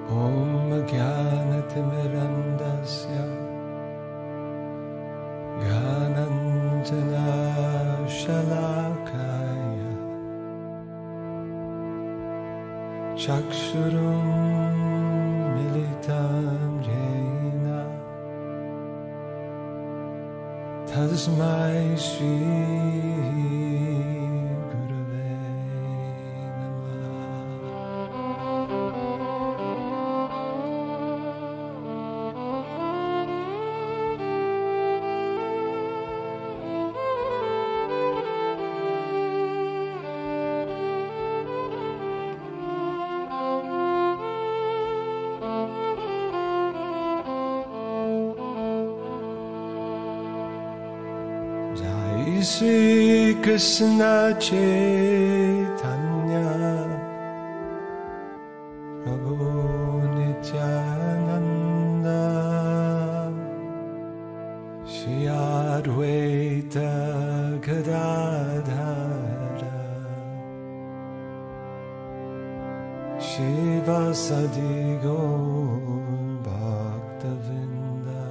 Om Jnanatimirandasya Gyananjana Shalakaya Chakshurum Militam Jena Tasmai Shri Gurave Shri Krishna Chaitanya Prabhu Nityananda Shri Advaita Gadadhara Shivasadi Gaur Bhaktavinda.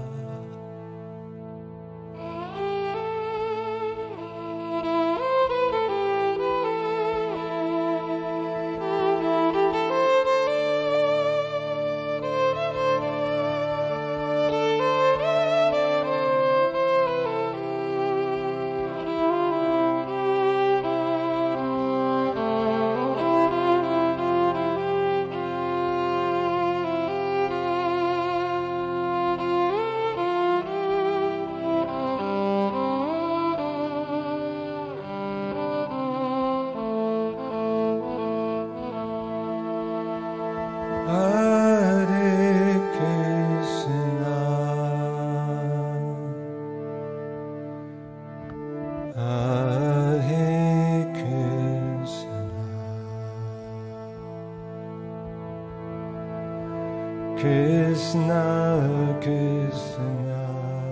Krishna Krishna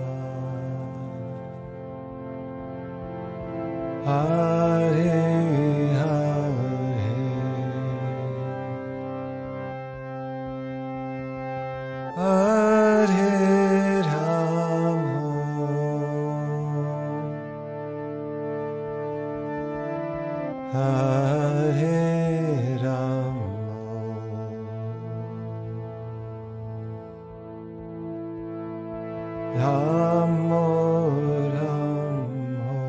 Hare Hare Hare Rama Hare Rama Ramo Ramo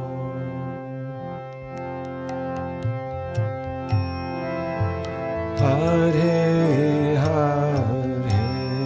Hare Hare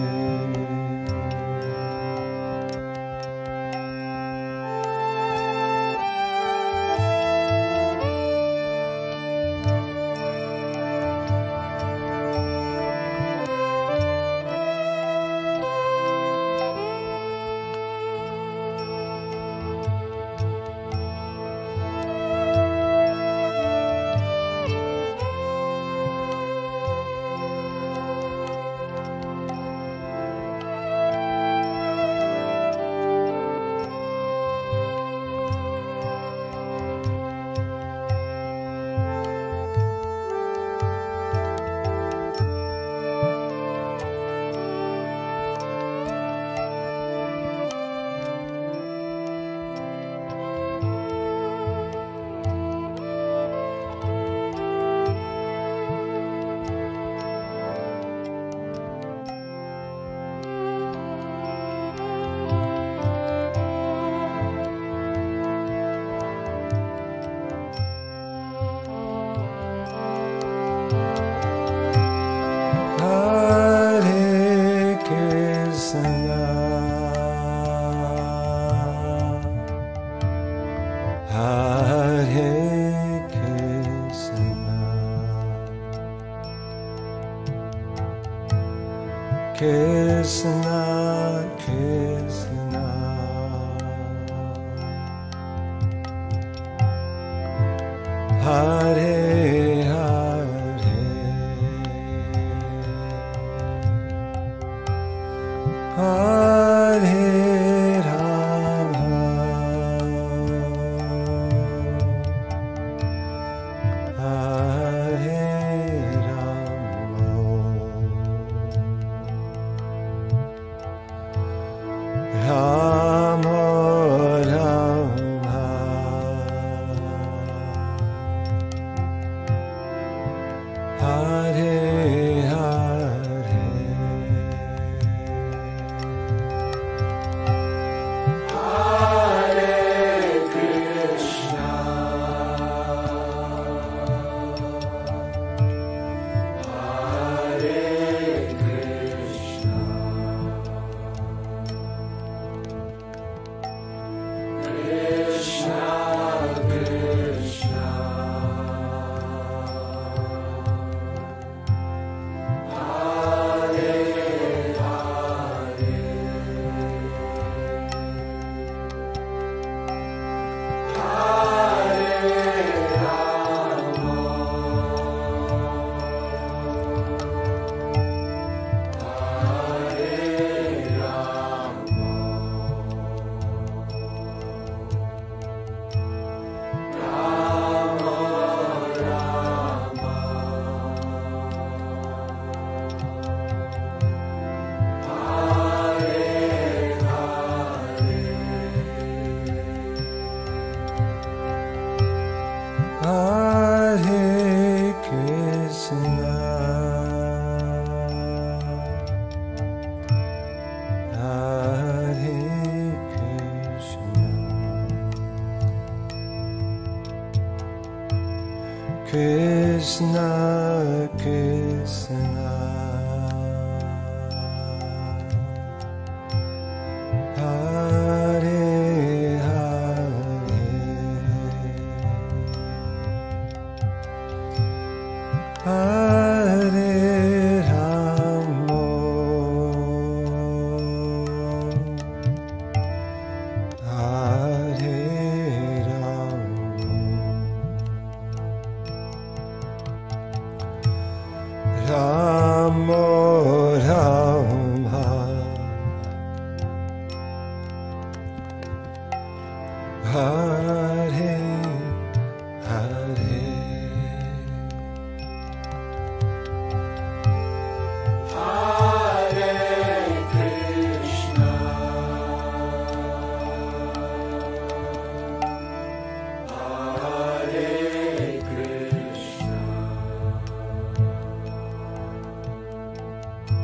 Krishna Krishna Hare Hare Hare Rama Hare Rama Rama Rama Hare Hare Hare Krishna Hare Krishna Krishna Krishna Hare Hare Hare Rama Hare Rama Rama Rama Hare Hare Hare Krishna Hare Krishna Krishna Krishna Hare Hare Hare Rama Hare Rama Rama Rama Hare Hare Hare Krishna Hare Krishna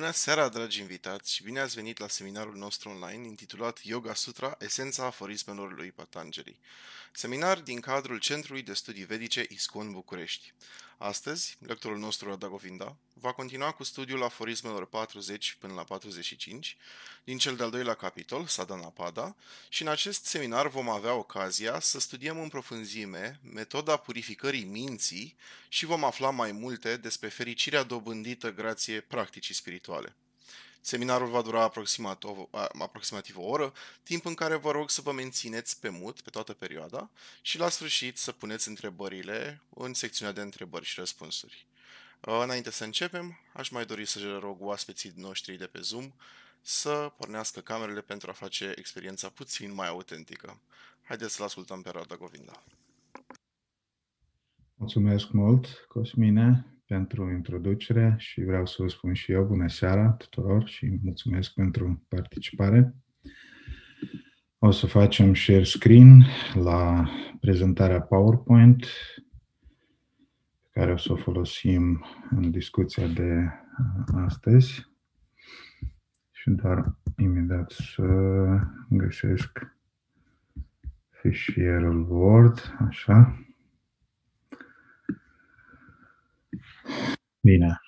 Bună seara, dragi invitați, și bine ați venit la seminarul nostru online intitulat Yoga Sutra, esența aforismelor lui Patanjali. Seminar din cadrul Centrului de Studii Vedice ISKCON București. Astăzi, lectorul nostru Radha Govinda va continua cu studiul aforismelor 40 până la 45 din cel de-al doilea capitol, Sadhanapada, și în acest seminar vom avea ocazia să studiem în profunzime metoda purificării minții și vom afla mai multe despre fericirea dobândită grație practicii spirituale. Seminarul va dura aproximativ o oră, timp în care vă rog să vă mențineți pe mut pe toată perioada și la sfârșit să puneți întrebările în secțiunea de întrebări și răspunsuri. Înainte să începem, aș mai dori să rog oaspeții noștri de pe Zoom să pornească camerele pentru a face experiența puțin mai autentică. Haideți să-l ascultăm pe Radha Govinda. Mulțumesc mult, Cosmine, pentru introducere și vreau să vă spun și eu bună seara tuturor și mulțumesc pentru participare. O să facem share screen la prezentarea PowerPoint pe care o să o folosim în discuția de astăzi și doar imediat să găsesc fișierul Word, așa. Bine.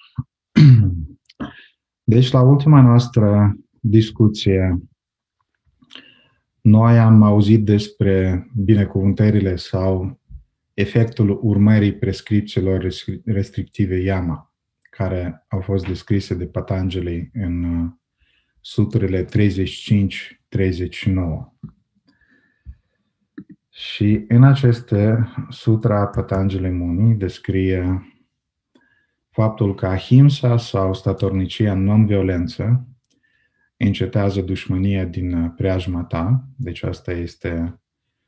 Deci, la ultima noastră discuție, noi am auzit despre binecuvântările sau efectul urmării prescripțiilor restrictive yama, care au fost descrise de Patanjali în sutrele 35-39. Și în aceste sutra Patanjali Muni descrie faptul că ahimsa sau statornicia non-violență încetează dușmânia din preajma ta. Deci asta este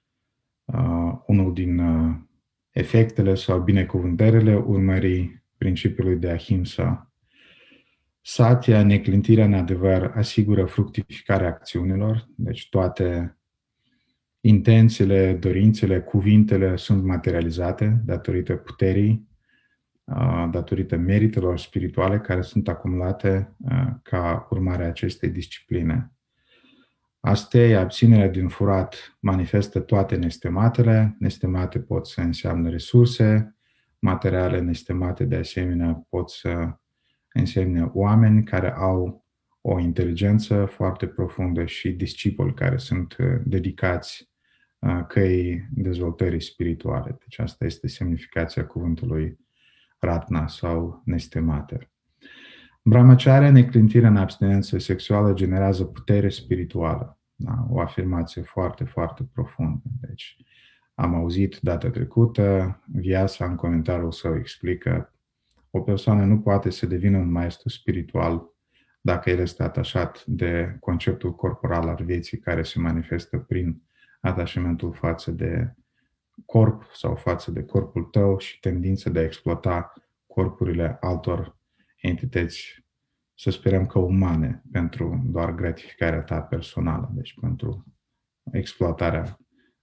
unul din efectele sau binecuvântările urmării principiului de ahimsa. Satya, neclintirea în adevăr, asigură fructificarea acțiunilor. Deci toate intențiile, dorințele, cuvintele sunt materializate datorită puterii, datorită meritelor spirituale care sunt acumulate ca urmare a acestei discipline. Asteia, abținerea din furat, manifestă toate nestematele. Nestemate pot să înseamnă resurse materiale, nestemate de asemenea pot să însemne oameni care au o inteligență foarte profundă și discipoli care sunt dedicați căii dezvoltării spirituale. Deci asta este semnificația cuvântului ratna sau nestemate. Brahmacharya, neclintirea în abstinență sexuală, generează putere spirituală. Da? O afirmație foarte, foarte profundă. Deci, am auzit data trecută, Vyasa în comentariul său explică, o persoană nu poate să devină un maestru spiritual dacă el este atașat de conceptul corporal al vieții care se manifestă prin atașamentul față de corp sau față de corpul tău și tendința de a exploata corpurile altor entități, să sperăm că umane, pentru doar gratificarea ta personală, deci pentru exploatarea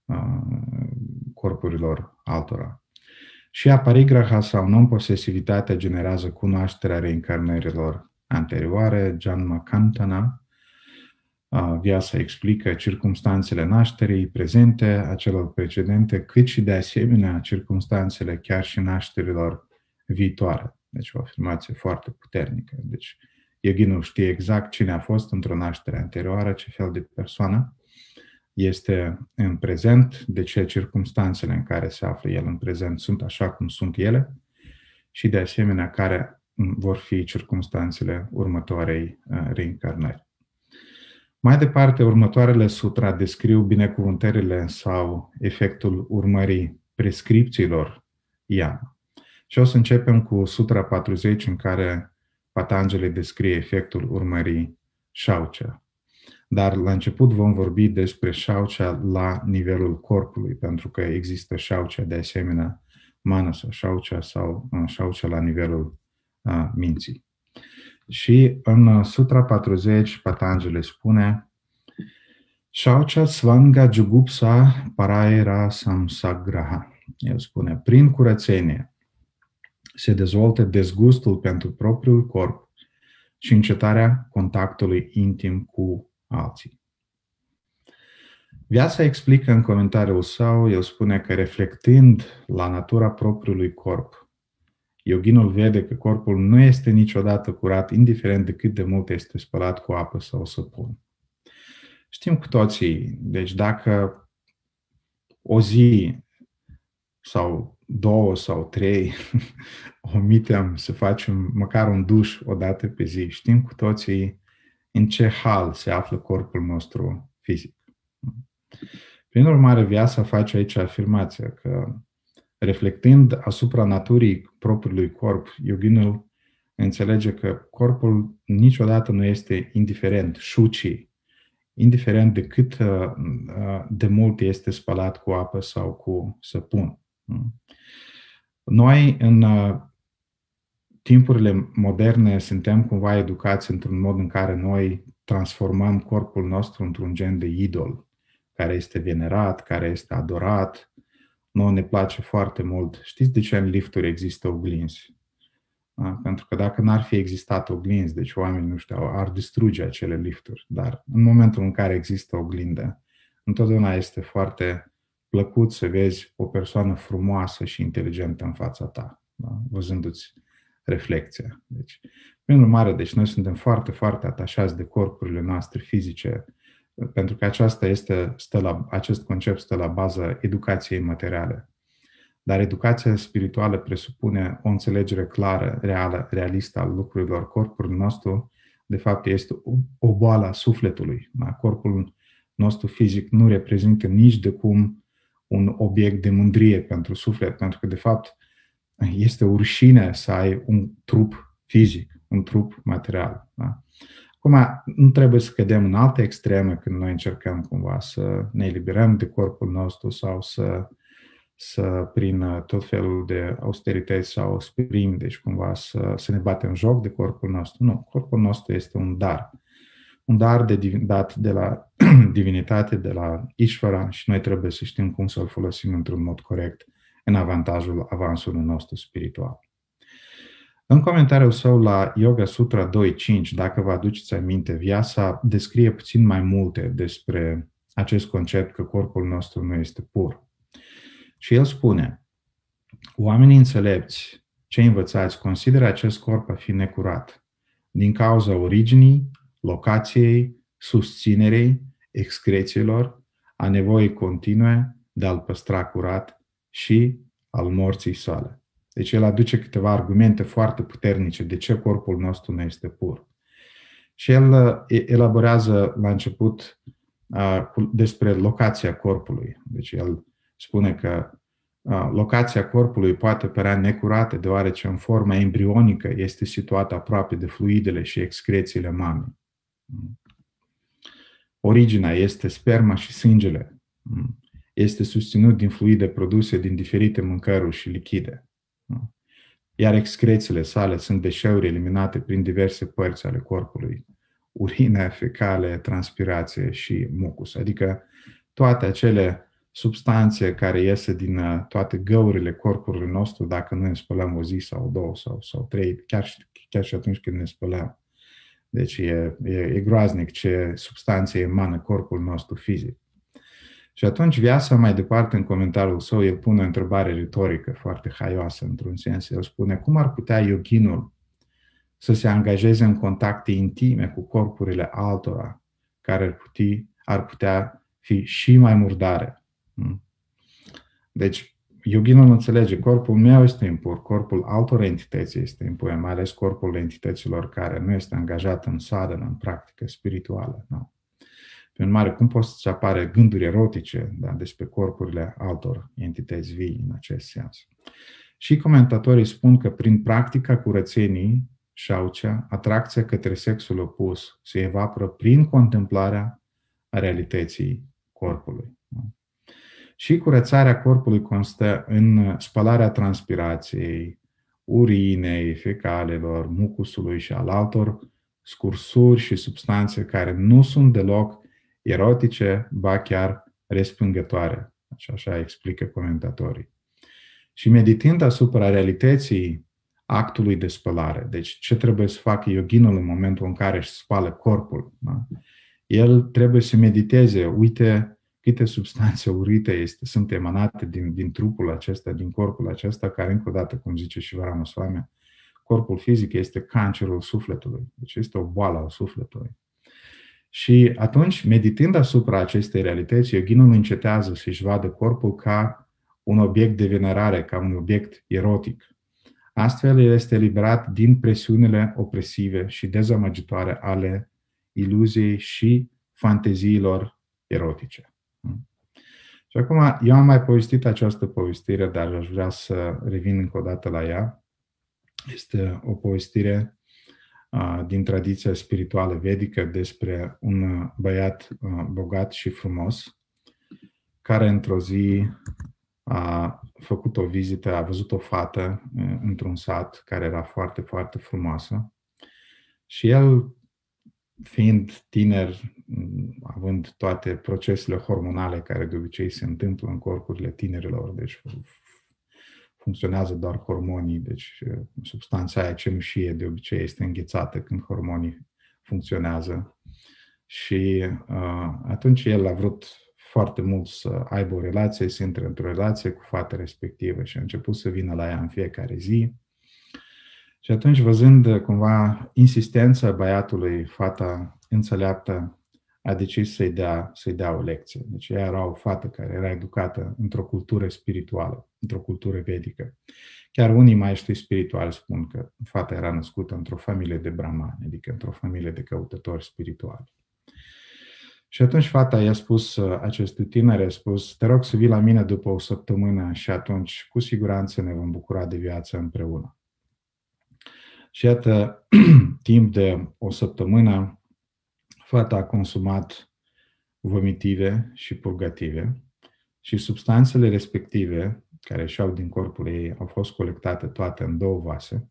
corpurilor altora. Și aparigraha sau non-posesivitatea generează cunoașterea reîncarnărilor anterioare, janma kantana. Vyasa explică circumstanțele nașterii prezente, a celor precedente, cât și de asemenea circumstanțele chiar și nașterilor viitoare. Deci o afirmație foarte puternică. Deci yoginul știe exact cine a fost într-o naștere anterioară, ce fel de persoană este în prezent, de ce circumstanțele în care se află el în prezent sunt așa cum sunt ele și de asemenea care vor fi circumstanțele următoarei reîncarnări. Mai departe, următoarele sutra descriu binecuvântările sau efectul urmării prescripțiilor yama. Și o să începem cu sutra 40 în care Patanjali descrie efectul urmării shaucha. Dar la început vom vorbi despre shaucha la nivelul corpului, pentru că există shaucha de asemenea manasa shaucha sau shaucha la nivelul minții. Și în Sutra 40 Patanjali spune Shaucha svanga jugupsa paraira samsagraha. El spune, prin curățenie se dezvoltă dezgustul pentru propriul corp și încetarea contactului intim cu alții. Viața explică în comentariul său, el spune că reflectând la natura propriului corp, yoginul vede că corpul nu este niciodată curat, indiferent de cât de mult este spălat cu apă sau săpun. Știm cu toții, deci dacă o zi sau 2 sau 3 omitem să facem măcar un duș o dată pe zi, știm cu toții în ce hal se află corpul nostru fizic. Prin urmare, viața face aici afirmația că, reflectând asupra naturii propriului corp, yoginul înțelege că corpul niciodată nu este indiferent, shuchi, indiferent de cât de mult este spălat cu apă sau cu săpun. Noi, în timpurile moderne, suntem cumva educați într-un mod în care noi transformăm corpul nostru într-un gen de idol, care este venerat, care este adorat. Nouă ne place foarte mult. Știți de ce în lifturi există oglinzi? Pentru că dacă n-ar fi existat oglinzi, deci oamenii, nu știu, ar distruge acele lifturi. Dar în momentul în care există oglindă, întotdeauna este foarte plăcut să vezi o persoană frumoasă și inteligentă în fața ta, da? Văzându-ți reflecția. Deci, prin urmare, deci noi suntem foarte, foarte atașați de corpurile noastre fizice, pentru că acest concept stă la baza educației materiale. Dar educația spirituală presupune o înțelegere clară, reală, realistă al lucrurilor. Corpul nostru, de fapt, este o boală a sufletului. Da? Corpul nostru fizic nu reprezintă nici de cum un obiect de mândrie pentru suflet, pentru că, de fapt, este o rușine să ai un trup fizic, un trup material. Da? Acum, nu trebuie să cădem în alte extreme când noi încercăm cumva să ne eliberăm de corpul nostru sau să prin tot felul de austerități sau aspirim, deci cumva să ne batem joc de corpul nostru. Nu, corpul nostru este un dar. Un dar dat de la divinitate, de la Ishvara, și noi trebuie să știm cum să-l folosim într-un mod corect în avantajul avansului nostru spiritual. În comentariul său la Yoga Sutra 2.5, dacă vă aduceți aminte, Vyasa descrie puțin mai multe despre acest concept că corpul nostru nu este pur. Și el spune, oamenii înțelepți, cei învățați, consideră acest corp a fi necurat din cauza originii, locației, susținerei, excrețiilor, a nevoii continue de a-l păstra curat și al morții sale. Deci el aduce câteva argumente foarte puternice de ce corpul nostru nu este pur. Și el elaborează la început despre locația corpului. Deci el spune că locația corpului poate părea necurată deoarece în forma embrionică este situată aproape de fluidele și excrețiile mamei. Originea este sperma și sângele. Este susținut din fluide produse din diferite mâncăruri și lichide. Iar excrețiile sale sunt deșeuri eliminate prin diverse părți ale corpului. Urine, fecale, transpirație și mucus. Adică toate acele substanțe care iese din toate găurile corpului nostru dacă noi ne spălăm o zi sau 2 sau 3, chiar și atunci când ne spălăm. Deci e groaznic ce substanțe emană corpul nostru fizic. Și atunci Vyasa mai departe în comentariul său, el pune o întrebare retorică foarte haioasă într-un sens. El spune, cum ar putea yoginul să se angajeze în contacte intime cu corpurile altora care ar putea fi și mai murdare? Deci, yoginul înțelege, corpul meu este impur, corpul altor entități este impur, mai ales corpul entităților care nu este angajat în sadhana, în practică spirituală. Nu? Prin urmare, cum pot să apare gânduri erotice despre corpurile altor entități vii în acest sens? Și comentatorii spun că prin practica curățenii, shaucha, atracția către sexul opus se evaporă prin contemplarea realității corpului. Și curățarea corpului constă în spălarea transpirației, urinei, fecalelor, mucusului și al altor scursuri și substanțe care nu sunt deloc erotice, ba chiar respingătoare. Așa explică comentatorii. Și meditând asupra realității actului de spălare. Deci ce trebuie să facă yoghinul în momentul în care își spală corpul? Da? El trebuie să mediteze, uite câte substanțe urâte sunt emanate din trupul acesta, din corpul acesta, care încă o dată, cum zice și Ramaswamy, corpul fizic este cancerul sufletului. Deci este o boală a sufletului. Și atunci, meditând asupra acestei realități, yoghinul încetează să-și vadă corpul ca un obiect de venerare, ca un obiect erotic. Astfel, el este eliberat din presiunile opresive și dezamăgitoare ale iluziei și fanteziilor erotice. Și acum, eu am mai povestit această povestire, dar aș vrea să revin încă o dată la ea. Este o povestire din tradiția spirituală vedică despre un băiat bogat și frumos, care într-o zi a făcut o vizită, a văzut o fată într-un sat care era foarte, foarte frumoasă și el, fiind tiner, având toate procesele hormonale care de obicei se întâmplă în corpurile tinerilor, deci funcționează doar hormonii, deci substanța aia cenușie de obicei este înghețată când hormonii funcționează. Și atunci el a vrut foarte mult să aibă o relație, să intre într-o relație cu fata respectivă și a început să vină la ea în fiecare zi. Și atunci, văzând cumva insistența băiatului, fata înțeleaptă a decis să-i dea o lecție. Deci ea era o fată care era educată într-o cultură spirituală, într-o cultură vedică. Chiar unii maestri spirituali spun că fata era născută într-o familie de brahmani, adică într-o familie de căutători spirituali. Și atunci fata i-a spus acestui tiner, i-a spus: te rog să vii la mine după o săptămână și atunci cu siguranță ne vom bucura de viață împreună. Și iată, timp de o săptămână, fata a consumat vomitive și purgative și substanțele respective, care ieșeau din corpul ei, au fost colectate toate în 2 vase.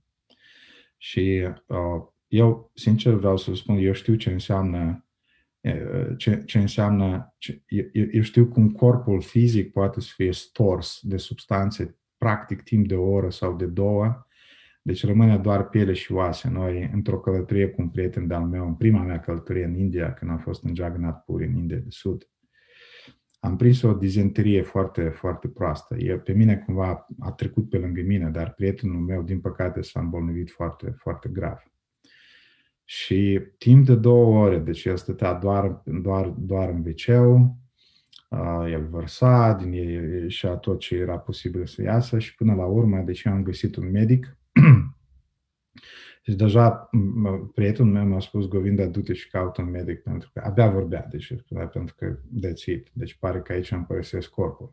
Și eu, sincer, vreau să vă spun, eu știu ce înseamnă, eu știu cum corpul fizic poate să fie stors de substanțe, practic timp de o oră sau de 2. Deci rămâne doar piele și oase. Noi, într-o călătorie cu un prieten de-al meu, în prima mea călătorie în India, când am fost în Jagannath Puri, în India de Sud, am prins o dizenterie foarte, foarte proastă. Pe mine cumva a trecut pe lângă mine, dar prietenul meu, din păcate, s-a îmbolnăvit foarte, foarte grav. Și timp de 2 ore, deci el stătea doar în WC-ul, el vărsa din ei și tot ce era posibil să iasă și până la urmă, deci eu am găsit un medic. Deci deja prietenul meu mi-a spus: Govinda, du-te și caută un medic, pentru că abia vorbea, deci pentru că that's it. Deci pare că aici îmi părăsesc corpul.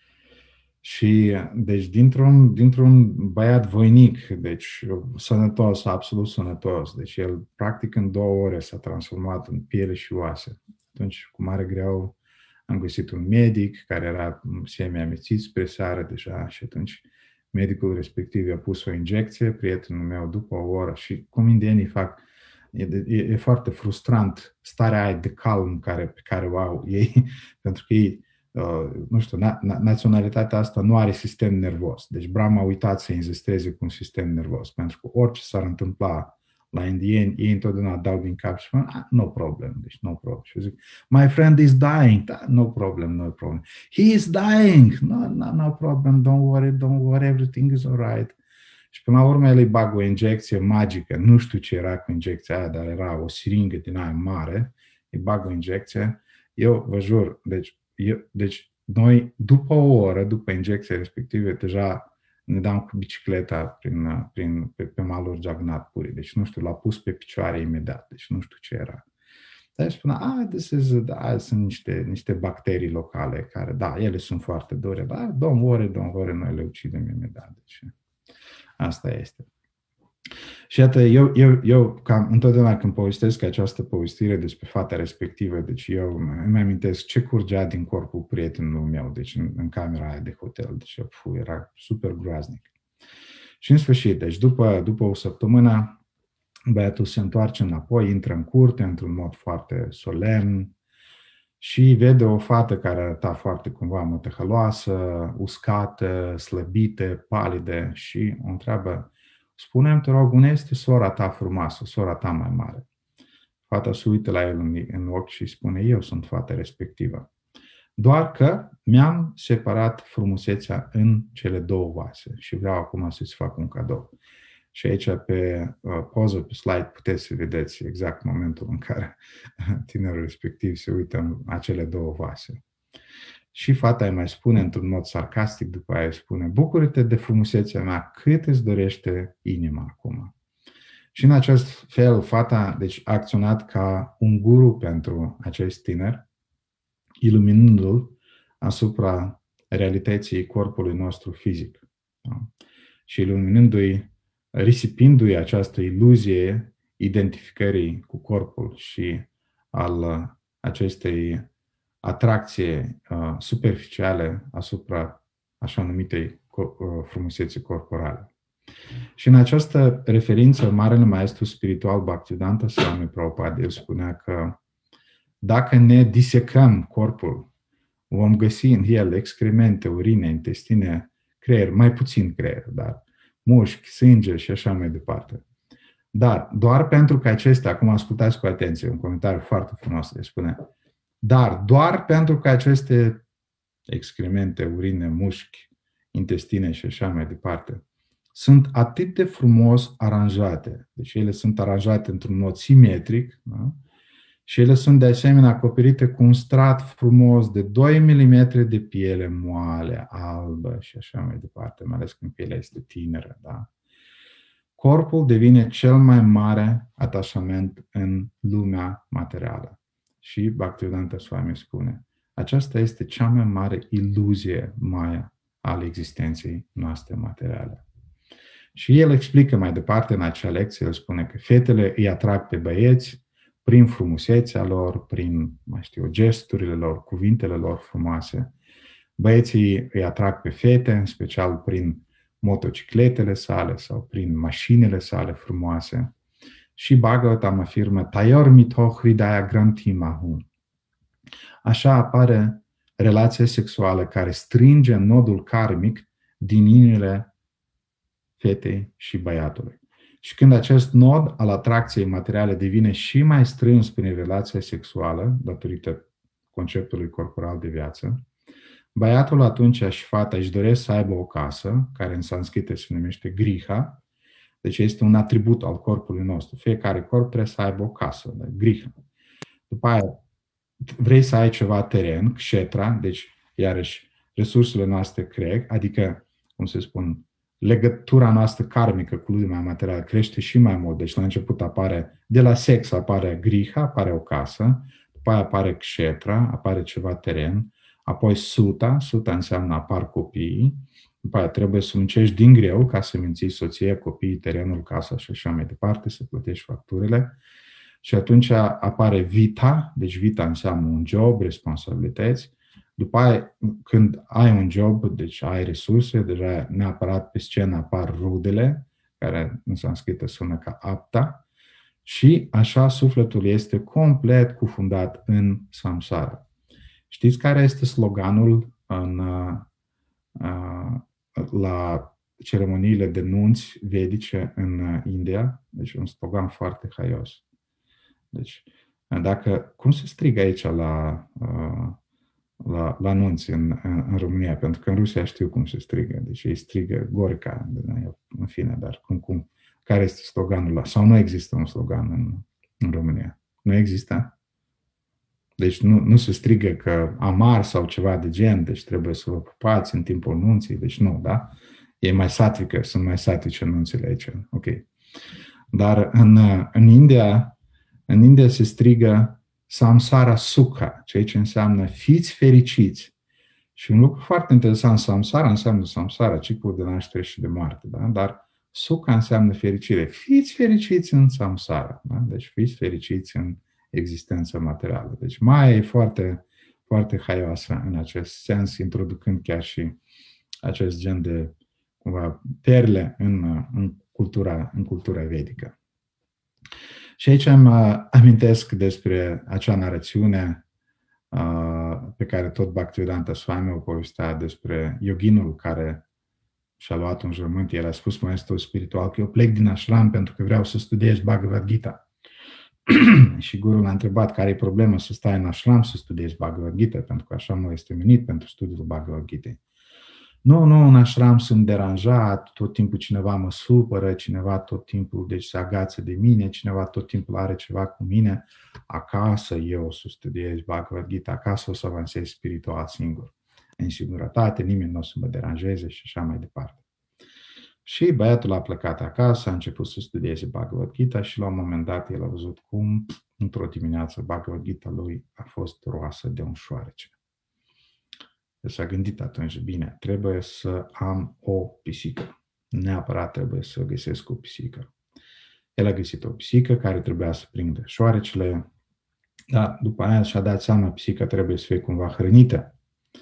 Și deci dintr-un băiat voinic, deci sănătos, absolut sănătos, deci el practic în 2 ore s-a transformat în piele și oase. Atunci, cu mare greu, am găsit un medic care era semi-amețit spre seară deja și atunci medicul respectiv i-a pus o injecție, prietenul meu, după o oră. Și cum indienii fac, e foarte frustrant starea aia de calm pe care o au ei, pentru că ei, nu știu, naționalitatea asta nu are sistem nervos. Deci Brahma a uitat să inzisteze cu un sistem nervos, pentru că orice s-ar întâmpla la indieni, ei întotdeauna dau din cap și spun: no problem, deci no problem. Și zic: my friend is dying, no problem, no problem. He is dying, no problem, don't worry, everything is alright. Și până la urmă el îi bagă o injecție magică, nu știu ce era cu injecția aia, dar era o siringă din aia mare, îi bagă o injecție. Eu vă jur, deci noi după o oră, după injecția respectivă, deja ne dam cu bicicleta pe malul Jagannath Puri. Deci, nu știu, l-a pus pe picioare imediat. Deci, nu știu ce era. Dar spunea, sunt niște bacterii locale care, da, ele sunt foarte dure, dar don't worry, noi le ucidem imediat. Deci, asta este. Și iată, eu cam întotdeauna când povestesc această povestire despre fata respectivă, deci eu îmi amintesc ce curgea din corpul prietenului meu, deci în camera aia de hotel, deci era super groaznic. Și în sfârșit, deci după o săptămână, băiatul se întoarce înapoi, intră în curte într-un mod foarte solemn și vede o fată care arăta foarte cumva mătăhăloasă, uscată, slăbită, palidă și o întreabă: spune-mi, te rog, unde este sora ta frumoasă, sora ta mai mare? Fata se uită la el în ochi și spune, eu sunt fata respectivă. Doar că mi-am separat frumusețea în cele două vase și vreau acum să-ți fac un cadou. Și aici pe poză, pe slide, puteți să vedeți exact momentul în care tinerul respectiv se uită în acele două vase. Și fata îi mai spune într-un mod sarcastic, după aia îi spune, bucură-te de frumusețea mea, cât îți dorește inima acum. Și în acest fel, fata deci, a acționat ca un guru pentru acest tiner, iluminându-l asupra realității corpului nostru fizic. Da? Și iluminându-i, risipindu-i această iluzie identificării cu corpul și al acestei atracție superficiale asupra așa numitei frumuseții corporale. Și în această referință, Marele Maestru Spiritual Bhaktivedanta Swami Prabhupada, el spunea că dacă ne disecăm corpul, vom găsi în el excremente, urine, intestine, creier, mai puțin creier, dar mușchi, sânge și așa mai departe. Dar doar pentru că acestea, acum ascultați cu atenție, un comentariu foarte frumos, le spune, dar doar pentru că aceste excremente, urine, mușchi, intestine și așa mai departe, sunt atât de frumos aranjate, deci ele sunt aranjate într-un mod simetric, da? Și ele sunt de asemenea acoperite cu un strat frumos de 2 mm de piele moale, albă și așa mai departe, mai ales când pielea este tineră. Da? Corpul devine cel mai mare atașament în lumea materială. Și Bhaktivedanta Swami spune, aceasta este cea mai mare iluzie maya al existenței noastre materiale. Și el explică mai departe în acea lecție, el spune că fetele îi atrag pe băieți prin frumusețea lor, prin, gesturile lor, cuvintele lor frumoase. Băieții îi atrag pe fete, în special prin motocicletele sale sau prin mașinile sale frumoase. Și Bhagavatam afirmă, Tayor mito hridaya granthi mahu. Așa apare relația sexuală care strânge nodul karmic din inimile fetei și băiatului. Și când acest nod al atracției materiale devine și mai strâns prin relația sexuală, datorită conceptului corporal de viață, băiatul atunci și fata își doresc să aibă o casă, care în sanscrită se numește griha, deci este un atribut al corpului nostru. Fiecare corp trebuie să aibă o casă, griha. După aia vrei să ai ceva teren, kshetra, deci iarăși resursele noastre cresc, adică, cum se spun, legătura noastră karmică cu lumea materială crește și mai mult. Deci la început apare, de la sex apare griha, apare o casă, după aia apare kshetra, apare ceva teren, apoi suta înseamnă apar copiii, după aia trebuie să muncești din greu ca să menții soția, copiii, terenul, casa și așa mai departe, să plătești facturile. Și atunci apare vita, deci vita înseamnă un job, responsabilități. După aia, când ai un job, deci ai resurse, deja neapărat pe scenă apar rudele, care în sanscrită sună ca apta, și așa sufletul este complet cufundat în samsara. Știți care este sloganul la ceremoniile de nunți vedice în India? Deci un slogan foarte haios. Deci, cum se strigă aici la nunți în România, pentru că în Rusia știu cum se strigă, deci ei strigă Gorica, în fine, dar care este sloganul ăla? Sau nu există un slogan în România? Nu există? Deci nu se strigă că amar sau ceva de gen, deci trebuie să vă pupați în timpul nunții, deci nu, da? E mai satvică, sunt mai satvice nunțile aici, ok. Dar în India se strigă Samsara Sukha, ceea ce înseamnă fiți fericiți. Și un lucru foarte interesant, samsara înseamnă samsara, ciclul de naștere și de moarte, da? Dar Sukha înseamnă fericire. Fiți fericiți în samsara, da? Deci fiți fericiți în existența materială. Deci Maya e foarte, foarte haioasă în acest sens, introducând chiar și acest gen de perle în cultura vedică. Și aici îmi amintesc despre acea narațiune pe care tot Bhaktivedanta Swami o povestea despre yoginul care și a luat un jurământ, el a spus maestrul spiritual că eu plec din ashram pentru că vreau să studiez Bhagavad Gita. Și gurul l-a întrebat care e problema să stai în ashram să studiezi Bhagavad Gita, pentru că ashramul este menit pentru studiul Bhagavad Gita. Nu, în ashram sunt deranjat, tot timpul cineva mă supără, cineva tot timpul deci se agață de mine, cineva tot timpul are ceva cu mine. Acasă eu să studiez Bhagavad Gita, acasă o să avansez spiritual singur. În singurătate, nimeni nu o să mă deranjeze și așa mai departe. Și băiatul a plecat acasă, a început să studieze Bhagavad Gita și la un moment dat el a văzut cum într-o dimineață Bhagavad Gita lui a fost roasă de un șoarece. El s-a gândit atunci, bine, trebuie să am o pisică. Neapărat trebuie să găsesc o pisică. El a găsit o pisică care trebuia să prindă șoarecele, dar după aia și-a dat seama pisica trebuie să fie cumva hrănită.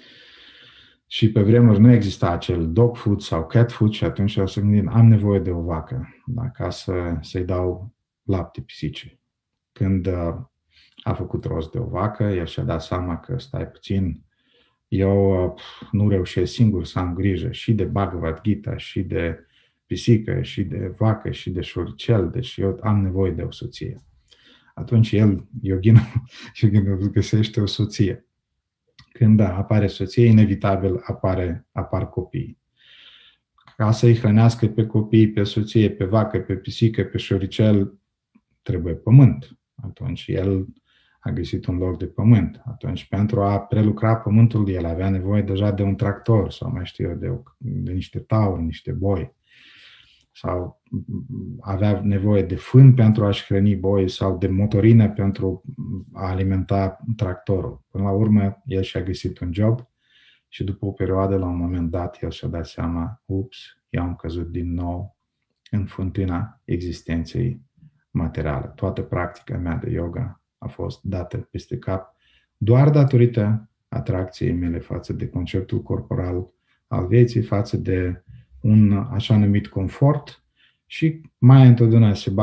Și pe vremuri nu exista acel dog food sau cat food și atunci s-a gândit, am nevoie de o vacă, da, ca să-i dau lapte pisicii. Când a făcut rost de o vacă, el și-a dat seama că, stai puțin, eu nu reușesc singur să am grijă și de Bhagavad Gita, și de pisică, și de vacă, și de șoricel, deci eu am nevoie de o soție. Atunci el, yoginul găsește o soție. Când apare soție, inevitabil apar copii. Ca să-i hrănească pe copii, pe soție, pe vacă, pe pisică, pe șoricel, trebuie pământ. Atunci el a găsit un loc de pământ. Atunci, pentru a prelucra pământul, el avea nevoie deja de un tractor sau mai știu eu, de niște tauri, niște boi. Sau avea nevoie de fân pentru a-și hrăni boi sau de motorină pentru a alimenta tractorul. Până la urmă, el și-a găsit un job și după o perioadă, la un moment dat, el și-a dat seama, eu am căzut din nou în fântâna existenței materiale. Toată practica mea de yoga a fost dată peste cap doar datorită atracției mele față de conceptul corporal al vieții, față de un așa numit confort și mai întotdeauna se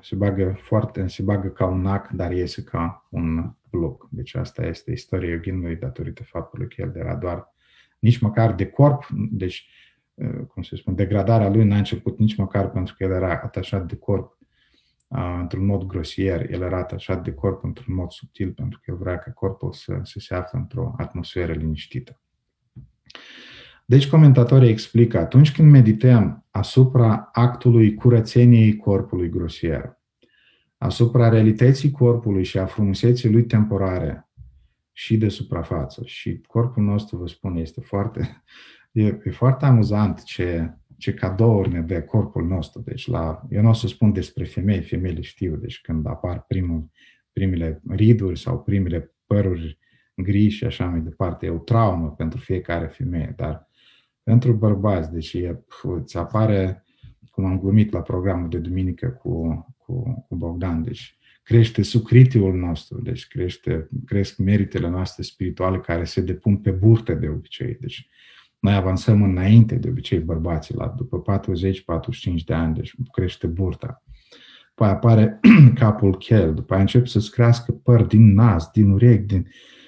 bagă ca un nac, dar iese ca un bloc. Deci asta este istoria yoginului datorită faptului că el era doar nici măcar de corp, deci, cum se spune, degradarea lui n-a început nici măcar pentru că el era atașat de corp într-un mod grosier, el era atașat de corp într-un mod subtil pentru că el vrea ca corpul să se afle într-o atmosferă liniștită. Deci comentatorii explică, atunci când medităm asupra actului curățeniei corpului grosier, asupra realității corpului și a frumuseții lui temporare și de suprafață, și corpul nostru, vă spun, este e foarte amuzant ce cadouri ne dă corpul nostru. Deci eu nu o să spun despre femeile știu, deci când apar primele riduri sau primele păruri gri și așa mai departe, e o traumă pentru fiecare femeie, dar pentru bărbați, deci îți apare, cum am glumit la programul de duminică cu Bogdan, deci crește sucritiul nostru, deci cresc meritele noastre spirituale care se depun pe burtă de obicei. Deci noi avansăm înainte de obicei bărbații, după 40-45 de ani, deci crește burta. După aia apare capul chel, după aia încep să-ți crească păr din nas, din urechi,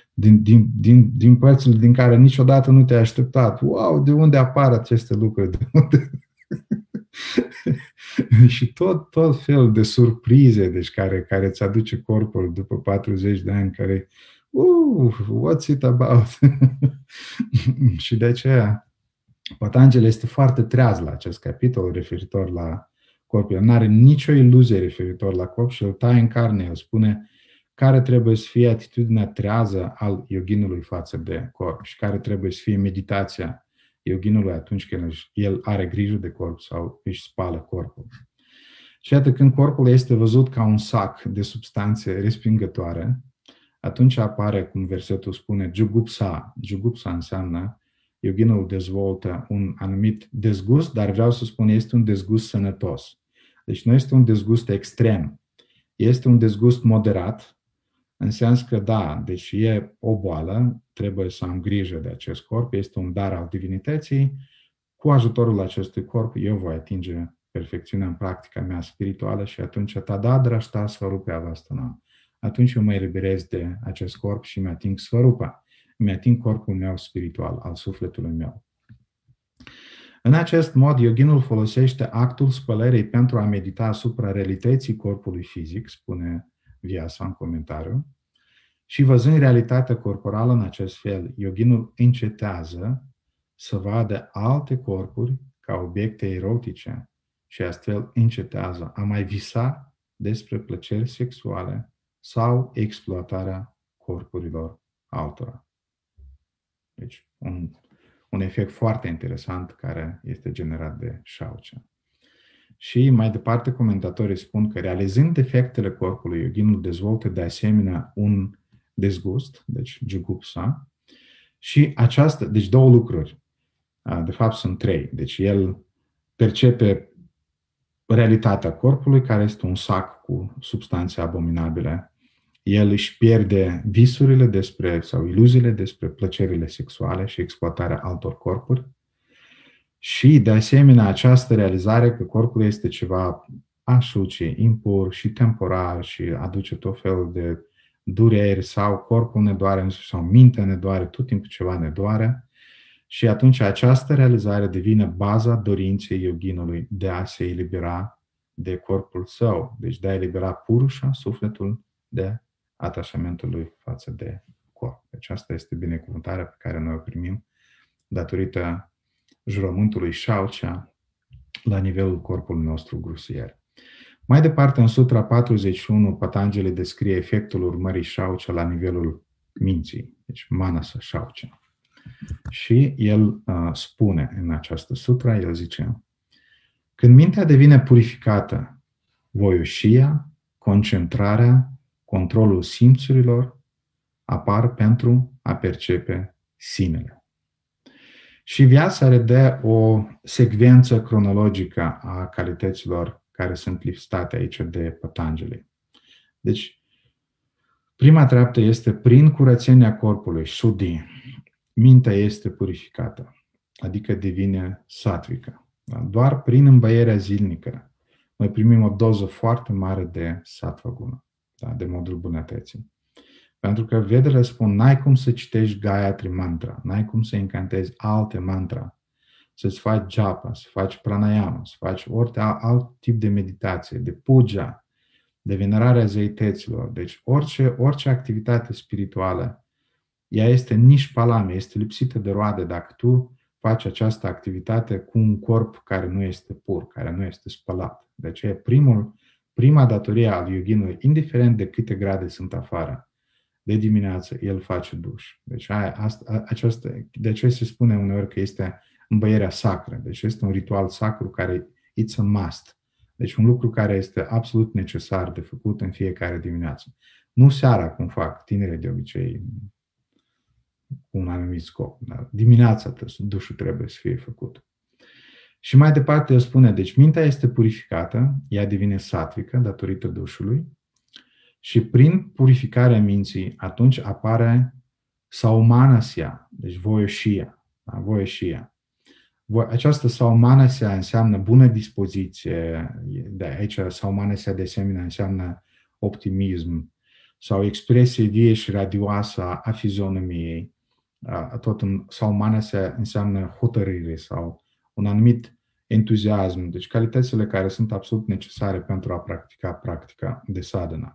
din părțile din care niciodată nu te-ai așteptat. Wow, de unde apar aceste lucruri? De unde? Și tot felul de surprize deci care îți aduce corpul după 40 de ani, care what's it about? Și de aceea Patanjali este foarte treaz la acest capitol referitor la corp. El nu are nicio iluzie referitor la corp și îl taie în carne. El spune care trebuie să fie atitudinea trează al yoginului față de corp și care trebuie să fie meditația yoginului atunci când el are grijă de corp sau își spală corpul. Și iată, când corpul este văzut ca un sac de substanțe respingătoare, atunci apare, cum versetul spune, jugupsa. Jugupsa înseamnă yoginul dezvoltă un anumit dezgust, dar vreau să spun, este un dezgust sănătos. Deci nu este un dezgust extrem. Este un dezgust moderat, în sens că da, deci e o boală, trebuie să am grijă de acest corp, este un dar al divinității. Cu ajutorul acestui corp eu voi atinge perfecțiunea în practica mea spirituală și atunci tadadrashta svarupa avastana. Atunci eu mă eliberez de acest corp și mi-ating svarupa, mi-ating corpul meu spiritual, al sufletului meu. În acest mod, yoginul folosește actul spălării pentru a medita asupra realității corpului fizic, spune Vyasa în comentariu, și văzând realitatea corporală în acest fel, yoginul încetează să vadă alte corpuri ca obiecte erotice și astfel încetează a mai visa despre plăceri sexuale sau exploatarea corpurilor altora. Deci, un efect foarte interesant care este generat de Shaucha. Și mai departe, comentatorii spun că realizând defectele corpului, yoginul dezvoltă de asemenea un dezgust, deci jugupsa, și deci două lucruri, de fapt sunt trei. Deci el percepe realitatea corpului, care este un sac cu substanțe abominabile. El își pierde visurile sau iluziile despre plăcerile sexuale și exploatarea altor corpuri. Și, de asemenea, această realizare că corpul este ceva ashuci, impur și temporar și aduce tot felul de dureri sau corpul ne doare sau mintea ne doare, tot timpul ceva ne doare. Și atunci această realizare devine baza dorinței yoginului de a se elibera de corpul său, deci de a elibera purusha, sufletul, de atașamentul lui față de corp. Deci asta este binecuvântarea pe care noi o primim datorită jurământului Shaucha la nivelul corpului nostru grusier. Mai departe, în Sutra 41, Patanjali descrie efectul urmării Shaucha la nivelul minții, deci Manasa Shaucha. Și el spune în această sutra, el zice, când mintea devine purificată, voioșia, concentrarea, controlul simțurilor apar pentru a percepe sinele. Și Vyasa redă o secvență cronologică a calităților care sunt listate aici de Patanjali. Deci, prima treaptă este prin curățenia corpului, shuddhi, mintea este purificată, adică devine satvică. Doar prin îmbăierea zilnică noi primim o doză foarte mare de sattva guna, de modul bunătății. Pentru că Vedele spun, n-ai cum să citești Gayatri mantra, n-ai cum să încantezi alte mantra, să-ți faci japa, să faci pranayama, să faci orice alt tip de meditație, de puja, de venerarea zeităților. Deci orice activitate spirituală, ea este nișpalame, este lipsită de roade dacă tu faci această activitate cu un corp care nu este pur, care nu este spălat. Deci prima datorie al yoginului, indiferent de câte grade sunt afară, de dimineață el face duș. Deci de aceea se spune uneori că este îmbăierea sacră. Deci este un ritual sacru care it's a must. Deci un lucru care este absolut necesar de făcut în fiecare dimineață. Nu seara, cum fac tinerii de obicei, cu un anumit scop. Dar dimineața dușul trebuie să fie făcut. Și mai departe el spune, deci mintea este purificată, ea devine satvică datorită dușului și prin purificarea minții atunci apare saumanasya, deci voioșia. Da? Voioșia. Această saumanasya înseamnă bună dispoziție, de aici saumanasya de asemenea înseamnă optimism sau expresie vie și radioasă a fizionomiei. Tot saumanasya înseamnă hotărâre sau un anumit entuziasm, deci calitățile care sunt absolut necesare pentru a practica practica de sadhana.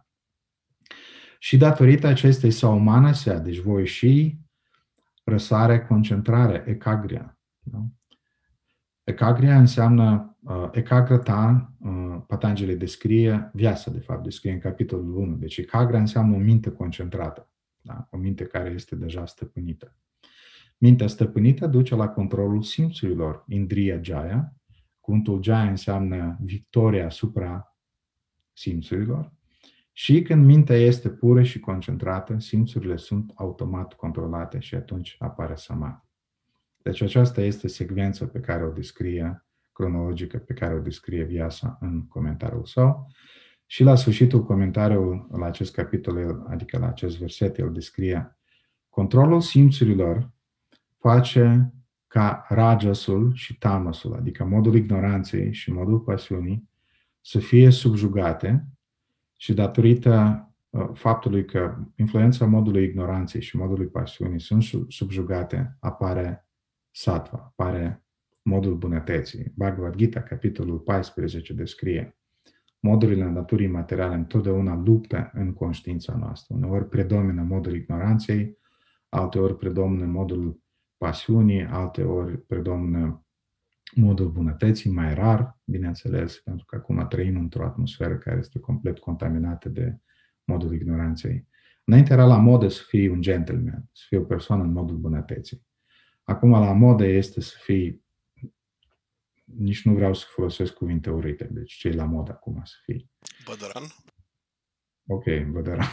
Și datorită acestei saumanasya, deci voioșii, răsare concentrare, ekagriya. Da? Ekagriya înseamnă ekagrata, Patanjali descrie, Vyasa de fapt descrie în capitolul 1, deci ekagra înseamnă o minte concentrată, da? O minte care este deja stăpânită. Mintea stăpânită duce la controlul simțurilor, indriya jaya, cuvântul jaya înseamnă victoria asupra simțurilor, și când mintea este pură și concentrată, simțurile sunt automat controlate și atunci apare samadhi. Deci aceasta este secvența pe care o descrie, cronologică pe care o descrie Vyasa în comentariul său. Și la sfârșitul comentariului la acest capitol, adică la acest verset, el descrie controlul simțurilor face ca rajasul și tamasul, adică modul ignoranței și modul pasiunii, să fie subjugate și datorită faptului că influența modului ignoranței și modului pasiunii sunt subjugate, apare sattva, apare modul bunătății. Bhagavad Gita, capitolul 14, descrie modurile naturii materiale întotdeauna luptă în conștiința noastră. Uneori predomină modul ignoranței, alteori predomină modul pasiunii, alteori predomină modul bunătății, mai rar, bineînțeles, pentru că acum trăim într-o atmosferă care este complet contaminată de modul ignoranței. Înainte era la modă să fii un gentleman, să fii o persoană în modul bunătății. Acum la modă este să fii, nici nu vreau să folosesc cuvinte urâte, deci ce e la modă acum să fii? Bădăran? Ok, bădăran.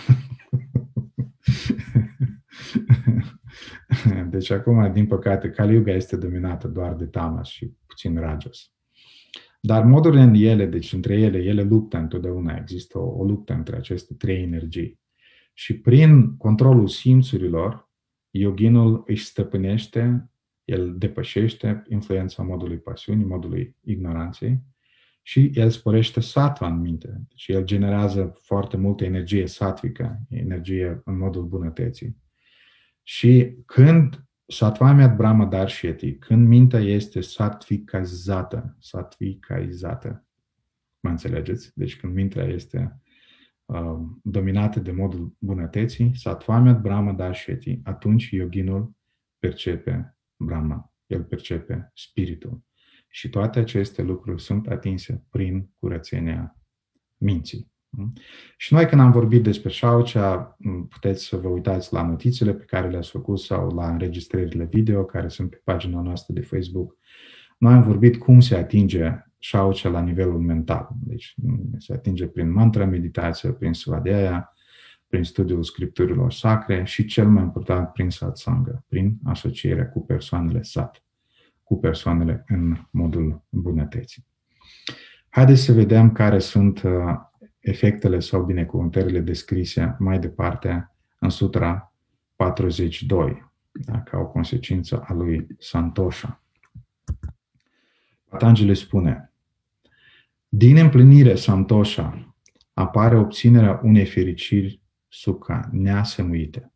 Deci acum, din păcate, Kali Yuga este dominată doar de tamas și puțin rajas. Dar modurile în ele, deci între ele luptă întotdeauna. Există o luptă între aceste trei energii. Și prin controlul simțurilor, yoginul își stăpânește, el depășește influența modului pasiunii, modului ignoranței și el sporește sattva în minte. Deci el generează foarte multă energie sattvică, energie în modul bunătății. Și când Sattvamet Brahma Darsheti, când mintea este sattvikizată, mă înțelegeți? Deci când mintea este dominată de modul bunătății, Sattvamet Brahma Darsheti, atunci yoginul percepe Brahma, el percepe spiritul. Și toate aceste lucruri sunt atinse prin curățenia minții. Și noi când am vorbit despre Shaucha, puteți să vă uitați la notițele pe care le-ați făcut sau la înregistrările video care sunt pe pagina noastră de Facebook. Noi am vorbit cum se atinge Shaucha la nivelul mental. Deci se atinge prin mantra, meditație, prin svadhyaya, prin studiul scripturilor sacre și cel mai important prin satsanga, prin asocierea cu persoanele sat, cu persoanele în modul bunătății. Haideți să vedem care sunt efectele sau binecuvântările descrise mai departe în Sutra 42, da, ca o consecință a lui Santosha. Patanjali spune: din împlinire Santosha apare obținerea unei fericiri sukha neasemuite.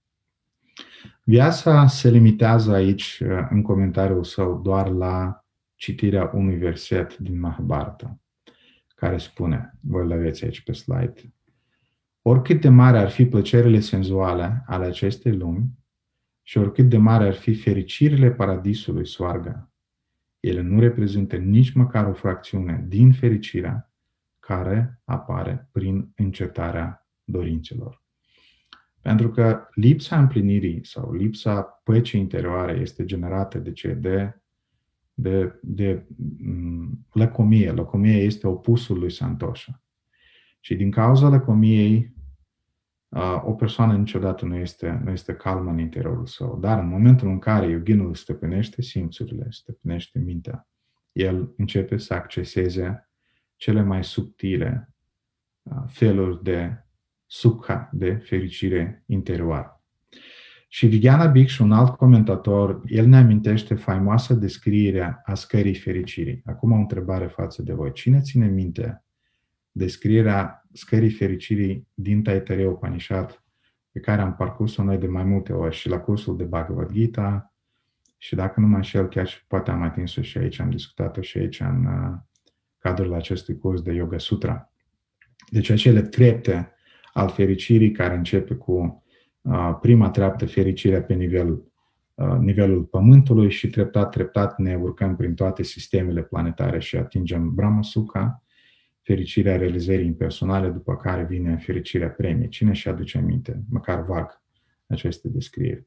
Viața se limitează aici, în comentariul său, doar la citirea unui verset din Mahabharata, care spune, voi le aveți aici pe slide: oricât de mare ar fi plăcerile senzuale ale acestei lumi și oricât de mare ar fi fericirile paradisului Swarga, ele nu reprezintă nici măcar o fracțiune din fericirea care apare prin încetarea dorințelor. Pentru că lipsa împlinirii sau lipsa păcii interioare este generată de ce? De lăcomie. Lăcomia este opusul lui Santosha. Și din cauza lăcomiei, o persoană niciodată nu este calmă în interiorul său. Dar în momentul în care yoginul stăpânește simțurile, stăpânește mintea, el începe să acceseze cele mai subtile feluri de sukha, de fericire interioară. Și Vijnana Bhikshu, un alt comentator, el ne amintește faimoasa descrierea a scării fericirii. Acum o întrebare față de voi. Cine ține minte descrierea scării fericirii din Taittiriya Upanishad, pe care am parcurs-o noi de mai multe ori și la cursul de Bhagavad Gita și dacă nu mă înșel, chiar și poate am atins-o și aici, am discutat-o și aici în cadrul acestui curs de Yoga Sutra. Deci acele trepte al fericirii care începe cu prima treaptă, fericirea pe nivelul Pământului și treptat ne urcăm prin toate sistemele planetare și atingem Brahma Sukha, fericirea realizării impersonale, după care vine fericirea premiei. Cine și aduce aminte, măcar vag, aceste descrieri?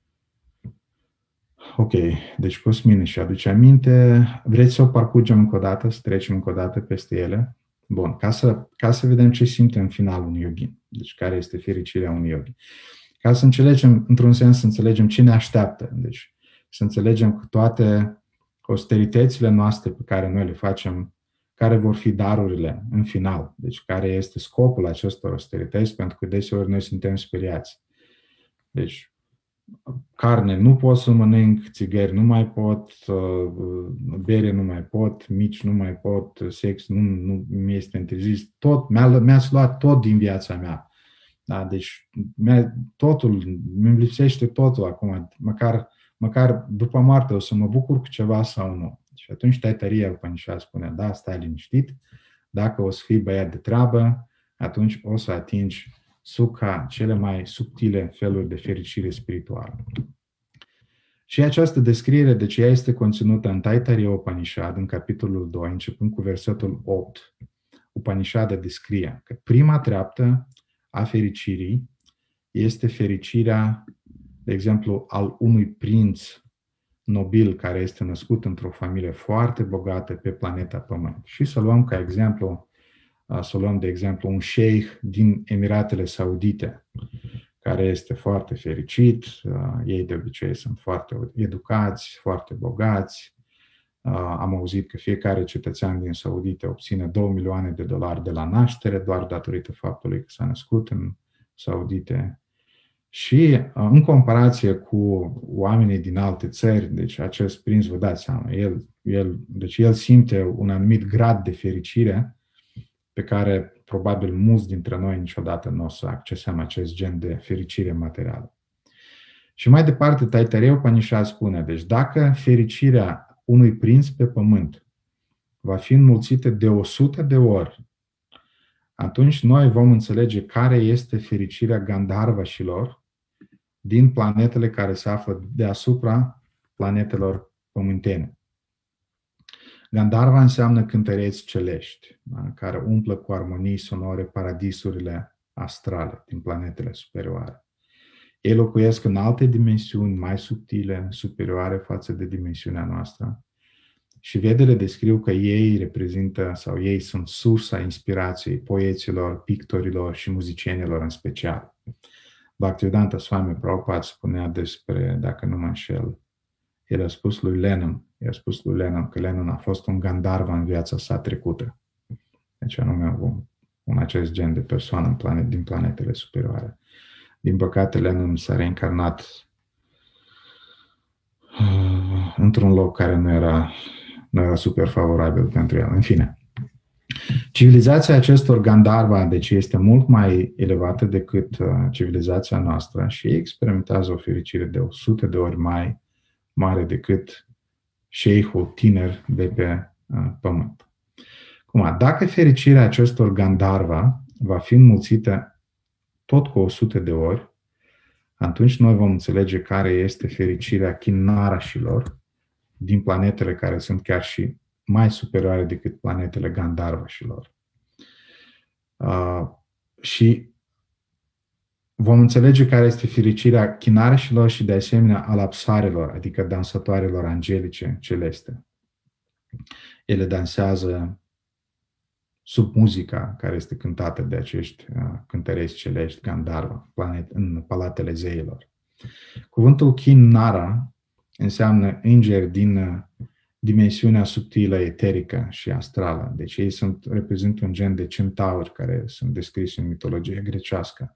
Ok, deci Cosmin și aduce aminte. Vreți să o parcurgem încă o dată, să trecem încă o dată peste ele? Bun, ca să vedem ce simte în final un yogin. Deci care este fericirea unui yogin. Ca să înțelegem, într-un sens, să înțelegem ce ne așteaptă. Deci să înțelegem că toate austeritățile noastre pe care noi le facem, care vor fi darurile în final. Deci care este scopul acestor austerități, pentru că deseori noi suntem speriați. Deci carne nu pot să mănânc, țigări nu mai pot, bere nu mai pot, mici nu mai pot, sex nu mi este interzis, tot, mi-a luat tot din viața mea. Da, deci totul, mi lipsește totul acum, măcar după moarte o să mă bucur cu ceva sau nu. Și atunci Taittiriya Upanishad spune, da, stai liniștit, dacă o să fii băiat de treabă, atunci o să atingi sukha, cele mai subtile feluri de fericire spirituală. Și această descriere, deci ea este conținută în Taittiriya Upanishad, în capitolul 2, începând cu versetul 8. Upanishad descrie că prima treaptă a fericirii este fericirea, de exemplu, al unui prinț nobil care este născut într-o familie foarte bogată pe planeta Pământ. Și să luăm ca exemplu, de exemplu un sheikh din Emiratele Saudite, care este foarte fericit, ei de obicei sunt foarte educați, foarte bogați. Am auzit că fiecare cetățean din Saudite obține $2 milioane de la naștere, doar datorită faptului că s-a născut în Saudite. Și în comparație cu oamenii din alte țări, deci acest prinț, vă dați seama, el simte un anumit grad de fericire pe care probabil mulți dintre noi niciodată nu o să accesăm acest gen de fericire materială. Și mai departe, Taittiriya Upanishad spune, deci dacă fericirea unui prinț pe pământ va fi înmulțită de 100 de ori, atunci noi vom înțelege care este fericirea Gandharvașilor din planetele care se află deasupra planetelor pământene. Gandharva înseamnă cântăreți celești, da? Care umplă cu armonii sonore paradisurile astrale din planetele superioare. Ei locuiesc în alte dimensiuni mai subtile, superioare față de dimensiunea noastră. Și Vedele descriu că ei reprezintă sau ei sunt sursa inspirației poeților, pictorilor și muzicienilor în special. Bhaktivedanta Swami Prabhupada spunea despre, dacă nu mă înșel, el a spus lui Lennon că Lennon a fost un Gandharva în viața sa trecută. Deci anume un acest gen de persoană din planetele superioare. Din păcate, Lennon s-a reîncarnat într-un loc care nu era super favorabil pentru el. În fine, civilizația acestor Gandharva, deci, este mult mai elevată decât civilizația noastră și ei experimentează o fericire de 100 de ori mai mare decât șeikhul tiner de pe pământ. Dacă fericirea acestor Gandharva va fi înmulțită tot cu 100 de ori, atunci noi vom înțelege care este fericirea Kinnarașilor din planetele care sunt chiar și mai superioare decât planetele Gandharvașilor. Și vom înțelege care este fericirea Kinnarașilor și de asemenea al apsarelor, adică dansatoarelor angelice celeste. Ele dansează sub muzica care este cântată de acești cântăreți celești Gandharva în palatele zeilor. Cuvântul Kinnara înseamnă îngeri din dimensiunea subtilă, eterică și astrală. Deci ei reprezintă un gen de centauri care sunt descriși în mitologia grecească.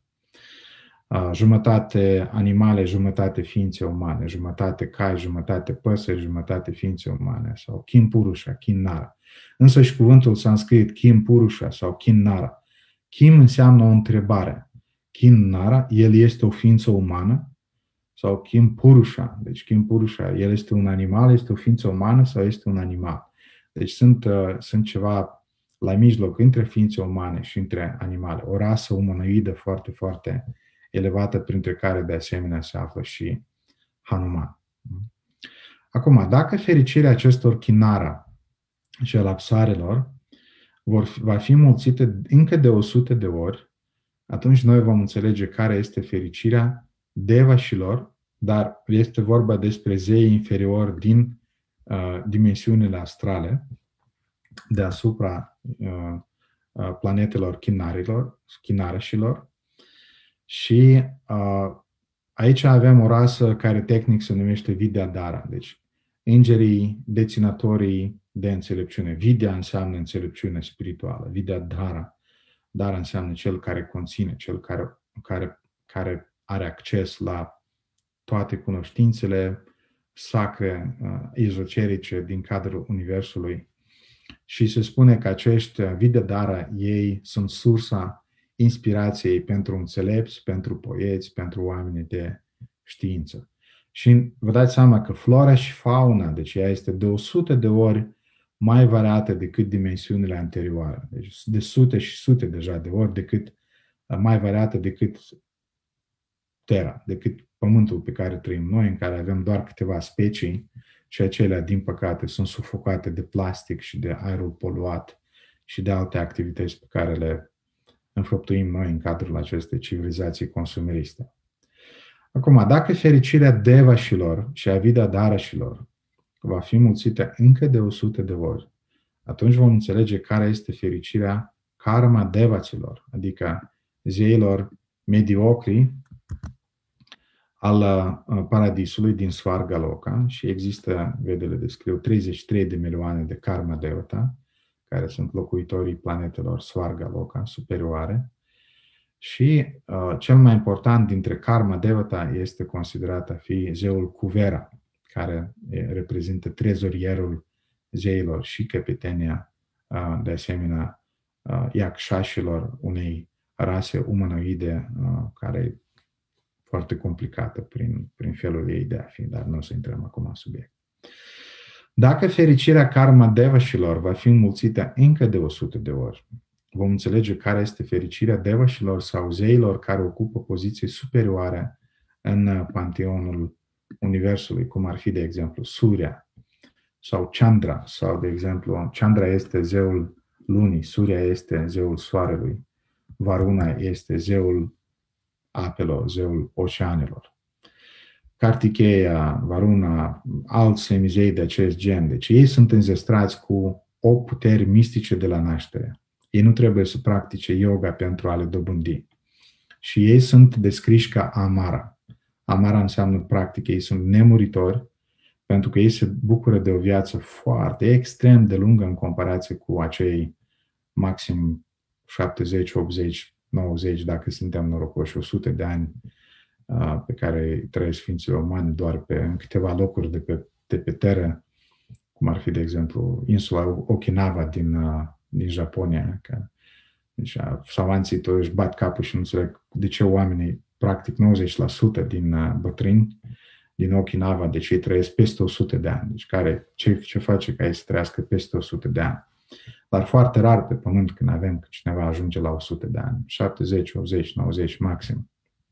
Jumătate animale, jumătate ființe umane, jumătate cai, jumătate păsări, jumătate ființe umane, sau Kim Purusha, Kinnara. Însă și cuvântul sanskrit Kim Purusha sau Kinnara. Kim înseamnă o întrebare. Kinnara, el este o ființă umană, sau Kim Purusha. Deci Kim Purusha, el este un animal, este o ființă umană sau este un animal. Deci sunt ceva la mijloc între ființe umane și între animale. O rasă umanoidă foarte, foarte elevată, printre care de asemenea se află și Hanuman. Acum, dacă fericirea acestor Kinnara și al apsarelor va fi mulțită încă de 100 de ori, atunci noi vom înțelege care este fericirea Devașilor, dar este vorba despre zei inferiori din dimensiunile astrale, deasupra planetelor Kinnarașilor. Și aici avem o rasă care tehnic se numește Vidyadhara, deci îngerii deținătorii de înțelepciune. Vidya înseamnă înțelepciune spirituală, Vidyadhara. Dara înseamnă cel care conține, cel care are acces la toate cunoștințele sacre, ezocerice din cadrul Universului. Și se spune că acești Vidyadhara, ei sunt sursa inspirației pentru înțelepți, pentru poeți, pentru oameni de știință. Și vă dați seama că flora și fauna, deci ea este de 100 de ori mai variată decât dimensiunile anterioare. Deci de sute și sute deja de ori decât mai variată decât Terra, decât Pământul pe care trăim noi, în care avem doar câteva specii și acelea, din păcate, sunt sufocate de plastic și de aerul poluat și de alte activități pe care le înfăptuim noi în cadrul acestei civilizații consumeriste. Acum, dacă fericirea devașilor și Avida Darașilor va fi mulțită încă de 100 de ori, atunci vom înțelege care este fericirea karma devaților, adică zeilor mediocri al paradisului din Svarga Loka, și există, Vedele descriu, 33 de milioane de karma devata, care sunt locuitorii planetelor Svarga Loka superioare. Și cel mai important dintre karma devata este considerat a fi zeul Kuvera, care reprezintă trezorierul zeilor și căpetenia, de asemenea, yakshashilor, unei rase umanoide care e foarte complicată prin felul ei de a fi, dar nu o să intrăm acum în subiect. Dacă fericirea karma devașilor va fi înmulțită încă de 100 de ori, vom înțelege care este fericirea devașilor sau zeilor care ocupă poziții superioare în panteonul Universului, cum ar fi, de exemplu, Surya sau Chandra, sau, de exemplu, Chandra este zeul lunii, Surya este zeul soarelui, Varuna este zeul apelor, zeul oceanelor. Kartikeya, Varuna, alți semizei de acest gen. Deci ei sunt înzestrați cu o puteri mistice de la naștere. Ei nu trebuie să practice yoga pentru a le dobândi. Și ei sunt descriși ca Amara. Amara înseamnă, practic, ei sunt nemuritori, pentru că ei se bucură de o viață foarte, extrem de lungă în comparație cu acei maxim 70, 80, 90, dacă suntem norocoși, 100 de ani pe care trăiesc ființele umane doar în câteva locuri de pe Terra, cum ar fi, de exemplu, insula Okinawa din Japonia. Deci savanții toți își bat capul și nu înțeleg de ce oamenii, practic 90% din bătrâni din Okinawa, deci ei trăiesc peste 100 de ani. Deci ce face ca ei să trăiască peste 100 de ani? Dar foarte rar pe Pământ când avem că cineva ajunge la 100 de ani. 70, 80, 90 maxim.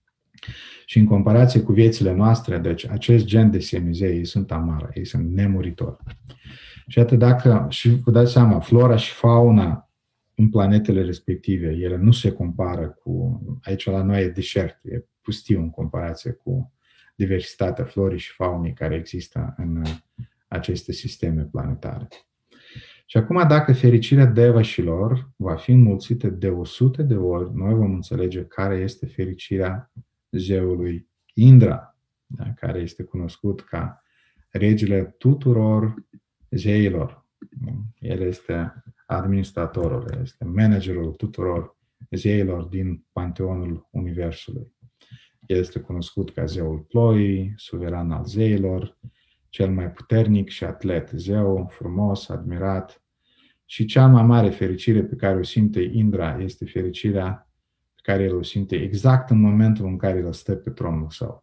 Și în comparație cu viețile noastre, deci acest gen de semizei, ei sunt Amara, ei sunt nemuritori. Și atât dacă, și vă dați seama, flora și fauna în planetele respective, ele nu se compară cu, aici la noi e deșert, e pustiu în comparație cu diversitatea florii și faunii care există în aceste sisteme planetare. Și acum, dacă fericirea devașilor va fi înmulțită de 100 de ori, noi vom înțelege care este fericirea zeului Indra, da, care este cunoscut ca regele tuturor zeilor. El este administratorul, este managerul tuturor zeilor din panteonul Universului. El este cunoscut ca zeul ploii, suveran al zeilor, cel mai puternic și atlet zeu, frumos, admirat. Și cea mai mare fericire pe care o simte Indra este fericirea pe care el o simte exact în momentul în care el stă pe tronul său.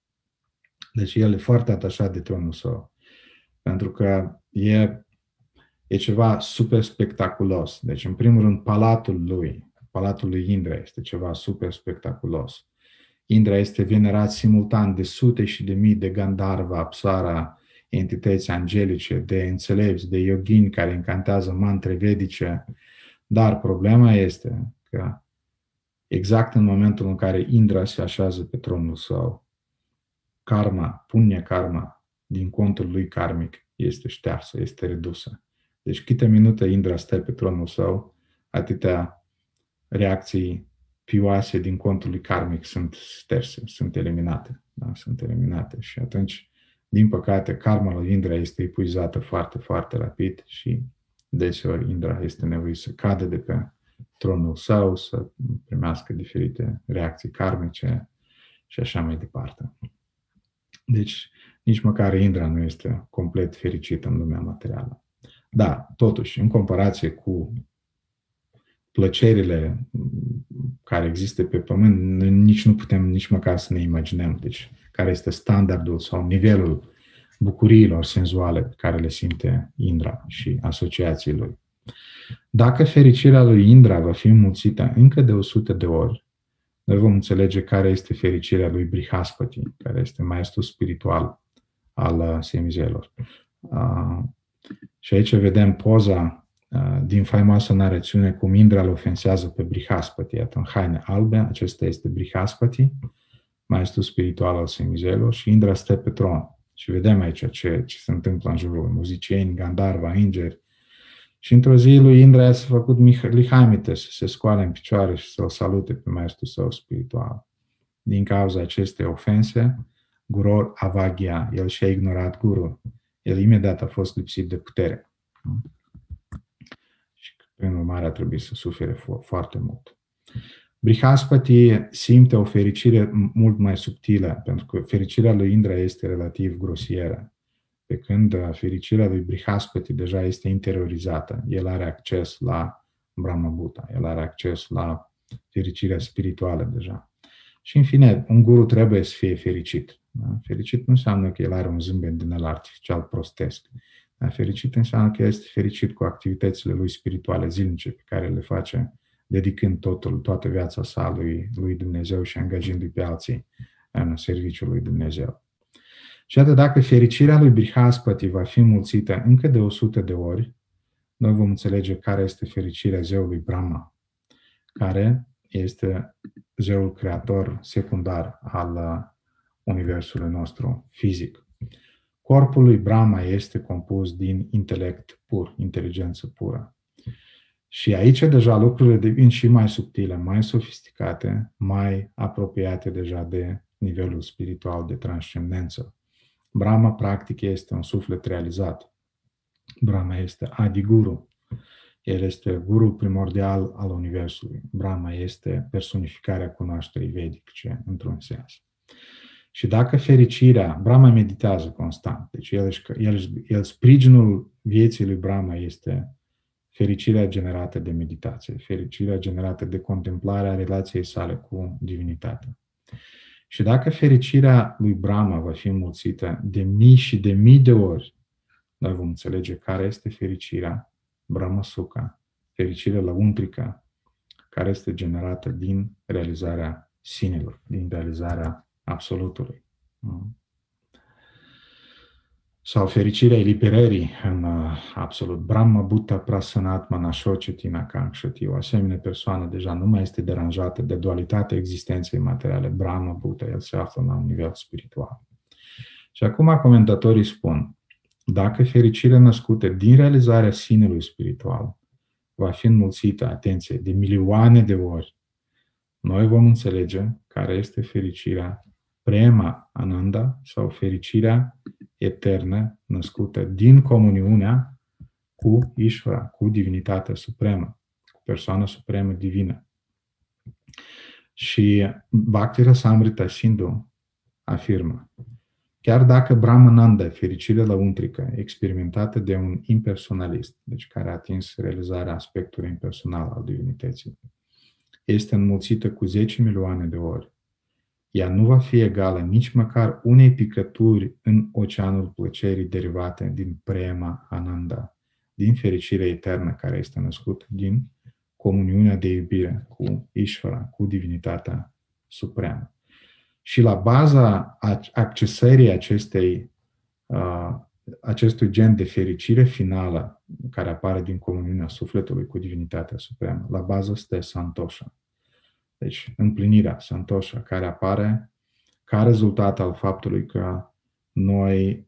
Deci el e foarte atașat de tronul său, pentru că e ceva super spectaculos. Deci, în primul rând, palatul lui Indra este ceva super spectaculos. Indra este venerat simultan de sute și de mii de Gandharva, Apsara, entități angelice, de înțelepți, de yogini care încantează mantre vedice. Dar problema este că exact în momentul în care Indra se așează pe tronul său, karma, punya karma din contul lui karmic este ștearsă, este redusă. Deci câte minute Indra stă pe tronul său, atâtea reacții pioase din contul lui karmic sunt șterse, sunt eliminate. Da? Sunt eliminate. Și atunci, din păcate, karma lui Indra este epuizată foarte, foarte rapid și deseori Indra este nevoit să cadă de pe tronul său, să primească diferite reacții karmice și așa mai departe. Deci, nici măcar Indra nu este complet fericit în lumea materială. Dar, totuși, în comparație cu plăcerile care există pe Pământ, nici nu putem nici măcar să ne imaginăm. Deci, care este standardul sau nivelul bucuriilor senzuale pe care le simte Indra și asociații lui. Dacă fericirea lui Indra va fi înmulțită încă de 100 de ori, noi vom înțelege care este fericirea lui Brihaspati, care este maestru spiritual al semizeilor. Și aici vedem poza din faimoasă narațiune cum Indra îl ofensează pe Brihaspati. Iată, în haine albe, acesta este Brihaspati, maestru spiritual al semizeilor, și Indra stă pe tron. Și vedem aici ce se întâmplă în jurul muzicieni, Gandharva, îngeri. Și într-o zi lui Indra s-a făcut lihamite să se scoale în picioare și să-l salute pe maestru său spiritual. Din cauza acestei ofense, Guror Avagya, el și-a ignorat guru. El imediat a fost lipsit de putere. Și prin urmare a trebuit să sufere foarte mult. Brihaspati simte o fericire mult mai subtilă, pentru că fericirea lui Indra este relativ grosieră. Pe când fericirea lui Brihaspati deja este interiorizată. El are acces la Brahma-bhuta, el are acces la fericirea spirituală deja. Și în fine, un guru trebuie să fie fericit. Da? Fericit nu înseamnă că el are un zâmbet din ăla artificial prostesc. Da? Fericit înseamnă că este fericit cu activitățile lui spirituale zilnice pe care le face, dedicând toată viața sa lui Dumnezeu și angajându-i pe alții în serviciul lui Dumnezeu. Și atât dacă fericirea lui Brihaspati va fi înmulțită încă de 100 de ori, noi vom înțelege care este fericirea zeului Brahma, care este zeul creator secundar al universului nostru fizic. Corpul lui Brahma este compus din intelect pur, inteligență pură. Și aici deja lucrurile devin și mai subtile, mai sofisticate, mai apropiate deja de nivelul spiritual de transcendență. Brahma, practic, este un suflet realizat. Brahma este Adiguru. El este gurul primordial al universului. Brahma este personificarea cunoașterii vedice, într-un sens. Și dacă fericirea, Brahma meditează constant, deci el sprijinul vieții lui Brahma este fericirea generată de meditație, fericirea generată de contemplarea relației sale cu divinitatea. Și dacă fericirea lui Brahma va fi înmulțită de mii și de mii de ori, noi vom înțelege care este fericirea Brahma Sukha, fericirea lăuntrică, care este generată din realizarea sinelor, din realizarea absolutului. Sau fericirea eliberării în absolut. Brahma Bhuta Prasanatma Nashoceti Nakankshati. O asemenea persoană deja nu mai este deranjată de dualitatea existenței materiale. Brahma Bhuta, el se află la un nivel spiritual. Și acum comentatorii spun, dacă fericirea născută din realizarea sinelui spiritual va fi înmulțită, atenție, de milioane de ori, noi vom înțelege care este fericirea Prema Ananda sau fericirea eternă născută din comuniunea cu Ishvara, cu divinitatea supremă, cu persoana supremă divină. Și Bhakti Rasamrita Sindhu afirmă, chiar dacă Brahmananda, fericirea lăuntrică, experimentată de un impersonalist, deci care a atins realizarea aspectului impersonal al divinității, este înmulțită cu 10 milioane de ori, ea nu va fi egală nici măcar unei picături în oceanul plăcerii derivate din Prema Ananda, din fericirea eternă care este născută din comuniunea de iubire cu Ishvara, cu divinitatea supremă. Și la baza accesării acestui gen de fericire finală care apare din comuniunea sufletului cu divinitatea supremă, la bază stă Santosha. Deci împlinirea, Santosha, care apare ca rezultat al faptului că noi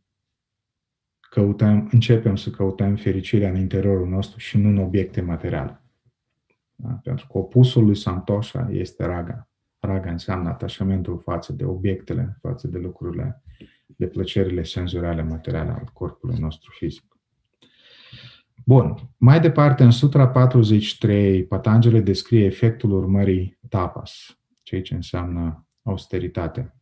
începem să căutăm fericirea în interiorul nostru și nu în obiecte materiale. Da? Pentru că opusul lui Santosha este Raga. Raga înseamnă atașamentul față de obiectele, față de lucrurile, de plăcerile senzoriale materiale al corpului nostru fizic. Bun. Mai departe, în Sutra 43, Patanjali descrie efectul urmării tapas, ceea ce înseamnă austeritate.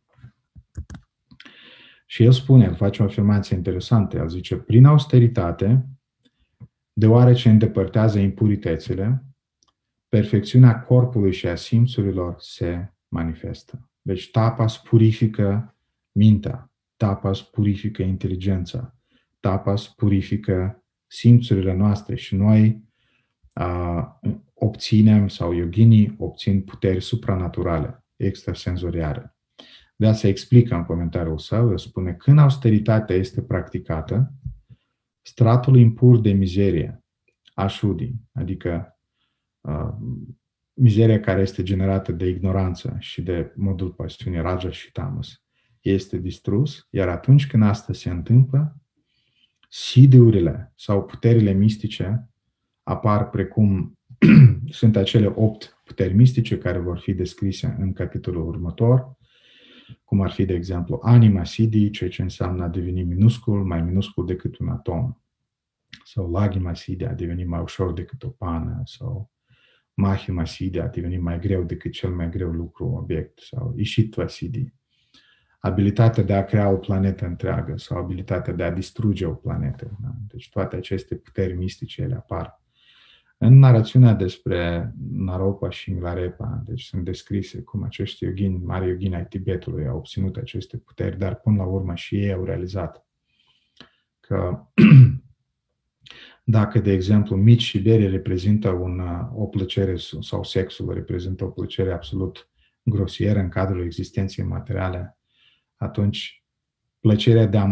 Și el spune, el face o afirmație interesantă, el zice, prin austeritate, deoarece îndepărtează impuritățile, perfecțiunea corpului și a simțurilor se manifestă. Deci tapas purifică mintea, tapas purifică inteligența, tapas purifică simțurile noastre și noi obținem, sau yoginii obțin puteri supranaturale, extrasenzoriale. De asta explică în comentariul său, el spune, când austeritatea este practicată, stratul impur de mizerie, ashudi, adică mizeria care este generată de ignoranță și de modul pasiunii raja și tamas, este distrus, iar atunci când asta se întâmplă, siddhiurile sau puterile mistice apar precum sunt acele 8 puteri mistice care vor fi descrise în capitolul următor, cum ar fi, de exemplu, anima siddhi, ceea ce înseamnă a deveni minuscul, mai minuscul decât un atom, sau laghima siddhi, a deveni mai ușor decât o pană, sau mahima siddhi, a deveni mai greu decât cel mai greu lucru, obiect, sau ishitva siddhi, abilitatea de a crea o planetă întreagă sau abilitatea de a distruge o planetă. Da? Deci toate aceste puteri mistice ele apar. În narațiunea despre Naropa și Milarepa, deci sunt descrise cum acești yogini, mari yogini ai Tibetului au obținut aceste puteri, dar până la urmă și ei au realizat că dacă, de exemplu, mici și bere reprezintă o plăcere sau sexul reprezintă o plăcere absolut grosieră în cadrul existenței materiale, atunci plăcerea de a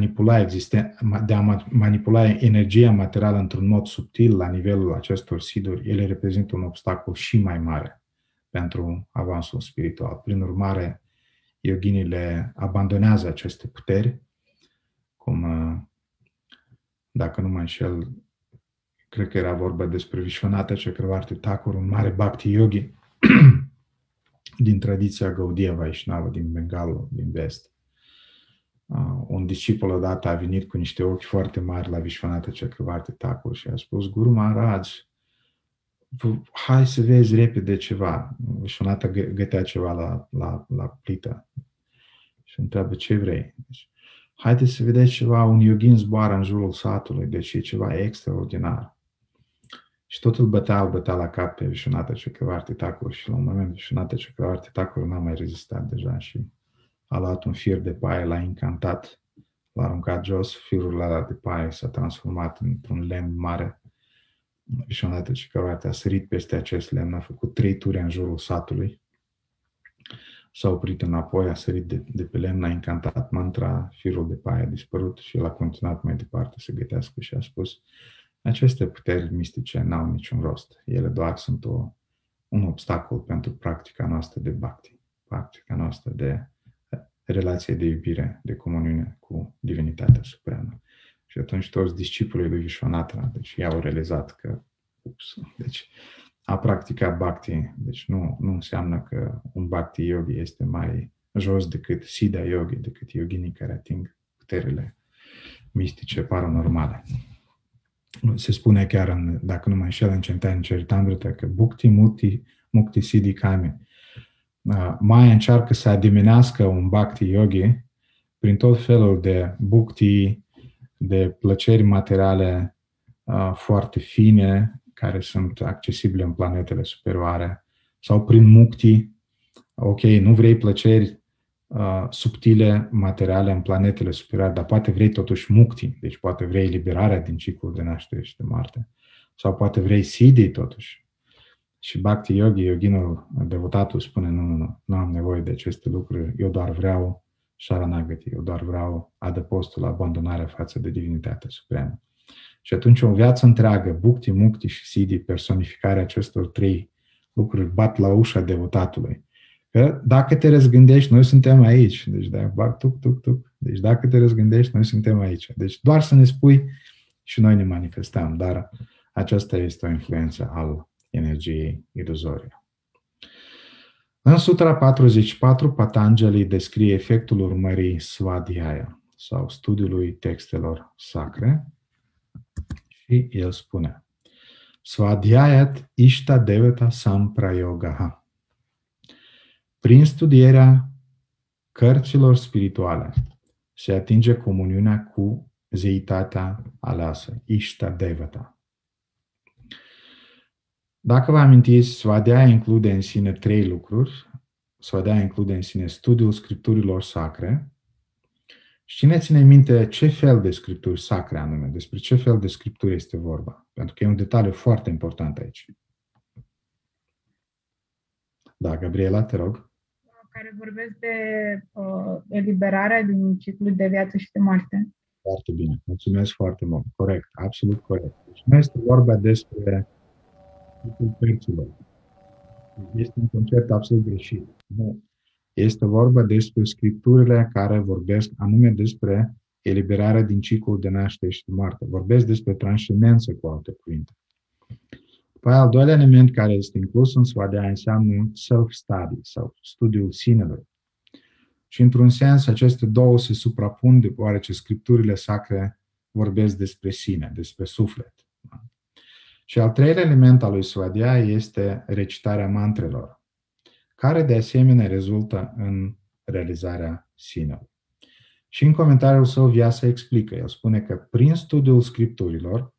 manipula energia materială într-un mod subtil la nivelul acestor siddhuri, ele reprezintă un obstacol și mai mare pentru avansul spiritual. Prin urmare, yoginii le abandonează aceste puteri, cum, dacă nu mă înșel, cred că era vorba despre Vishwanatha Chakravarti Thakur, un mare bhakti yogi din tradiția Gaudiya Vaishnava din Bengalul, din vest. Un discipol odată a venit cu niște ochi foarte mari la Vishwanatha Chakravarti Thakur și a spus, Guru Maharaj, hai să vezi repede ceva. Vishwanatha gătea ceva la plită și întreabă, ce vrei? Deci, haideți să vedeți ceva, un yogin zboară în jurul satului, deci e ceva extraordinar. Și totul bătea la cap pe Vishwanatha Chakravarti Thakur și la un moment Vishwanatha Chakravarti Thakur n-a mai rezistat deja și a luat un fir de paie, l-a incantat, l-a aruncat jos, firul ăla de paie s-a transformat într-un lemn mare. Vishwanatha Chakravarti a sărit peste acest lemn, a făcut 3 ture în jurul satului, s-a oprit înapoi, a sărit de pe lemn, a incantat mantra, firul de paie a dispărut și el a continuat mai departe să gătească și a spus, aceste puteri mistice n-au niciun rost, ele doar sunt un obstacol pentru practica noastră de bhakti, practica noastră de relație de iubire, de comuniune cu divinitatea supremă. Și atunci toți discipolii lui Vishwanatha, deci i-au realizat că, deci a practica bhakti, deci nu înseamnă că un bhakti yogi este mai jos decât siddha yogi, decât yoginii care ating puterile mistice paranormale. Se spune chiar, dacă nu mă înșel, în Chaitanya Charitamrita că bhukti mukti siddhi kami. Maya încearcă să ademenească un bhakti yogi prin tot felul de bhukti, de plăceri materiale foarte fine, care sunt accesibile în planetele superioare, sau prin mukti, ok, nu vrei plăceri subtile, materiale în planetele superioare, dar poate vrei totuși mukti, deci poate vrei eliberarea din ciclul de naștere și de moarte, sau poate vrei siddhi totuși. Și Bhakti Yogi, yoginul, devotatul, spune, nu am nevoie de aceste lucruri, eu doar vreau Sharanagati, eu doar vreau adăpostul, abandonarea față de divinitatea supremă. Și atunci o viață întreagă, Bhukti, Mukti și Siddhi, personificarea acestor 3 lucruri, bat la ușa devotatului. Că dacă te răzgândești, noi suntem aici. Deci, Deci dacă te răzgândești, noi suntem aici. Deci doar să ne spui și noi ne manifestăm, dar aceasta este o influență al energiei iluzorie. În Sutra 44, Patanjali descrie efectul urmării svadhyaya sau studiului textelor sacre și el spune Svadhyayat ishta devata samprayogaha. Prin studierea cărților spirituale se atinge comuniunea cu zeitatea aleasă, ishta devata. Dacă vă amintiți, Svadhyaya include în sine 3 lucruri. Svadhyaya include în sine studiul scripturilor sacre, Și cine ține minte ce fel de scripturi sacre anume, despre ce fel de scripturi este vorba? Pentru că e un detaliu foarte important aici. Da, Gabriela, te rog. Care vorbesc de eliberarea din ciclul de viață și de moarte. Foarte bine, mulțumesc foarte mult. Corect, absolut corect. Deci nu este vorba despre ciclul cărților. Este un concept absolut greșit. Nu. Este vorba despre scripturile care vorbesc anume despre eliberarea din ciclul de naștere și de moarte. Vorbesc despre transcendență, cu alte cuvinte. Păi al doilea element care este inclus în Svadhyaya înseamnă self-study sau studiul sinelui. Și într-un sens aceste două se suprapun deoarece scripturile sacre vorbesc despre sine, despre suflet. Și al treilea element al lui Svadhyaya este recitarea mantrelor, care de asemenea rezultă în realizarea sinelui. Și în comentariul său Vyasa explică, el spune că prin studiul scripturilor,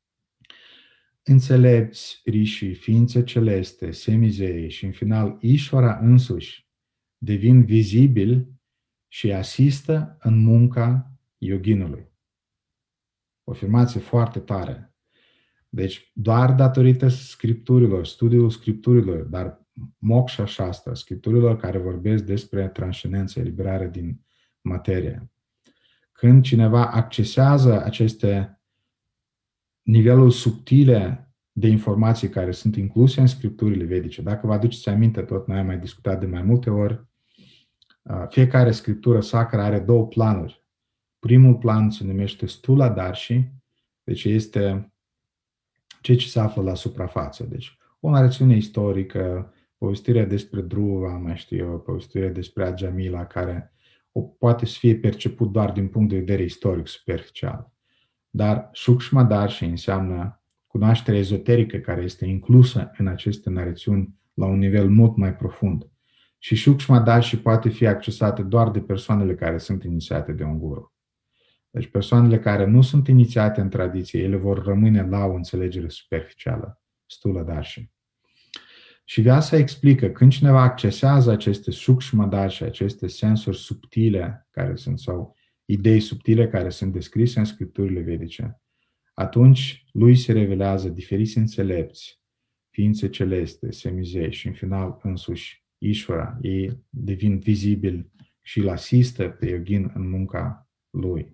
înțelepți, rishi, ființe celeste, semizei și în final Ishvara însuși devin vizibili și asistă în munca yoginului. O afirmație foarte tare. Deci doar datorită scripturilor, studiul scripturilor, dar moksha shastra, scripturilor care vorbesc despre transcendență, eliberare din materie. Când cineva accesează aceste niveluri subtile de informații care sunt incluse în scripturile vedice, dacă vă aduceți aminte, tot noi am mai discutat de mai multe ori, fiecare scriptură sacră are două planuri. Primul plan se numește Stula Darshi, deci este ceea ce se află la suprafață. Deci o narațiune istorică, povestirea despre Dhruva, mai știu eu, povestirea despre Ajamila, care poate să fie perceput doar din punct de vedere istoric, superficial. Dar Shukshma Darshi înseamnă cunoașterea ezoterică care este inclusă în aceste narațiuni la un nivel mult mai profund. Și Shukshma Darshi poate fi accesată doar de persoanele care sunt inițiate de un guru. Deci persoanele care nu sunt inițiate în tradiție, ele vor rămâne la o înțelegere superficială, Stula Darshi. Și Vyasa explică, când cineva accesează aceste Shukshma Darshi, aceste sensuri subtile care sunt, sau idei subtile care sunt descrise în scripturile vedice, atunci lui se revelează diferiți înțelepți, ființe celeste, semizei și în final însuși Ishvara. Ei devin vizibili și îl asistă pe yogin în munca lui.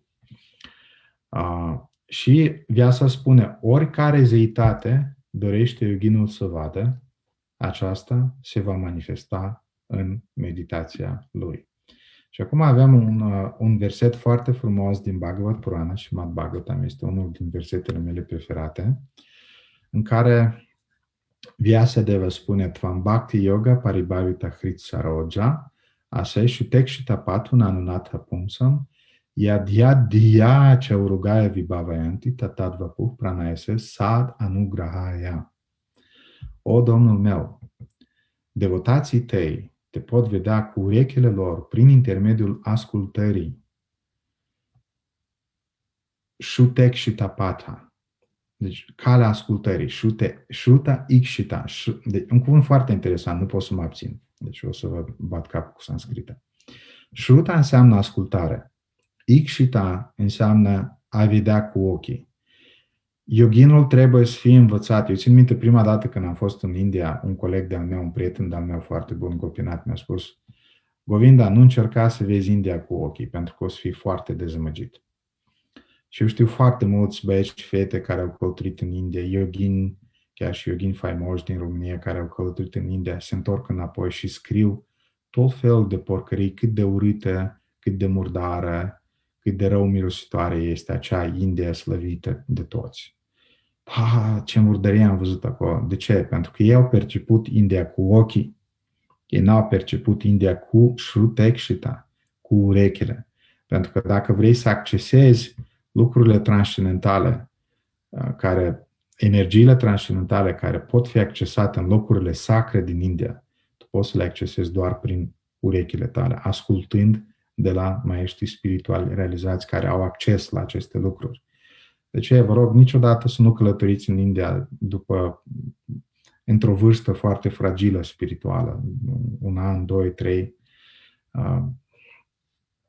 Și Vyasa spune, oricare zeitate dorește yoginul să vadă, aceasta se va manifesta în meditația lui. Și acum avem un verset foarte frumos din Bhagavad Purana, și Srimad Bhagavatam este unul din versetele mele preferate, în care Vyasadeva spune, Tvam Bhakti Yoga Paribhavita Hrit Saroja, Asai Shutek Shitapatu Nanunatha Pumsam, Yadhyad Dhiya Chaurugaya Vibhavayanti Tatadvapuh Pranayase Sad Anugrahaya. O, Domnul meu, devotații tăi te pot vedea cu urechile lor prin intermediul ascultării. Shutek Shitapatha. Deci, calea ascultării. Shuta Ikshita. Un cuvânt foarte interesant, nu pot să mă abțin. Deci o să vă bat capul cu sanscrită. Shruta înseamnă ascultare. Ikshita înseamnă a vedea cu ochii. Yoginul trebuie să fie învățat. Eu țin minte prima dată când am fost în India, un coleg de-al meu, un prieten de-al meu foarte bun, Gopinath, mi-a spus, Govinda, nu încerca să vezi India cu ochii, pentru că o să fii foarte dezamăgit. Și eu știu foarte mulți băieți și fete care au călătorit în India, yogini, chiar și yogini faimoși din România care au călătorit în India, se întorc înapoi și scriu tot felul de porcării, cât de urâtă, cât de murdară, cât de rău mirositoare este acea India slăvită de toți. Ce murdărie am văzut acolo. De ce? Pentru că ei au perceput India cu ochii. Ei n-au perceput India cu shrutekshita, cu urechile. Pentru că dacă vrei să accesezi lucrurile transcendentale, energiile transcendentale care pot fi accesate în locurile sacre din India, tu poți să le accesezi doar prin urechile tale, ascultând de la maestri spirituali realizați care au acces la aceste lucruri. De ce vă rog niciodată să nu călătoriți în India într-o vârstă foarte fragilă spirituală, 1 an, 2, 3.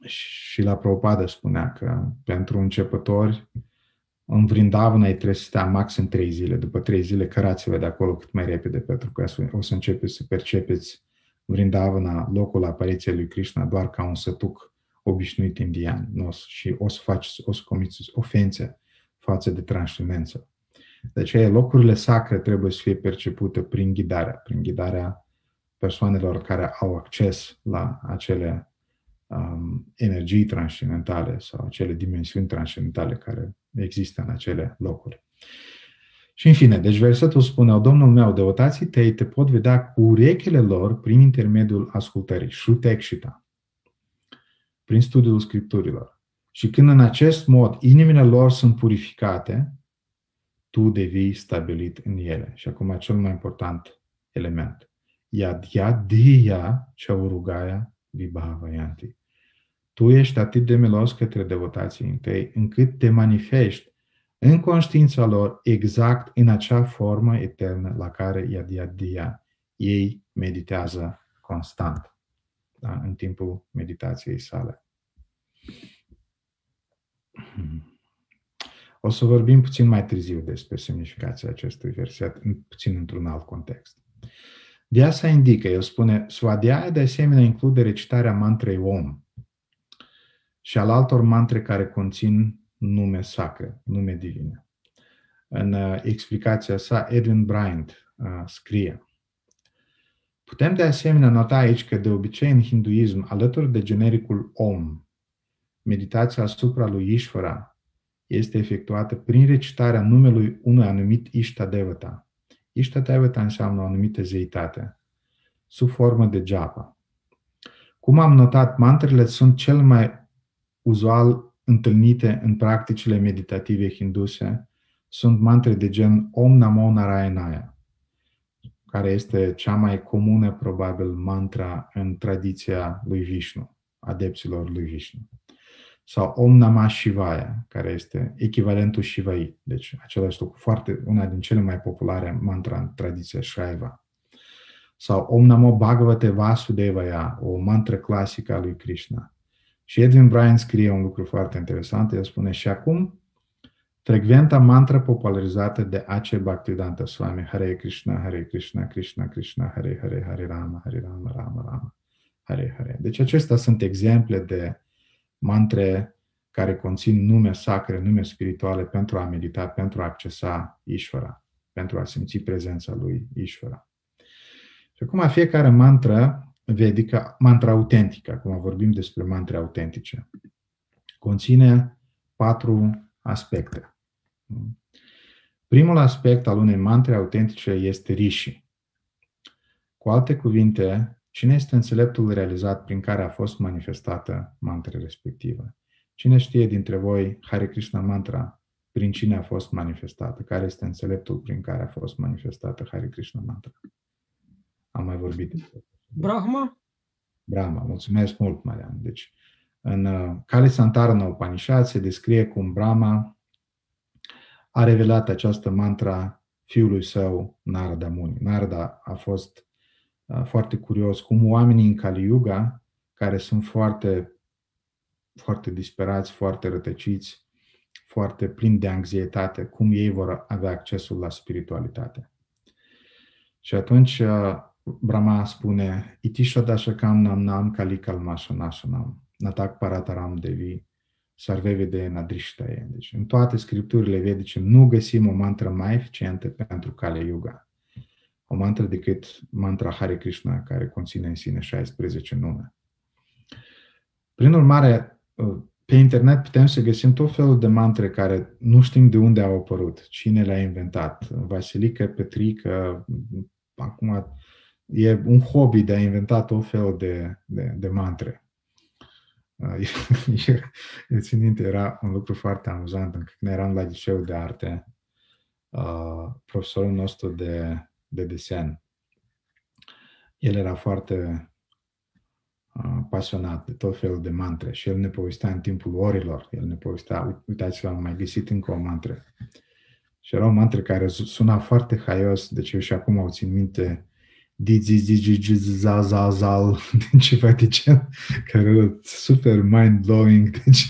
Și la Prabhupada spunea că pentru începători în Vrindavan ai trebuie să stea maxim 3 zile. După 3 zile cărați-vă de acolo cât mai repede, pentru că o să începeți să percepeți Vrindavana, locul apariției lui Krishna, doar ca un sătuc obișnuit indian. Și o să comiți ofențe față de transcendență. De aceea locurile sacre trebuie să fie percepute prin ghidarea persoanelor care au acces la acele energii transcendentale sau acele dimensiuni transcendentale care există în acele locuri. Și în fine, deci versetul spune: Domnul meu, devotații tăi te pot vedea cu urechile lor prin intermediul ascultării, Shrutekshita, prin studiul Scripturilor. Și când în acest mod inimile lor sunt purificate, tu devii stabilit în ele. Și acum cel mai important element. Yadya chaurugaya vibhavayanti. Tu ești atât de milos către devotații tăi, încât te manifesti în conștiința lor exact în acea formă eternă la care Yadya ei meditează constant, da? În timpul meditației sale. O să vorbim puțin mai târziu despre semnificația acestui verset, puțin într-un alt context. Vyasa indică, el spune, Svadhyaya de asemenea include recitarea mantrei Om și al altor mantre care conțin nume sacre, nume divine. În explicația sa, Edwin Bryant scrie: putem de asemenea nota aici că de obicei în hinduism, alături de genericul Om, meditația asupra lui Ishvara este efectuată prin recitarea numelui unui anumit Ishtadevata. Ishtadevata înseamnă o anumită zeitate, sub formă de japa. Cum am notat, mantrele sunt cel mai uzual întâlnite în practicile meditative hinduse, sunt mantre de gen Om Namo Narayanaya, care este cea mai comună, probabil, mantra în tradiția lui Vishnu, adepților lui Vishnu. Sau Om Namah Shivaya, care este echivalentul Shivai, deci același lucru, una din cele mai populare mantra în tradiția Shaiva. Sau Om Namo Bhagavate Vasudevaya, o mantră clasică a lui Krishna. Și Edwin Bryant scrie un lucru foarte interesant, el spune: și acum, frecventa mantra popularizată de A.C. Bhaktivedanta Swami, Hare Krishna, Krishna Krishna, Hare Hare, Hare Rama, Rama Rama, Hare Hare. Deci acestea sunt exemple de mantre care conțin nume sacre, nume spirituale pentru a medita, pentru a accesa Ishvara, pentru a simți prezența lui Ishvara. Și acum fiecare mantră vedică, mantra autentică, acum vorbim despre mantre autentice, conține 4 aspecte. Primul aspect al unei mantre autentice este rishi. Cu alte cuvinte, cine este înțeleptul realizat prin care a fost manifestată mantra respectivă? Cine știe dintre voi Hare Krishna mantra prin cine a fost manifestată? Care este înțeleptul prin care a fost manifestată Hare Krishna mantra? Am mai vorbit despre Brahma? Brahma, mulțumesc mult, Marian. Deci, în Kali Santarana Upanishad se descrie cum Brahma a revelat această mantra fiului său, Narada Muni. Narada a fost foarte curios cum oamenii în Kali Yuga, care sunt foarte, foarte disperați, foarte rătăciți, foarte plini de anxietate, cum ei vor avea accesul la spiritualitate. Și atunci Brahma spune: Iti Shadashakam Nam Nam Kali Kalmashanashanam Natak Parataram Devi Sarvevede Nadrishtaye. Deci în toate scripturile vedice nu găsim o mantră mai eficientă pentru Kali Yuga. O mantră decât mantra Hare Krishna, care conține în sine 16 nume. Prin urmare, pe internet putem să găsim tot felul de mantre care nu știm de unde au apărut, cine le-a inventat. Vasilică, Petrică, acum e un hobby de a inventa tot felul de mantre. Eu țin minte, era un lucru foarte amuzant când eram la liceu de arte. Profesorul nostru de desen, el era foarte pasionat de tot felul de mantre și el ne povestea în timpul orilor, el ne povestea: uitați-vă, am mai găsit încă o mantră. Și era o mantră care suna foarte haios, deci eu și acum o țin minte: dizizizizazazal, ceva de gen, care era super mind-blowing. Deci,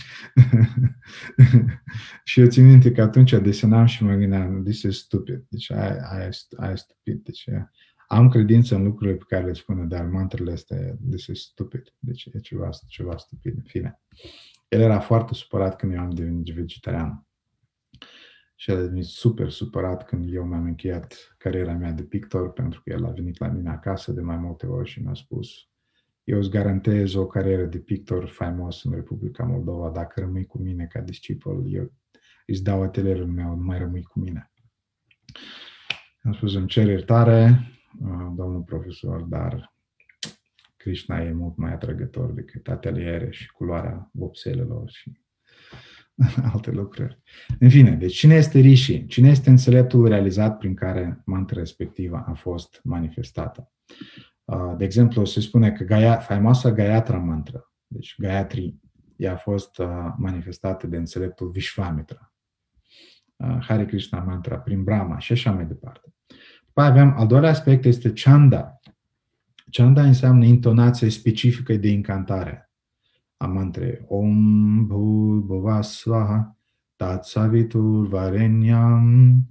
și eu țin minte că atunci desenam și mă gândeam, this is stupid, deci aia e stupid. Deci, am credință în lucrurile pe care le spune, dar mantrele astea, this is stupid, deci e ceva stupid, în fine. El era foarte supărat când eu am devenit vegetarian. Și el a devenit super supărat când eu mi-am încheiat cariera mea de pictor, pentru că el a venit la mine acasă de mai multe ori și mi-a spus: eu îți garantez o carieră de pictor faimos în Republica Moldova dacă rămâi cu mine ca discipol. Eu îți dau atelierul meu, nu mai rămâi cu mine. Am spus: îmi cer iertare, domnul profesor, dar Krishna e mult mai atrăgător decât ateliere și culoarea vopselelor și alte lucruri. În fine, deci cine este Rishi? Cine este înțeleptul realizat prin care mantra respectivă a fost manifestată? De exemplu, se spune că faimoasa Gayatra mantra, deci Gayatri, ea a fost manifestată de înțeleptul Vishvamitra. Hare Krishna mantra prin Brahma și așa mai departe. După avem al doilea aspect, este Chanda. Chanda înseamnă intonație specifică de incantare a mantrei. Om Bhuvah Swaha Tat Savitur Varenyam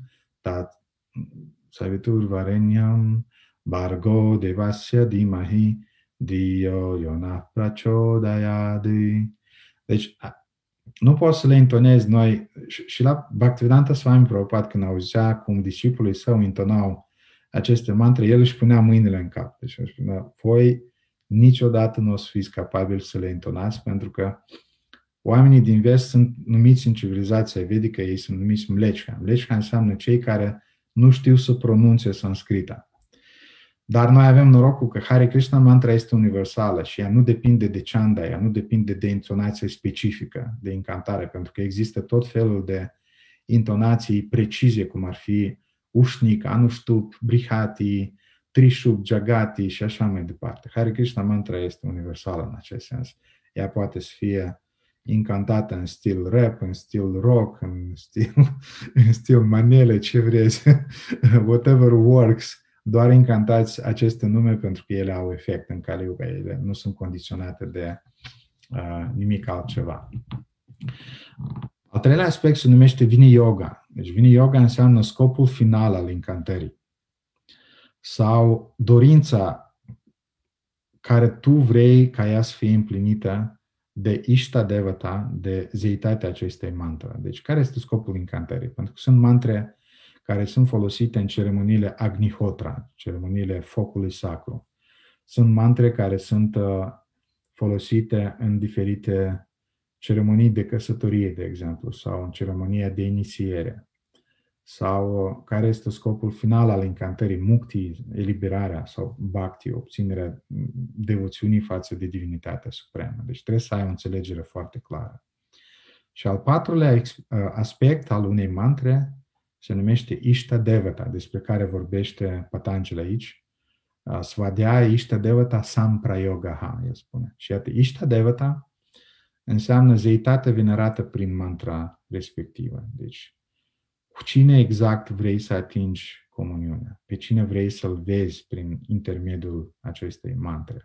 Bhargo Devasya Dhimahi Dhiyo Yona Prachodayadi. Deci, nu poți să le intonezi noi. Și la Bhaktivedanta Swami Prabhupada, când auzea cum discipolii său intonau aceste mantre, el își punea mâinile în cap. Deci își spunea: voi niciodată nu o să fiți capabili să le intonați, pentru că oamenii din vest sunt numiți în civilizația vedică, ei sunt numiți mlechha. Mlechha înseamnă cei care nu știu să pronunțe sanscrita. Dar noi avem norocul că Hare Krishna mantra este universală și ea nu depinde de chanda, ea nu depinde de intonație specifică, de incantare, pentru că există tot felul de intonații precize, cum ar fi Ushnik, Anushtup, Brihati, Trishub, Jagati și așa mai departe. Hare Krishna mantra este universală în acest sens. Ea poate să fie incantată în stil rap, în stil rock, în stil manele, ce vreți, whatever works. Doar incantați aceste nume pentru că ele au efect în Kali Yuga. Ele nu sunt condiționate de nimic altceva. Al treilea aspect se numește Vini Yoga. Deci Vini Yoga înseamnă scopul final al incantării sau dorința care tu vrei ca ea să fie împlinită de Ishta Devata, de zeitatea acestei mantra. Deci care este scopul incantării? Pentru că sunt mantre care sunt folosite în ceremoniile Agnihotra, ceremoniile focului sacru. Sunt mantre care sunt folosite în diferite ceremonii de căsătorie, de exemplu, sau în ceremonia de inițiere. Sau care este scopul final al incantării, mukti, eliberarea sau bhakti, obținerea devoțiunii față de divinitatea supremă. Deci trebuie să ai o înțelegere foarte clară. Și al patrulea aspect al unei mantre se numește Ishta Devata, despre care vorbește Patanjali aici. Svadhyaya Ishta Devata Samprayogaha, el spune. Și iată, Ishta Devata înseamnă zeitatea venerată prin mantra respectivă. Deci, cu cine exact vrei să atingi comuniunea? Pe cine vrei să-l vezi prin intermediul acestei mantre?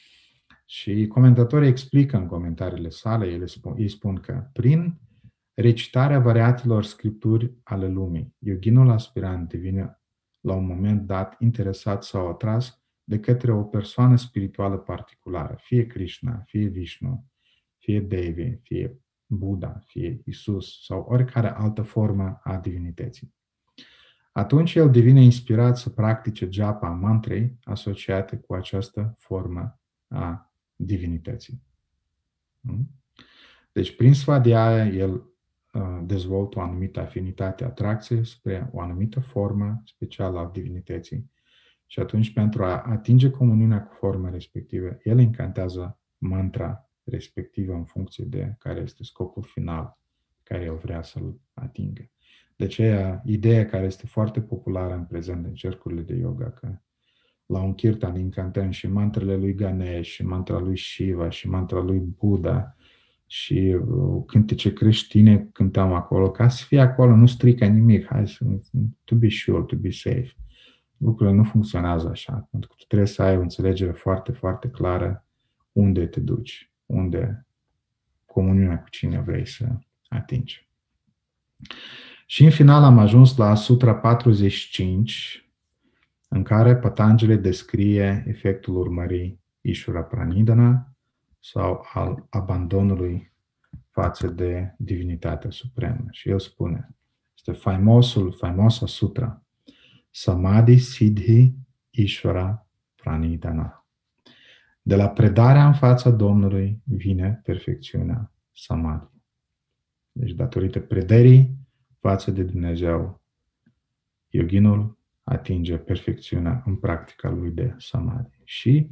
Și comentatorii explică în comentariile sale, ei spun că prin recitarea variatelor scripturi ale lumii, yoginul aspirant devine la un moment dat interesat sau atras de către o persoană spirituală particulară, fie Krishna, fie Vishnu, fie Devi, fie Buddha, fie Isus sau oricare altă formă a divinității. Atunci el devine inspirat să practice japa mantrei asociate cu această formă a divinității. Deci prin svadhyaya el dezvoltă o anumită afinitate, atracție spre o anumită formă specială a divinității. Și atunci, pentru a atinge comuniunea cu forma respectivă, el incantează mantra respectivă în funcție de care este scopul final care el vrea să-l atingă. De aceea, ideea care este foarte populară în prezent în cercurile de yoga, că la un kirtan incantăm și mantrele lui Ganesh, și mantra lui Shiva, și mantra lui Buddha, și cântece creștine cântăm acolo, ca să fie acolo, nu strică nimic, hai să, to be sure, to be safe. lucrurile nu funcționează așa, pentru că tu trebuie să ai o înțelegere foarte, foarte clară unde te duci, unde comuniunea cu cine vrei să atingi. Și în final am ajuns la Sutra 45, în care Patanjali descrie efectul urmării Ishvara Pranidhana sau al abandonului față de divinitatea supremă. Și el spune, este faimoasa sutra, Samadhi Siddhi Ishvara Pranidhana. De la predarea în fața Domnului vine perfecțiunea Samadhi. Deci datorită prederii față de Dumnezeu, yoginul atinge perfecțiunea în practica lui de Samadhi. Și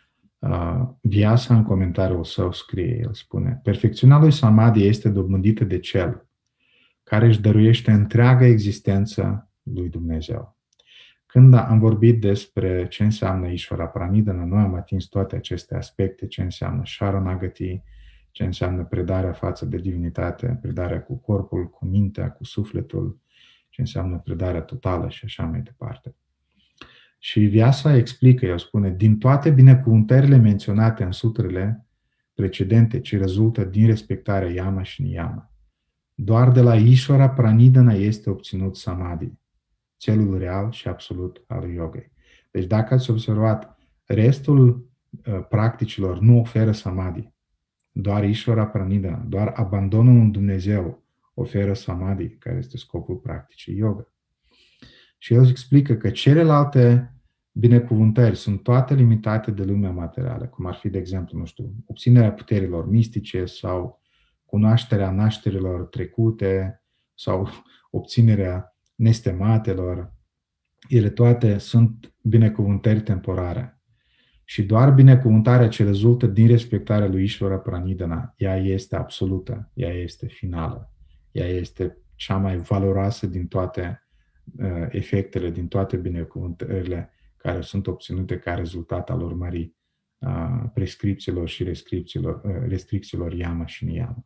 Vyasa în comentariul său scrie, el spune, perfecțiunea lui Samadhi este dobândită de cel care își dăruiește întreaga existență lui Dumnezeu. Când am vorbit despre ce înseamnă Ishvara Pranidhana, noi am atins toate aceste aspecte, ce înseamnă Sharanagati, ce înseamnă predarea față de divinitate, predarea cu corpul, cu mintea, cu sufletul, ce înseamnă predarea totală și așa mai departe. Și Vyasa explică, el spune, din toate binecuvântările menționate în sutrele precedente, ce rezultă din respectarea yama și niyama, doar de la Ishvara Pranidhana este obținut Samadhi, celul real și absolut al yogei. Deci dacă ați observat, restul practicilor nu oferă Samadhi, doar Ishvara Pranidhana, doar abandonul în Dumnezeu oferă Samadhi, care este scopul practicii yoga. Și el explică că celelalte binecuvântări sunt toate limitate de lumea materială, cum ar fi, de exemplu, nu știu, obținerea puterilor mistice sau cunoașterea nașterilor trecute sau obținerea nestematelor. Ele toate sunt binecuvântări temporare. Și doar binecuvântarea ce rezultă din respectarea lui Ishvara Pranidhana, ea este absolută, ea este finală, ea este cea mai valoroasă din toate efectele, din toate binecuvântările care sunt obținute ca rezultat al urmării prescripțiilor și restricțiilor yama și niyama.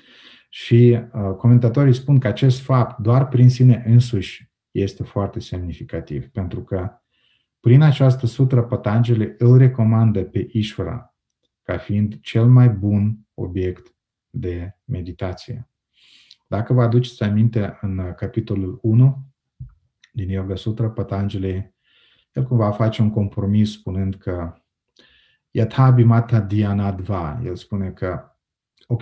Și comentatorii spun că acest fapt doar prin sine însuși este foarte semnificativ, pentru că prin această sutră Patanjali îl recomandă pe Ishvara ca fiind cel mai bun obiect de meditație. Dacă vă aduceți aminte, în capitolul 1 din Yoga Sutra, Patanjali, el cumva face un compromis spunând că Yathabhimata Dhyanadva, el spune că, ok,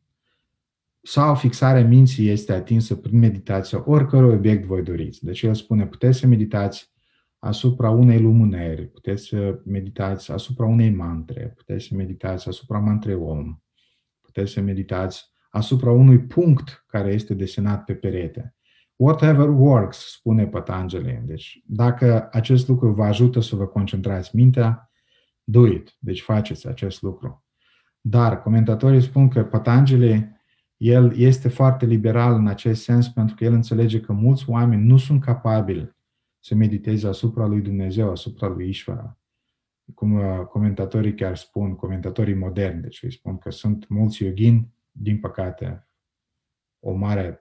sau fixarea minții este atinsă prin meditația oricărui obiect voi doriți. Deci el spune, puteți să meditați asupra unei lumânări, puteți să meditați asupra unei mantre, puteți să meditați asupra mantrei Om, puteți să meditați asupra unui punct care este desenat pe perete. Whatever works, spune Patanjali. Deci, dacă acest lucru vă ajută să vă concentrați mintea, do it. Deci faceți acest lucru. Dar comentatorii spun că Patanjali, el este foarte liberal în acest sens pentru că el înțelege că mulți oameni nu sunt capabili să mediteze asupra lui Dumnezeu, asupra lui Ishvara. Cum comentatorii chiar spun, comentatorii moderni, deci îi spun că sunt mulți yogini, din păcate, un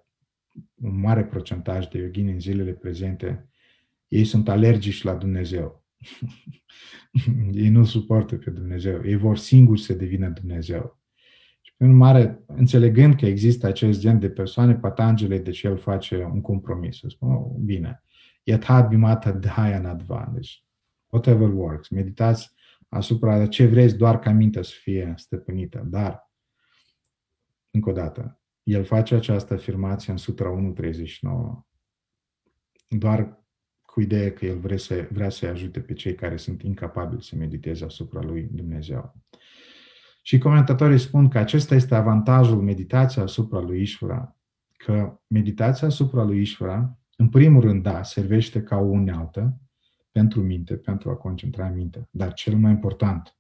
mare procentaj de yogini în zilele prezente, ei sunt alergici la Dumnezeu. Ei nu suportă pe Dumnezeu. Ei vor singuri să devină Dumnezeu. Și prin urmare, înțelegând că există acest gen de persoane, Patanjali, deci el face un compromis. Să spun, bine, Yathabhimata Dhyanadva, deci whatever works, meditați asupra ce vreți doar ca mintea să fie stăpânită. Dar, încă o dată, el face această afirmație în Sutra 1.39 doar cu ideea că el vrea să-i ajute pe cei care sunt incapabili să mediteze asupra lui Dumnezeu. Și comentatorii spun că acesta este avantajul meditației asupra lui Ishvara, că meditația asupra lui Ishvara, în primul rând, da, servește ca o unealtă pentru minte, pentru a concentra mintea. Dar cel mai important,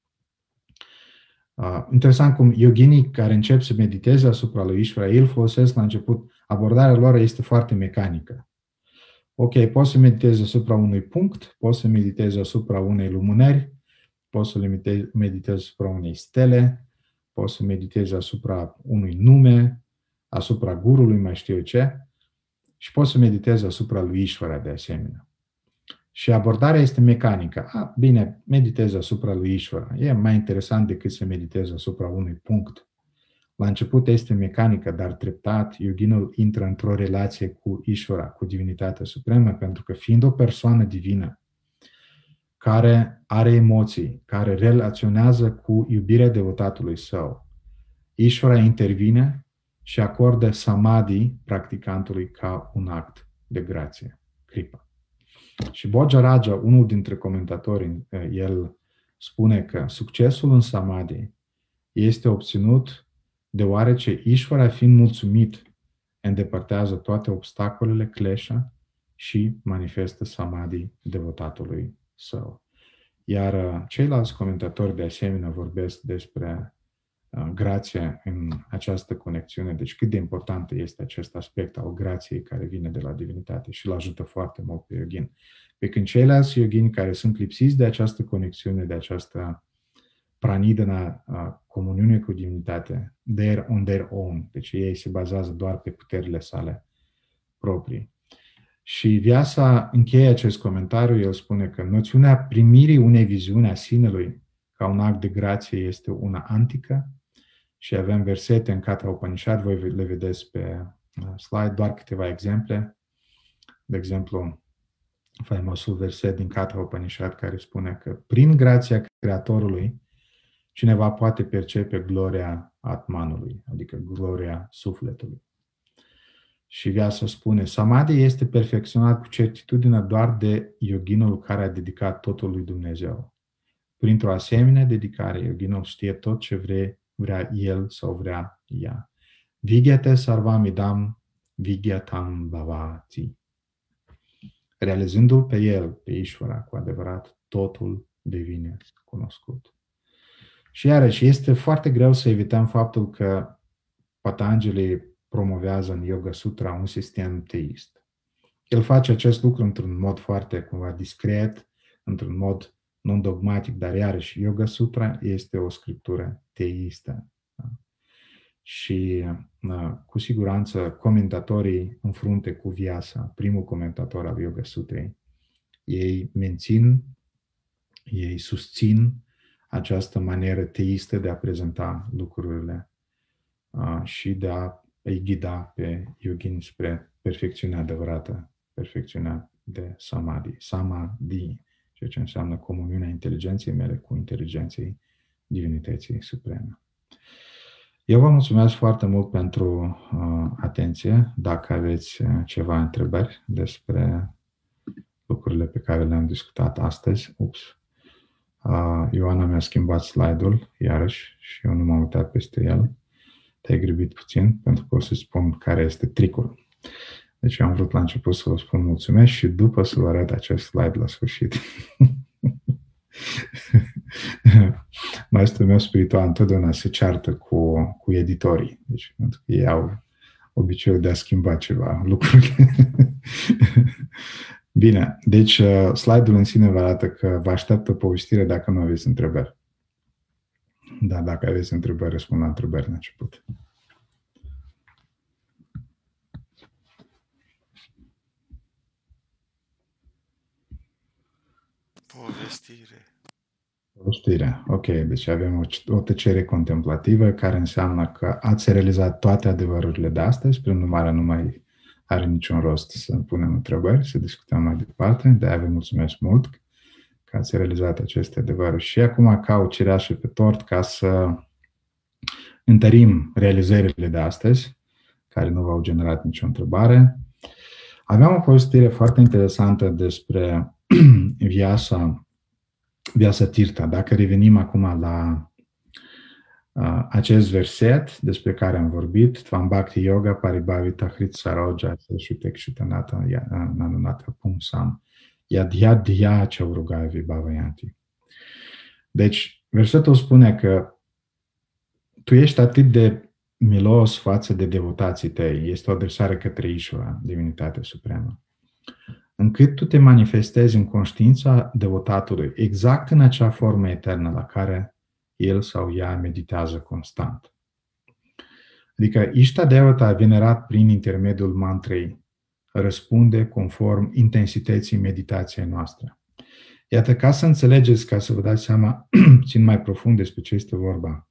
interesant cum yoginii care încep să mediteze asupra lui Ishvara, ei folosesc la început, abordarea lor este foarte mecanică. Ok, poți să meditezi asupra unui punct, poți să meditezi asupra unei lumânări, poți să meditezi asupra unei stele, poți să meditezi asupra unui nume, asupra gurului, mai știu eu ce, și poți să meditezi asupra lui Ishvara de asemenea. Și abordarea este mecanică. Bine, meditez asupra lui Ishvara. E mai interesant decât să meditez asupra unui punct. La început este mecanică, dar treptat, yoginul intră într-o relație cu Ishvara, cu divinitatea supremă, pentru că fiind o persoană divină, care are emoții, care relaționează cu iubirea devotatului său, Ishvara intervine și acordă samadhi practicantului ca un act de grație, kripa. Și Bojaraja, unul dintre comentatori, el spune că succesul în samadhi este obținut deoarece Ishvara, fiind mulțumit, îndepărtează toate obstacolele, cleșa și manifestă samadhi devotatului său. Iar ceilalți comentatori de asemenea vorbesc despre grația în această conexiune, deci cât de important este acest aspect al grației care vine de la divinitate și îl ajută foarte mult pe yogin. Pe când ceilalți yogini care sunt lipsiți de această conexiune, de această pranidana, comuniune cu divinitate, they're on their own, deci ei se bazează doar pe puterile sale proprii. Și Vyasa încheie acest comentariu, el spune că noțiunea primirii unei viziuni a sinelui ca un act de grație este una antică și avem versete în Katha Upanishad, voi le vedeți pe slide, doar câteva exemple. De exemplu, faimosul verset din Katha Upanishad care spune că prin grația Creatorului cineva poate percepe gloria Atmanului, adică gloria sufletului. Și Vyasa spune, samadhi este perfecționat cu certitudine doar de yoginul care a dedicat totul lui Dumnezeu. Printr-o asemenea dedicare, yoginul știe tot ce vrea el sau vrea ea. Vigyate sarvamidam vigyatam bhavati. Realizându-l pe el, pe Ishvara, cu adevărat, totul devine cunoscut. Și iarăși, este foarte greu să evităm faptul că Patanjali promovează în Yoga Sutra un sistem teist. El face acest lucru într-un mod foarte cumva discret, într-un mod non-dogmatic, dar iarăși Yoga Sutra este o scriptură teistă. Da? Și cu siguranță comentatorii în frunte cu Vyasa, primul comentator al Yoga Sutrei, ei susțin această manieră teistă de a prezenta lucrurile și de a îi ghida pe yogini spre perfecțiunea adevărată, perfecțiunea de samadhi. Samadhi, ceea ce înseamnă comuniunea inteligenței mele cu inteligenței divinității supreme. Eu vă mulțumesc foarte mult pentru atenție. Dacă aveți ceva întrebări despre lucrurile pe care le-am discutat astăzi, Ioana mi-a schimbat slide-ul, iarăși, și eu nu m-am uitat peste el. Te-ai grăbit puțin, pentru că o să spun care este tricul. Deci eu am vrut la început să vă spun mulțumesc și după să vă arăt acest slide la sfârșit. Maestrul meu spiritual întotdeauna se ceartă cu editorii. Deci, pentru că ei au obiceiul de a schimba ceva lucruri. Bine, deci slide-ul în sine vă arată că vă așteaptă povestire dacă nu aveți întrebări. Dar dacă aveți întrebări, răspund la întrebări în început. Povestire. Ok, deci avem o tăcere contemplativă care înseamnă că ați realizat toate adevărurile de astăzi, prin urmare nu mai are niciun rost să punem întrebări, să discutăm mai departe. De-aia vă mulțumesc mult că ați realizat aceste adevăruri. Și acum ca o cireașă pe tort ca să întărim realizările de astăzi, care nu v-au generat nicio întrebare. Aveam o povestire foarte interesantă despre Vyasa Tirtha. Dacă revenim acum la acest verset despre care am vorbit, Tvam Bhakti Yoga Paribhavita Hrit Saroja Shutek Shutanata Nanunata Pumsam Yadhyadhya Chaurugai Vibhavayanti. Deci, versetul spune că tu ești atât de milos față de devotații tăi, este o adresare către Ishvara, divinitatea supremă, încât tu te manifestezi în conștiința devotatului, exact în acea formă eternă la care el sau ea meditează constant. Adică Ishta Devata a venerat prin intermediul mantrei răspunde conform intensității meditației noastre. Iată, ca să înțelegeți, ca să vă dați seama puțin mai profund despre ce este vorba,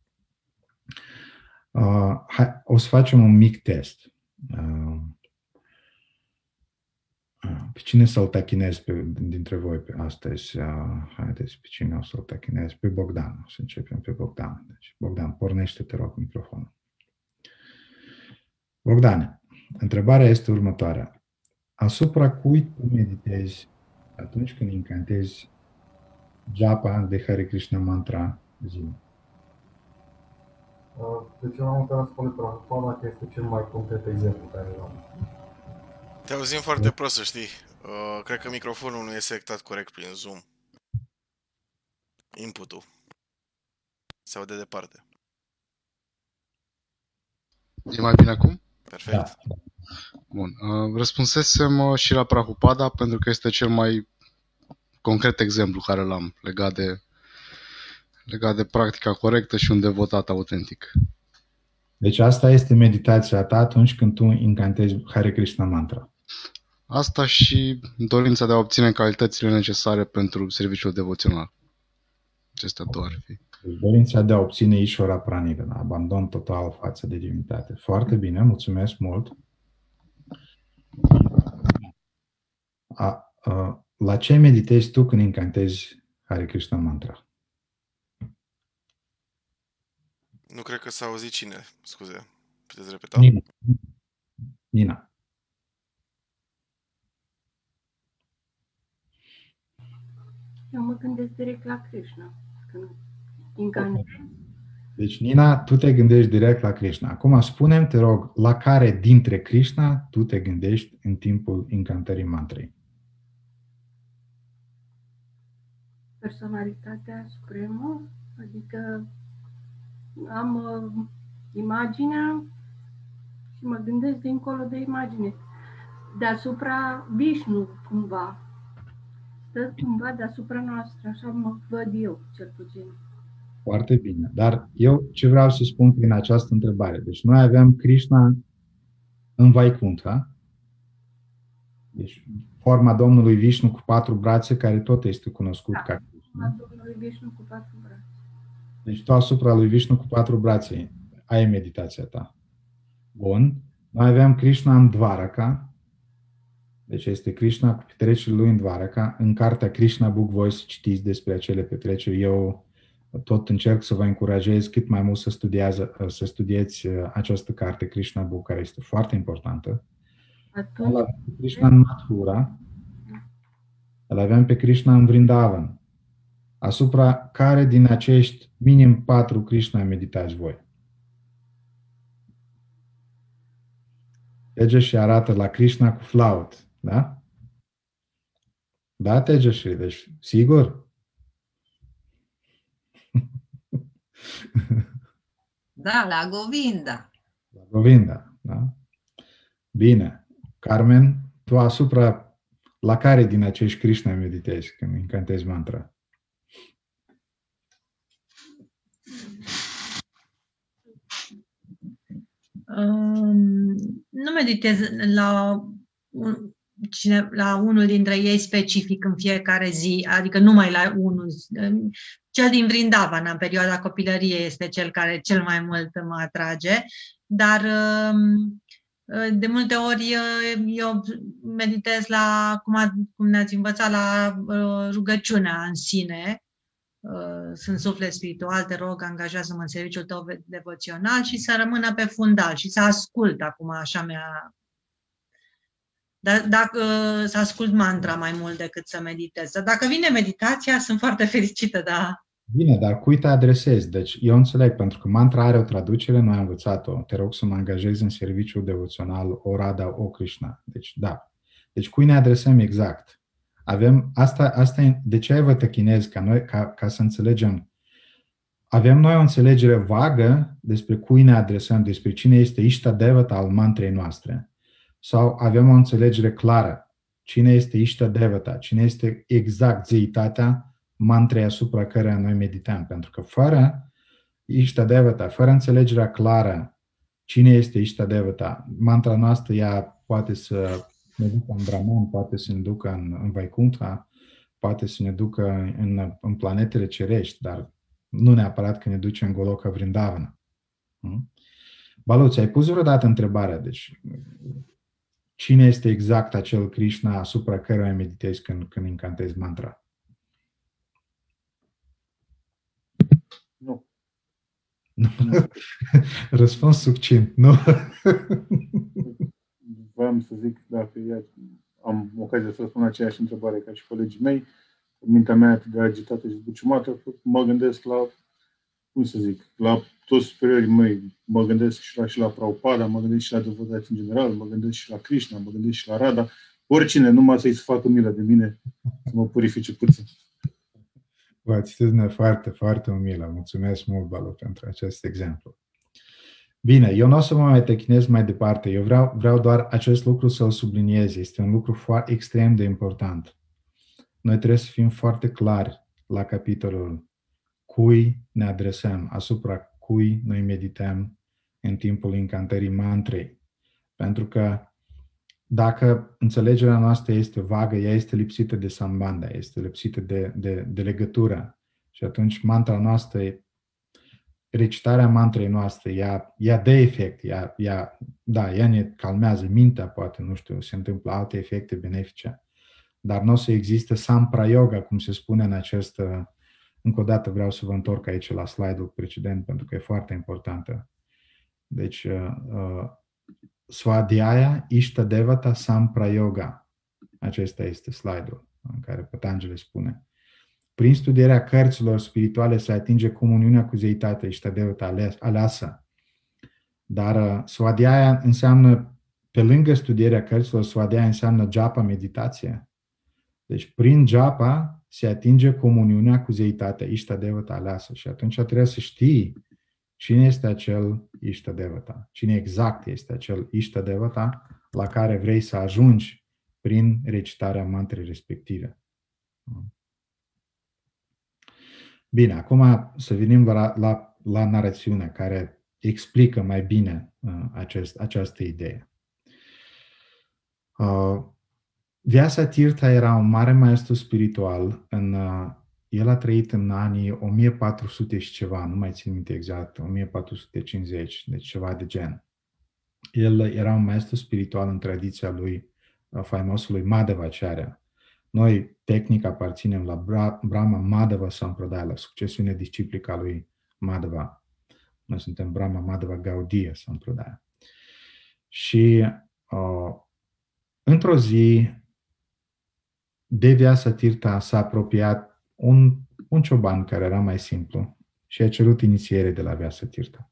o să facem un mic test. Pe cine să-l tachinez dintre voi astăzi? Haideți, pe cine o să-l tachinez? Pe Bogdan. O să începem pe Bogdan. Deci, Bogdan, pornește, te rog, microfonul. Bogdan, întrebarea este următoarea. Asupra cui tu meditezi atunci când incantezi japa de Hare Krishna mantra zilnic? Deci eu am întrebat spune Prabhupada că este cel mai concret exemplu care l-am. Te auzim foarte prost, să știi. Cred că microfonul nu e selectat corect prin Zoom. Input-ul. Se aude departe. E mai bine acum? Perfect. Da. Bun. Răspunsesem și la Prabhupada pentru că este cel mai concret exemplu care l-am legat de practica corectă și un devotat autentic. Deci asta este meditația ta atunci când tu incantezi Hare Krishna mantra. Asta și dorința de a obține calitățile necesare pentru serviciul devoțional. Acestea două ar fi. Deci dorința de a obține Ishvara Pranidhana, abandon total față de divinitate. Foarte bine, mulțumesc mult. La ce meditezi tu când incantezi Hare Krishna mantra? Nu cred că s-a auzit cine. Scuze. Puteți repeta? Nina. Eu mă gândesc direct la Krishna. Când incantez. Deci, Nina, tu te gândești direct la Krishna. Acum spune-mi, te rog, la care dintre Krishna tu te gândești în timpul incantării mantrei? Personalitatea supremă, adică am imaginea și mă gândesc dincolo de imagine. Deasupra Vishnu, cumva. Stă cumva deasupra noastră, așa mă văd eu, cel puțin. Foarte bine. Dar eu ce vreau să spun prin această întrebare? Deci noi avem Krishna în Vaikuntha, deci forma Domnului Vishnu cu 4 brațe, care tot este cunoscut ca Krishna. Domnului Vishnu cu 4 brațe. Deci tu asupra lui Vishnu cu 4 brațe ai meditația ta. Bun. Noi avem Krishna în Dvaraka. Deci este Krishna cu petrecerile lui în Dvaraka. În cartea Krishna Book voi să citiți despre acele petreceri. Eu tot încerc să vă încurajez cât mai mult să studiați această carte Krishna Book, care este foarte importantă. Îl avem pe Krishna în Mathura. Îl avem pe Krishna în Vrindavan. Asupra care din acești minim 4 Krishna meditați voi? Tejashi arată la Krishna cu flaut, da? Da, Tejashi, deci sigur? Da, la Govinda. La Govinda, da? Bine. Carmen, tu asupra la care din acești Krishna meditezi când încantezi mantra? Nu meditez la unul dintre ei specific în fiecare zi, adică numai la unul. Cel din Vrindavan, în perioada copilăriei, este cel care cel mai mult mă atrage, dar de multe ori eu meditez la, cum ne-ați învățat, la rugăciunea în sine. Sunt suflet spiritual, te rog, angajează-mă în serviciul tău devoțional și să rămână pe fundal și să ascult acum, așa mi-a... Dacă să ascult mantra mai mult decât să meditez. Dacă vine meditația, sunt foarte fericită, da. Bine, dar cui te adresezi? Deci eu înțeleg, pentru că mantra are o traducere, noi am învățat-o. Te rog să mă angajez în serviciul devoțional, o Radha, o Krishna. Deci da. Deci cui ne adresăm exact? Avem asta de ce vă tăchinez ca să înțelegem? Avem noi o înțelegere vagă despre cui ne adresăm, despre cine este Ishta Devata al mantrei noastre. Sau avem o înțelegere clară? Cine este Ishta Devata? Cine este exact zeitatea mantrei asupra căreia noi medităm? Pentru că fără Ishta Devata, fără înțelegerea clară cine este Ishta Devata, mantra noastră ea poate să ne ducă în Brahman, poate să ne ducă în Vaikuntha, poate să ne ducă în planetele cerești, dar nu neapărat că ne duce în Goloka Vrindavana. Balu, ți-ai pus vreodată întrebarea, deci cine este exact acel Krishna asupra căruia meditezi când incantezi mantra? Nu. Răspuns succint, nu? Vreau să zic, dacă am ocazia să spun aceeași întrebare ca și colegii mei, mintea mea atât de agitată și zbuciumată, mă gândesc la, cum să zic, la toți superiorii mei, mă gândesc și la Prabhupada, mă gândesc și la devotați în general, mă gândesc și la Krishna, mă gândesc și la Radha, oricine, numai să-i se facă milă de mine, să mă purifice puțin. Vă atitudine foarte, foarte umilă. Mulțumesc mult, Balu, pentru acest exemplu. Bine, eu nu o să mă mai technez mai departe. Eu vreau doar acest lucru să-l subliniez. Este un lucru extrem de important. Noi trebuie să fim foarte clari la capitolul cui ne adresăm, asupra cui noi medităm în timpul incantării mantrei. Pentru că dacă înțelegerea noastră este vagă, ea este lipsită de sambandha, este lipsită de legătură. Și atunci mantra noastră, recitarea mantrei noastre, ea dă efect, ea ne calmează mintea, poate, nu știu, se întâmplă alte efecte benefice. Dar nu o să existe samprayoga, cum se spune în acest... Încă o dată vreau să vă întorc aici la slide-ul precedent, pentru că e foarte importantă. Deci, Svadhyaya Ishta Devata Samprayoga. Acesta este slide-ul în care Patanjali spune. Prin studierea cărților spirituale se atinge comuniunea cu zeitatea Ishta Devata aleasă. Dar Svadhyaya înseamnă, pe lângă studierea cărților, Svadhyaya înseamnă japa, meditație. Deci prin japa se atinge comuniunea cu zeitatea Ishta Devata aleasă. Și atunci trebuie să știi cine este acel Ishta Devata, cine exact este acel Ishta Devata la care vrei să ajungi prin recitarea mantrei respective. Bine, acum să venim la narațiune care explică mai bine această idee. Vyasatirtha era un mare maestru spiritual. El a trăit în anii 1400 și ceva, nu mai țin minte exact, 1450, deci ceva de gen. El era un maestru spiritual în tradiția lui, faimosului Madhvacharya. Noi, tehnic, aparținem la Brahma Madhva Sampradaya, la succesiunea disciplică a lui Madhva. Noi suntem Brahma Madhva Gaudiya Sampradaya. Și într-o zi, de Vyasatirtha s-a apropiat un cioban care era mai simplu și a cerut inițiere de la Vyasatirtha.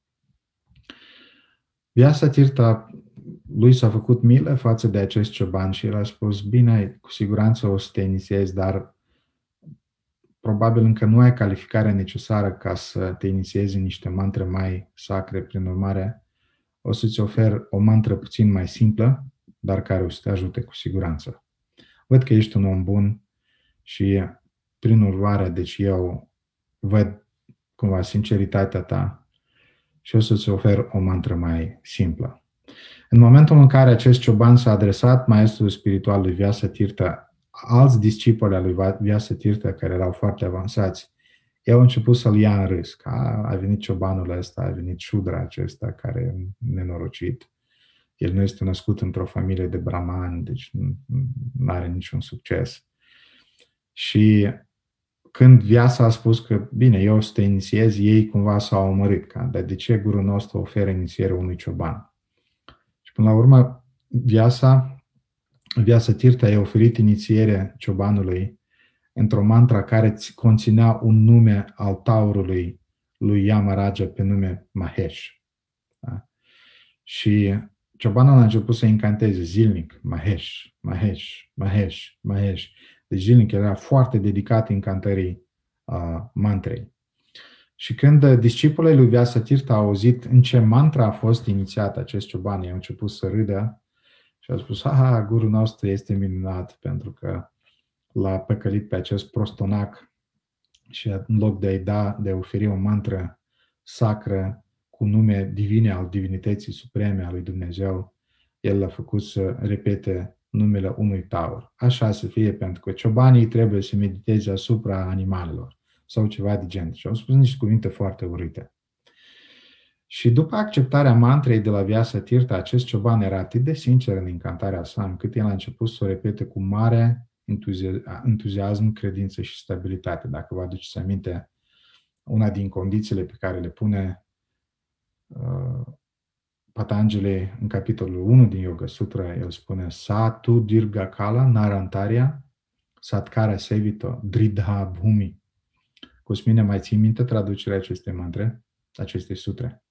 Vyasatirtha, lui s-a făcut milă față de acest cioban și el a spus, bine, cu siguranță o să te inițiezi, dar probabil încă nu ai calificarea necesară ca să te inițiezi în niște mantre mai sacre, prin urmare o să-ți ofer o mantră puțin mai simplă, dar care o să te ajute cu siguranță. Văd că ești un om bun și prin urmare, deci eu văd cumva sinceritatea ta și o să-ți ofer o mantră mai simplă. În momentul în care acest cioban s-a adresat maestrului spiritual lui Vyasatirtha, alți discipoli al lui Vyasatirtha care erau foarte avansați, ei au început să-l ia în râs. A venit ciobanul ăsta, a venit șudra acesta care e nenorocit. El nu este născut într-o familie de brahmani, deci nu are niciun succes. Și când Vyasa a spus că, bine, eu o să te inițiez, ei cumva s-au omorât. Dar de ce gurul nostru oferă inițiere unui cioban? Și până la urmă, Vyasatirtha i-a oferit inițiere ciobanului într-o mantra care conținea un nume al taurului lui Yamaraja pe nume Mahesh. Da? Și ciobanul a început să incanteze zilnic, Mahesh, Mahesh, Mahesh, Mahesh. Deci zilnic era foarte dedicat incantării mantrei. Și când discipolii lui Vyasatirtha au auzit în ce mantra a fost inițiat acest cioban, ei au început să râdă și au spus, aha, gurul nostru este minunat pentru că l-a păcălit pe acest prostonac și în loc de a oferi o mantră sacră cu nume divine al divinității supreme a lui Dumnezeu, el l-a făcut să repete numele unui taur. Așa să fie, pentru că ciobanii trebuie să mediteze asupra animalelor sau ceva de genul. Și au spus niște cuvinte foarte urâte. Și după acceptarea mantrei de la Vyasatirtha, acest cioban era atât de sincer în încantarea sa, încât el a început să o repete cu mare entuziasm, credință și stabilitate. Dacă vă aduceți aminte, una din condițiile pe care le pune Patanjali în capitolul 1 din Yoga Sutra, el spune Satu Dirghakala Narantarya Satkara Sevito Dridha Bhumi. Cosmine, mai ții minte traducerea acestei mantre, acestei sutre?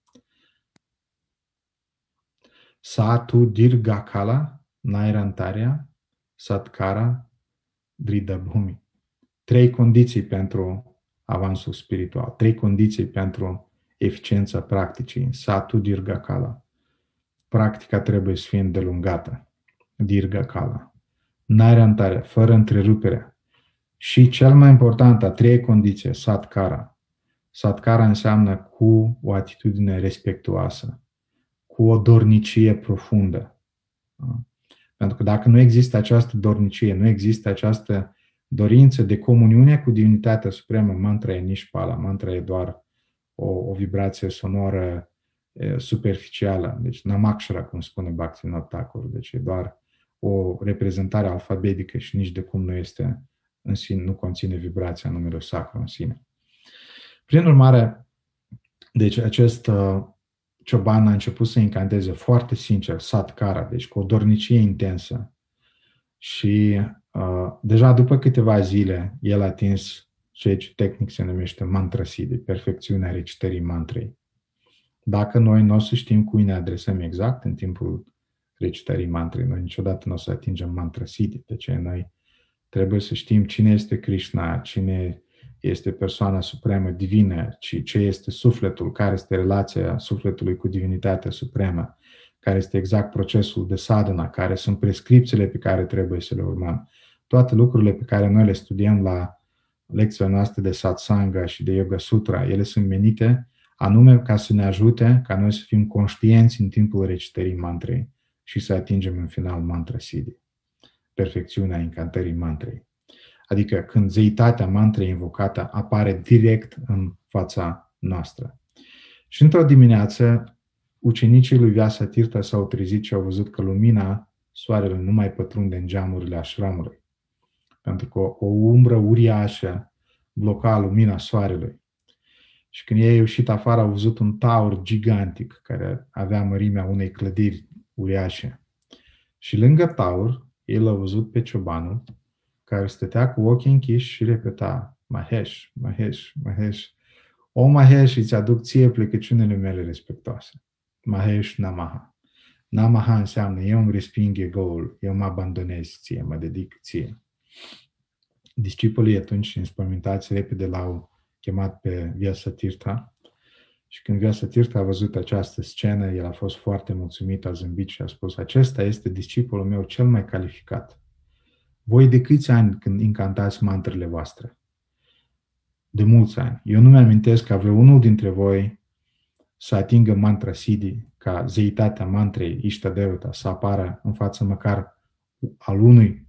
Satu Dirghakala Narantarya Satkara Dridha Bhumi. 3 condiții pentru avansul spiritual, 3 condiții pentru eficiența practicii. Satu Dirghakala. Practica trebuie să fie îndelungată. Dirghakala. Narantarya, fără întrerupere. Și cel mai important, a 3-a condiție, Satkara. Satkara înseamnă cu o atitudine respectuoasă, cu o dornicie profundă. Pentru că dacă nu există această dornicie, nu există această dorință de comuniune cu Divinitatea Supremă, mantra e Nishpala, mantra e doar o vibrație sonoră superficială, deci namakshara, cum spune Bhaktivinoda Thakur, deci e doar o reprezentare alfabetică și nici de cum nu este în sine, nu conține vibrația numelui sacru în sine. Prin urmare, deci acest cioban a început să încanteze foarte sincer, satkara, deci cu o dornicie intensă. Și deja după câteva zile, el a atins ceea ce tehnic se numește mantra siddhi, perfecțiunea recitării mantrei. Dacă noi nu o să știm cui ne adresăm exact în timpul recitării mantrei, noi niciodată nu o să atingem mantra siddhi. De ce noi trebuie să știm cine este Krishna, cine este persoana supremă divină, ce este sufletul, care este relația sufletului cu divinitatea supremă, care este exact procesul de sadhana, care sunt prescripțiile pe care trebuie să le urmăm. Toate lucrurile pe care noi le studiem la lecțiile noastre de satsanga și de Yoga Sutra, ele sunt menite anume ca să ne ajute ca noi să fim conștienți în timpul recitării mantrei și să atingem în final mantra siddhi, perfecțiunea încantării mantrei. Adică când zeitatea mantrei invocată apare direct în fața noastră. Și într-o dimineață, ucenicii lui Vyasatirtha s-au trezit și au văzut că lumina soarelui nu mai pătrunde în geamurile ashramului. Pentru că o umbră uriașă bloca lumina soarelui. Și când ei au ieșit afară, au văzut un taur gigantic care avea mărimea unei clădiri uriașe. Și lângă taur, el a văzut pe ciobanul care stătea cu ochii închiși și repeta Mahesh, Mahesh, Mahesh. O Mahesh, îți aduc ție plecăciunile mele respectoase. Mahesh Namaha. Namaha înseamnă eu îmi resping egoul, eu mă abandonez ție, mă dedic ție. Discipolii atunci înspământați repede l-au chemat pe Vyasatirtha și când Vyasatirtha a văzut această scenă, el a fost foarte mulțumit, a zâmbit și a spus: acesta este discipolul meu cel mai calificat. Voi de câți ani când incantați mantrele voastre? De mulți ani. Eu nu mi-amintesc ca vreunul dintre voi să atingă mantra siddhi, ca zeitatea mantrei Ishtadevata să apară în față măcar al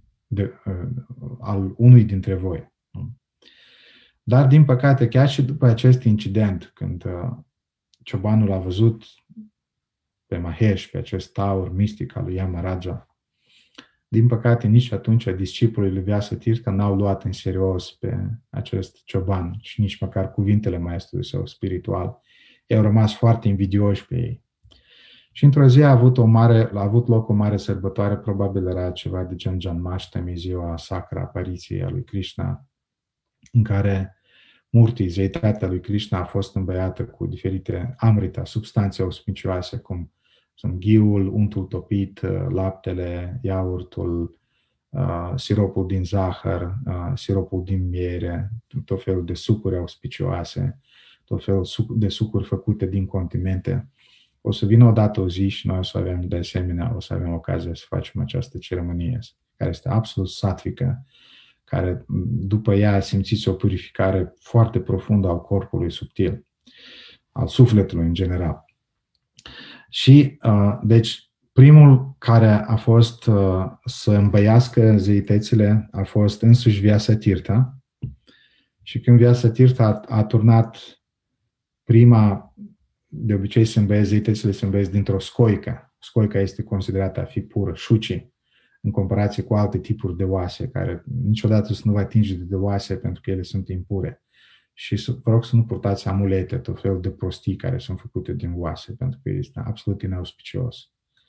unui dintre voi. Dar, din păcate, chiar și după acest incident, când ciobanul a văzut pe Mahesh, pe acest taur mistic al lui Yamaraja, din păcate, nici atunci discipolii lui Vyasatirtha n-au luat în serios pe acest cioban și nici măcar cuvintele maestrului său spiritual. Ei au rămas foarte invidioși pe ei. Și într-o zi a avut loc o mare sărbătoare, probabil era ceva de gen Janmashtami, ziua sacră a apariției a lui Krishna, în care Murti, zeitatea lui Krishna, a fost îmbăiată cu diferite amrita, substanțe auspicioase, cum sunt ghiul, untul topit, laptele, iaurtul, siropul din zahăr, siropul din miere, tot felul de sucuri auspicioase, tot felul de sucuri făcute din condimente. O să vină odată o zi și noi o să avem, de asemenea, o să avem ocazia să facem această ceremonie, care este absolut satvică, care după ea simțiți o purificare foarte profundă al corpului subtil, al sufletului în general. Și, deci, Primul care a fost să îmbăiască zeitățile a fost însuși Vyasatirtha. Și când Vyasatirtha a turnat prima, de obicei se îmbăiesc zeitățile, se îmbăiesc dintr-o scoică. Scoica este considerată a fi pură, shuchi, în comparație cu alte tipuri de oase, care niciodată să nu vă atinge de oase pentru că ele sunt impure. Și vă rog să nu purtați amulete, tot felul de prostii care sunt făcute din oase, pentru că este absolut inauspicios.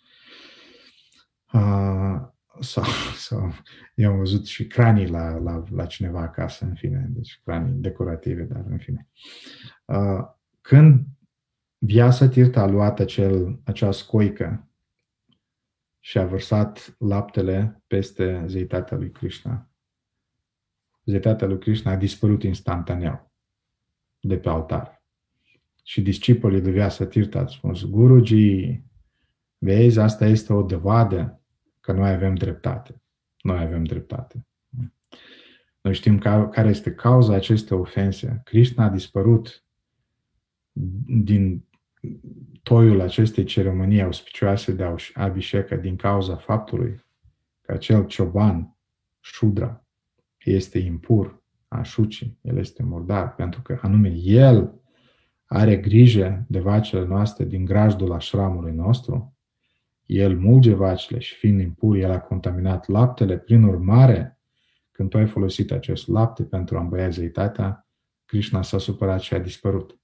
Sau eu am văzut și cranii la cineva acasă, în fine, deci cranii decorative, dar în fine. Când Vyasatirtha a luat acea scoică și a vărsat laptele peste zeitatea lui Krishna, zeitatea lui Krishna a dispărut instantaneu de pe altar. Și discipolii lui Vyasatirtha au spus: Guruji, vezi, asta este o dovadă că noi avem dreptate. Noi avem dreptate. Noi știm care este cauza acestei ofense. Krishna a dispărut din toiul acestei ceremonii auspicioase de Abhisheka din cauza faptului că acel cioban, Shudra, este impur, ashuci, el este murdar, pentru că anume el are grijă de vacile noastre din grajdul ashramului nostru. El mulge vacile și fiind impur, el a contaminat laptele. Prin urmare, când tu ai folosit acest lapte pentru a îmbăia zeitatea, Krishna s-a supărat și a dispărut.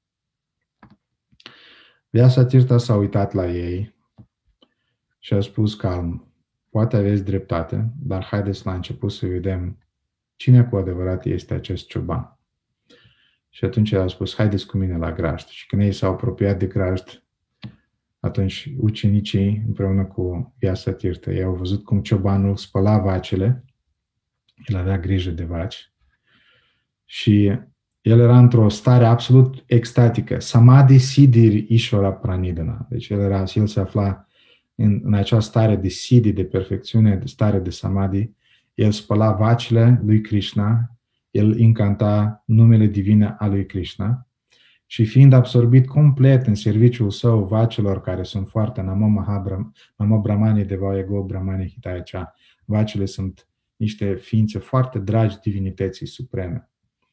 Vyasatirtha s-a uitat la ei și a spus calm: poate aveți dreptate, dar haideți la început să vedem cine cu adevărat este acest cioban. Și atunci el a spus: haideți cu mine la grajd. Și când ei s-au apropiat de grajd, atunci ucenicii împreună cu Vyasatirtha, ei au văzut cum ciobanul spăla vacile, el avea grijă de vaci și el era într-o stare absolut extatică, samadhi siddhi ishvara pranidhana. Deci el se afla în acea stare de siddhi, de perfecțiune, de stare de samadhi. El spăla vacile lui Krishna, el incanta numele divine al lui Krishna și fiind absorbit complet în serviciul său vacilor care sunt foarte Namo Brahmani Devaya Go Brahmani Hitaya Cha. Vacile sunt niște ființe foarte dragi divinității supreme.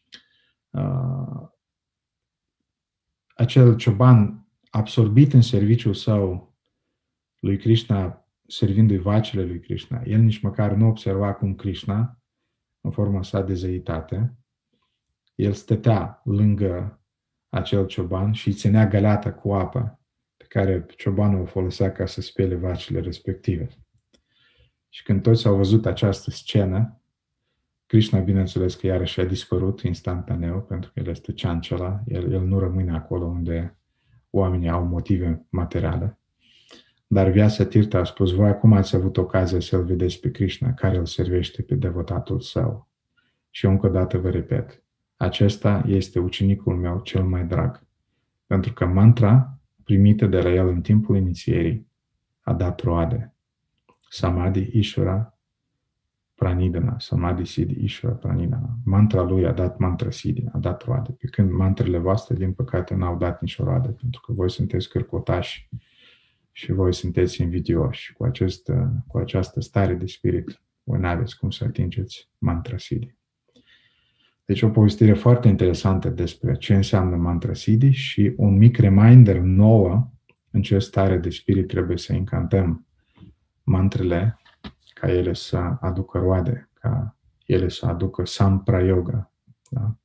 Acel cioban absorbit în serviciul său lui Krishna, servindu-i vacile lui Krishna, el nici măcar nu observa cum Krishna, în forma sa de zeitate, el stătea lângă acel cioban și îi ținea găleata cu apă pe care ciobanul o folosea ca să spele vacile respective. Și când toți au văzut această scenă, Krishna, bineînțeles că iarăși a dispărut instantaneu, pentru că el este Chanchala, el nu rămâne acolo unde oamenii au motive materiale. Dar Vyasatirtha a spus: voi acum ați avut ocazia să-l vedeți pe Krishna, care îl servește pe devotatul său. Și încă o dată vă repet, acesta este ucenicul meu cel mai drag, pentru că mantra primită de la el în timpul inițierii a dat roade. Samadhi Ishvara Pranidhana, Samadhi Siddhi Ishvara Pranidhana. Mantra lui a dat mantra Siddhi, a dat roade, pe când mantrele voastre, din păcate, n-au dat nicio roade, pentru că voi sunteți cârcotași și voi sunteți invidioși. Cu această stare de spirit, voi n-aveți cum să atingeți mantra Siddhi. Deci o povestire foarte interesantă despre ce înseamnă mantra Siddhi și un mic reminder nouă în ce stare de spirit trebuie să incantăm mantrele ca ele să aducă roade, ca ele să aducă samprayoga. Da?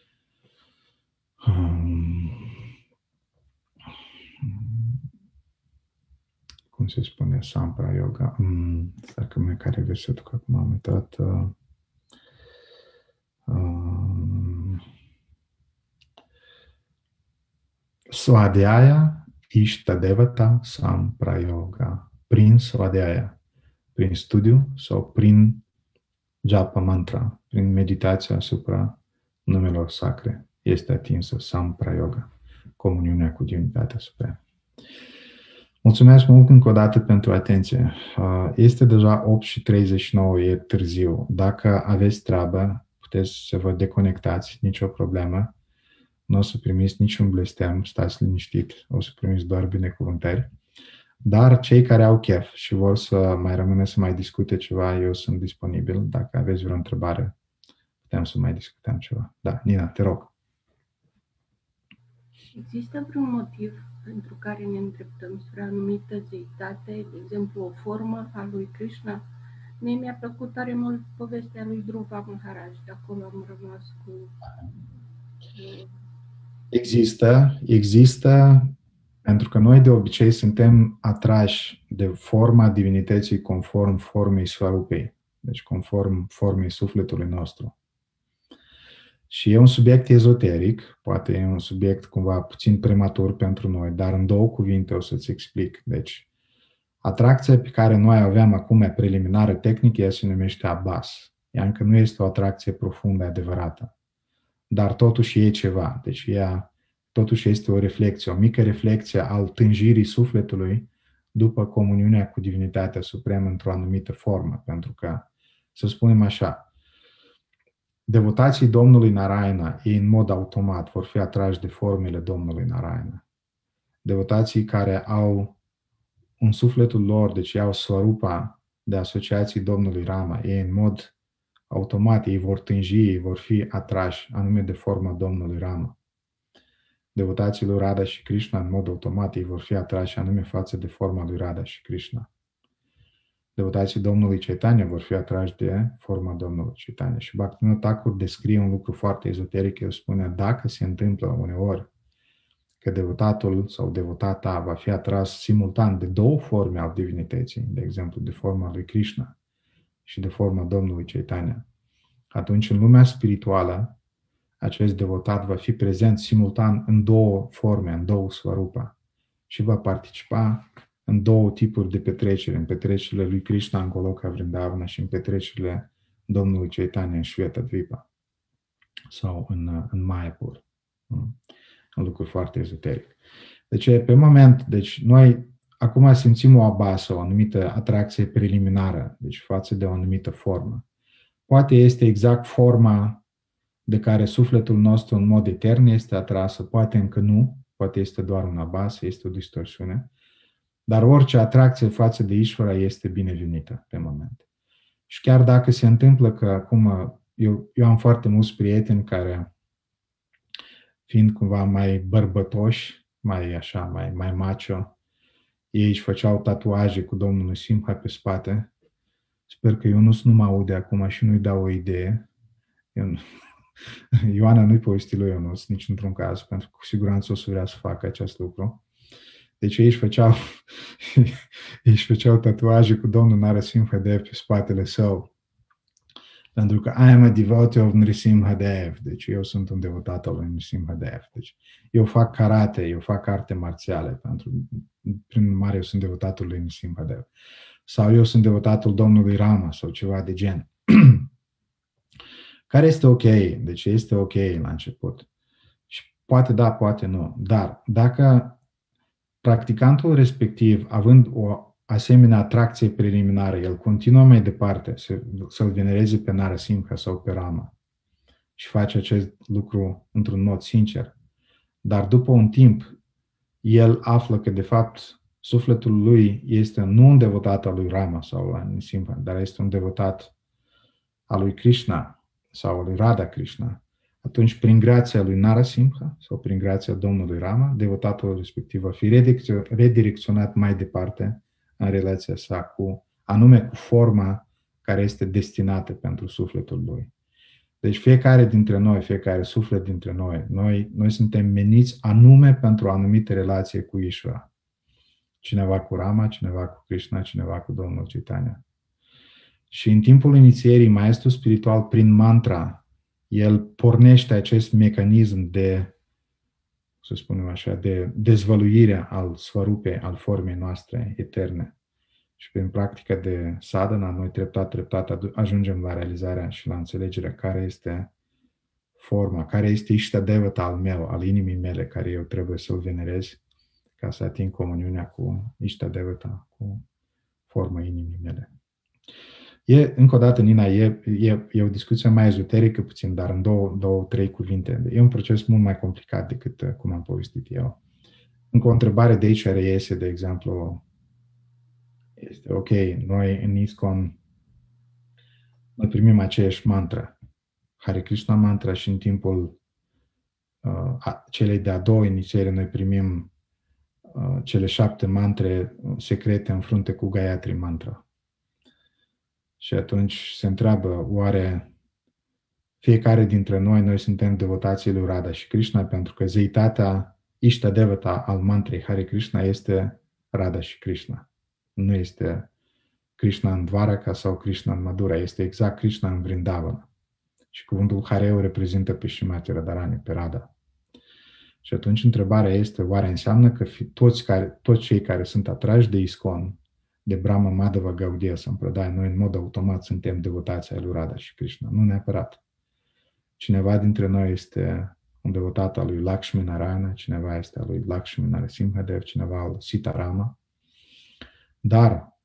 Cum se spune samprayoga? Dacă care versetul, că acum am uitat. Svadhyaya Ishtadevata Samprayoga. Prin Svadhyaya, prin studiu sau prin japa mantra, prin meditația asupra numelor sacre, este atinsă Samprayoga, comuniunea cu divinitatea supremă. Mulțumesc mult încă o dată pentru atenție. Este deja 8:39, e târziu. Dacă aveți treabă, puteți să vă deconectați, nicio problemă. Nu o să primiți niciun blestem, stați liniștit, o să primiți doar binecuvântări. Dar cei care au chef și vor să mai rămână să mai discute ceva, eu sunt disponibil. Dacă aveți vreo întrebare, putem să mai discutăm ceva. Da, Nina, te rog. Există vreun motiv pentru care ne îndreptăm spre anumită zeitate, de exemplu o formă a lui Krishna? Mie mi-a plăcut tare mult povestea lui Dhruva Maharaj, de acolo am rămas cu... Există, pentru că noi de obicei suntem atrași de forma divinității conform formei Svarupei, deci conform formei sufletului nostru. Și e un subiect ezoteric, poate e un subiect cumva puțin prematur pentru noi, dar în 2 cuvinte o să-ți explic. Deci, atracția pe care noi aveam acum, preliminară tehnică, ea se numește Abbas. Ea încă nu este o atracție profundă, adevărată. Dar totuși e ceva. Deci ea totuși este o reflecție, o mică reflecție al tânjirii sufletului după comuniunea cu Divinitatea Supremă într-o anumită formă. Pentru că, să spunem așa, devotații Domnului Narayana, ei în mod automat vor fi atrași de formele Domnului Narayana. Devotații care au în sufletul lor, deci au svarupa de asociații Domnului Rama, ei în mod automat, ei vor tânji, ei vor fi atrași anume de forma Domnului Rama. Devotații lui Radha și Krishna, în mod automat, ei vor fi atrași anume față de forma lui Radha și Krishna. Devotații Domnului Chaitanya vor fi atrași de forma Domnului Chaitanya. Și Bhaktivinoda Thakur descrie un lucru foarte ezoteric. El spune, dacă se întâmplă uneori că devotatul sau devotata va fi atras simultan de 2 forme al divinității, de exemplu de forma lui Krishna și de forma Domnului Chaitanya, atunci în lumea spirituală acest devotat va fi prezent simultan în 2 forme, în 2 svarupa și va participa în 2 tipuri de petreceri, în petrecerile lui Krishna în Goloka Vrindavana și în petrecerile Domnului Chaitanya în Shvetadvipa sau în Mayapur. Un lucru foarte ezoteric. Deci, pe moment, deci noi acum simțim o abasă, o anumită atracție preliminară, deci față de o anumită formă. Poate este exact forma de care sufletul nostru în mod etern este atrasă, poate încă nu, poate este doar un abasă, este o distorsiune. Dar orice atracție față de Ishvara este binevenită pe moment. Și chiar dacă se întâmplă că acum eu am foarte mulți prieteni care, fiind cumva mai bărbătoși, mai macho, ei își făceau tatuaje cu Domnul Simha pe spate. Sper că Ionuț nu mă aude acum și nu-i dau o idee. Ioana nu-i povesti lui Ionuț, nici într-un caz, pentru că cu siguranță o să vrea să facă acest lucru. Deci ei își făceau tatuaje cu Domnul Narasimhadev pe spatele său. Pentru că I am a devotee of Nrisimhadev. Deci eu sunt un devotat al lui Nrisimhadev. Deci eu fac karate, eu fac arte marțiale. Prin urmare eu sunt devotatul lui Nrisimhadev. Sau eu sunt devotatul Domnului Rama sau ceva de gen. Care este ok. Deci este ok la început. Și poate da, poate nu. Dar dacă practicantul respectiv, având o asemenea atracție preliminară, el continuă mai departe să-l venereze pe Narasimha sau pe Rama și face acest lucru într-un mod sincer. Dar după un timp, el află că de fapt sufletul lui este nu un devotat al lui Rama sau al lui Simha, dar este un devotat al lui Krishna sau al lui Radha Krishna. Atunci, prin grația lui Narasimha sau prin grația Domnului Rama, devotatul respectiv va fi redirecționat mai departe în relația sa anume cu forma care este destinată pentru sufletul lui. Deci fiecare dintre noi, fiecare suflet dintre noi suntem meniți anume pentru o anumită relație cu Ishvara. Cineva cu Rama, cineva cu Krishna, cineva cu Domnul Chaitanya. Și în timpul inițierii, maestru spiritual, prin mantra, el pornește acest mecanism de, să spunem așa, de dezvăluire al svarupei, al formei noastre eterne. Și prin practica de sadhana, noi treptat ajungem la realizarea și la înțelegerea care este forma, care este Ishtadevata al meu, al inimii mele, care eu trebuie să-l venerez ca să ating comuniunea cu Ishtadevata, cu forma inimii mele. Încă o dată, Nina, e o discuție mai ezoterică puțin, dar în două, trei cuvinte. E un proces mult mai complicat decât cum am povestit eu. Încă o întrebare de aici reiese, de exemplu, este ok. Noi în ISKCON noi primim aceeași mantra, Hare Krishna mantra, și în timpul celei de-a doua inițiere noi primim cele 7 mantre secrete în frunte cu Gayatri mantra. Și atunci se întreabă, oare fiecare dintre noi suntem devotații lui Radha și Krishna, pentru că zeitatea Ishtadevata al mantrei Hare Krishna este Radha și Krishna. Nu este Krishna în Dvaraka sau Krishna în Madura, este exact Krishna în Vrindavana. Și cuvântul Hareu reprezintă pe Shrimati Radharani, pe Radha. Și atunci întrebarea este, oare înseamnă că toți cei care sunt atrași de ISKCON, de Brahma Madhava Gaudiya Sampradaya, noi în mod automat suntem devotații ai lui Radha și Krishna? Nu neapărat. Cineva dintre noi este un devotat al lui Lakshmi Narayana, cineva este al lui Lakshmi Narasimhadev, cineva al lui Sita Rama. Dar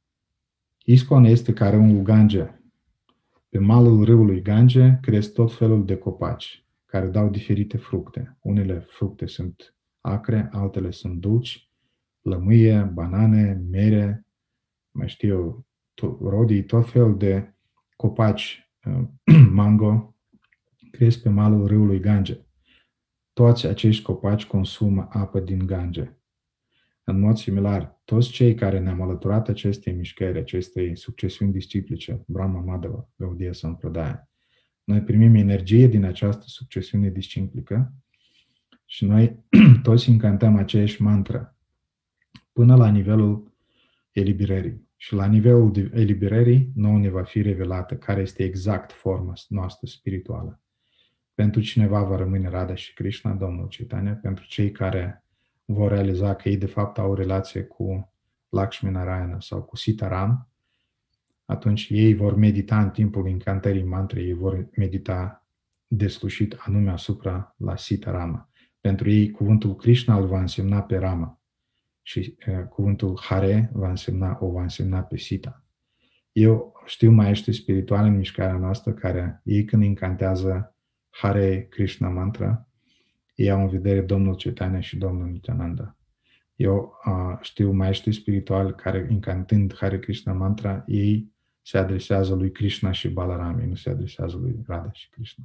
ISKCON este ca râul Gange. Pe malul râului Gange cresc tot felul de copaci care dau diferite fructe. Unele fructe sunt acre, altele sunt dulci, lămâie, banane, mere, mai știu, rodii, tot felul de copaci, mango, cresc pe malul râului Gange. Toți acești copaci consumă apă din Gange. În mod similar, toți cei care ne-am alăturat acestei mișcări, acestei succesiuni disciplice, Brahma Madhava Gaudiya Sampradaya, noi primim energie din această succesiune disciclică și noi toți încantăm aceeași mantră până la nivelul eliberării. Și la nivelul eliberării nouă ne va fi revelată care este exact forma noastră spirituală. Pentru cineva va rămâne Radha și Krishna, Domnul Chaitanya, pentru cei care vor realiza că ei de fapt au o relație cu Lakshmi Narayana sau cu Sita Ram, atunci ei vor medita în timpul încantării mantrei, ei vor medita deslușit anume asupra la Sita Rama. Pentru ei cuvântul Krishna îl va însemna pe Rama și cuvântul Hare va însemna pe Sita. Eu știu maestri spirituali în mișcarea noastră care ei când încantează Hare Krishna mantra, ei au în vedere Domnul Chaitanya și Domnul Nityananda. Eu știu maestri spirituali care, încantând Hare Krishna mantra, ei se adresează lui Krishna și Balarami, nu se adresează lui Radha și Krishna.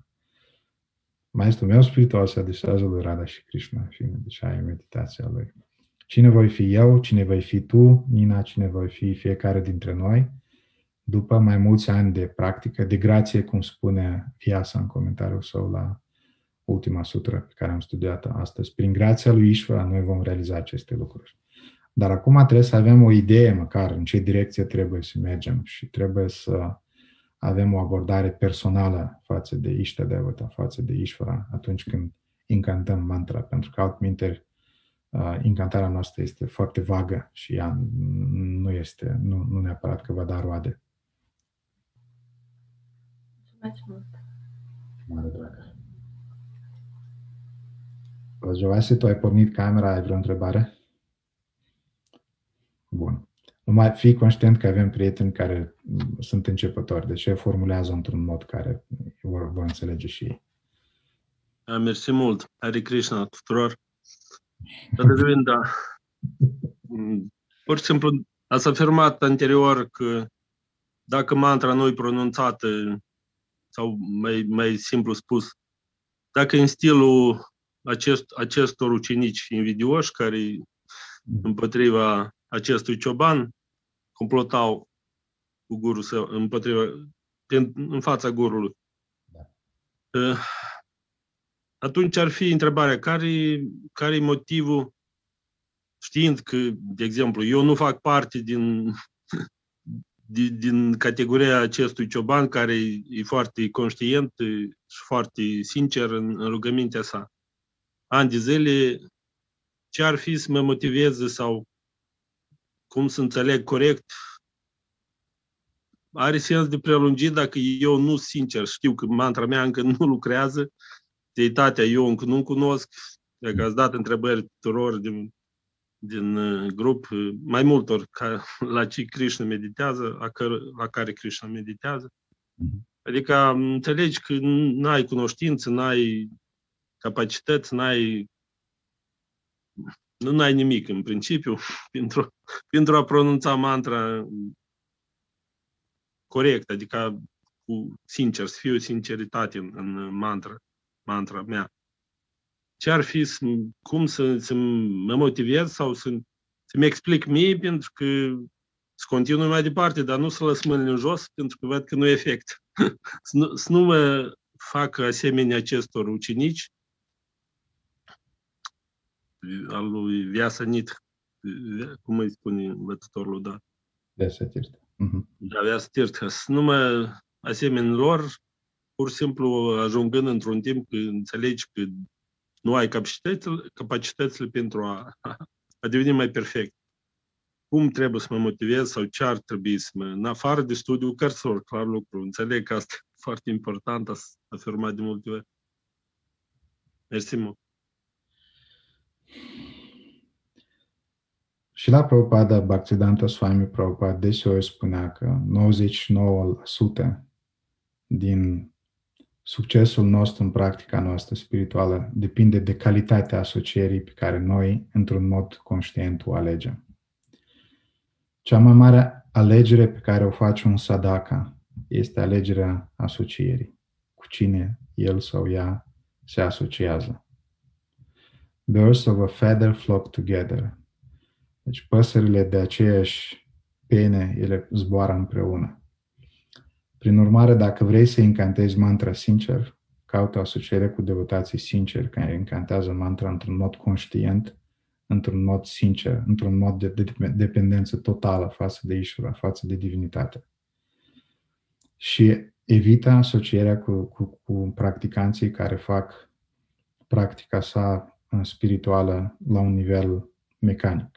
Maestrul meu spiritual se adresează lui Radha și Krishna, deci aia e meditația lui. Cine voi fi eu, cine voi fi tu, Nina, cine voi fi fiecare dintre noi, după mai mulți ani de practică, de grație, cum spune Vyasa în comentariul său la ultima sutră pe care am studiat astăzi. Prin grația lui Ishvara noi vom realiza aceste lucruri. Dar acum trebuie să avem o idee măcar în ce direcție trebuie să mergem și trebuie să avem o abordare personală față de Ishtadevata, față de Ishvara atunci când încantăm mantra, pentru că altminteri încantarea noastră este foarte vagă și ea nu neapărat că va da roade. Mulțumesc mult! Mare dragă! Jovasi, tu ai pornit camera, ai vreo întrebare? Bun. Numai fii conștient că avem prieteni care sunt începători, deci ei formulează într-un mod care vor înțelege și ei. Mersi mult. Hare Krishna tuturor. Revin, da. Pur și simplu, ați afirmat anterior că dacă mantra nu e pronunțată, sau mai simplu spus, dacă în stilul acestor ucenici invidioși care împotriva acestui cioban complotau cu gurul său, în fața gurului. Atunci ar fi întrebarea, care-i motivul, știind că, de exemplu, eu nu fac parte din categoria acestui cioban care e foarte conștient și foarte sincer în rugămintea sa. Ani de zile, ce ar fi să mă motiveze sau cum să înțeleg corect, are sens de prelungit dacă eu nu sincer știu că mantra mea încă nu lucrează, deitatea eu încă nu cunosc, dacă ați dat întrebări tuturor din grup, mai multor la ce Krishna meditează, la care Krishna meditează. Adică înțelegi că n-ai cunoștință, n-ai capacități, n-ai Nu ai nimic în principiu pentru a pronunța mantra corect, adică sincer, să fiu sinceritate în mantra mea. Ce ar fi, cum să mă motivez sau să-mi explic mie, pentru că să continui mai departe, dar nu să lăs mâinile în jos, pentru că văd că nu e efect. Să nu mă fac asemenea acestor ucenici al lui Vyasanit, cum îi spune învățătorul, da? Vyasatirtha. Da, Vyasatirtha. Să nu mă asemenea lor, pur și simplu ajungând într-un timp când înțelegi că nu ai capacitățile pentru a deveni mai perfect. Cum trebuie să mă motivez sau ce ar trebui să mă... În afară de studiul cărților, clar lucru. Înțeleg că asta e foarte important, a afirmat de multe ori. Mersi mult. Și la Prabhupada, Bhaktivedanta Swami Prabhupada deseori spunea că 99% din succesul nostru în practica noastră spirituală depinde de calitatea asocierii pe care noi, într-un mod conștient, o alegem. Cea mai mare alegere pe care o face un sadhaka este alegerea asocierii. Cu cine el sau ea se asociază. Birds of a feather flock together. Deci păsările de aceeași pene, ele zboară împreună. Prin urmare, dacă vrei să incantezi mantra sincer, caută asociere cu devotații sinceri care incantează mantra într-un mod conștient, într-un mod sincer, într-un mod de dependență totală față de Ishvara, față de divinitate. Și evită asocierea cu practicanții care fac practica sa spirituală la un nivel mecanic.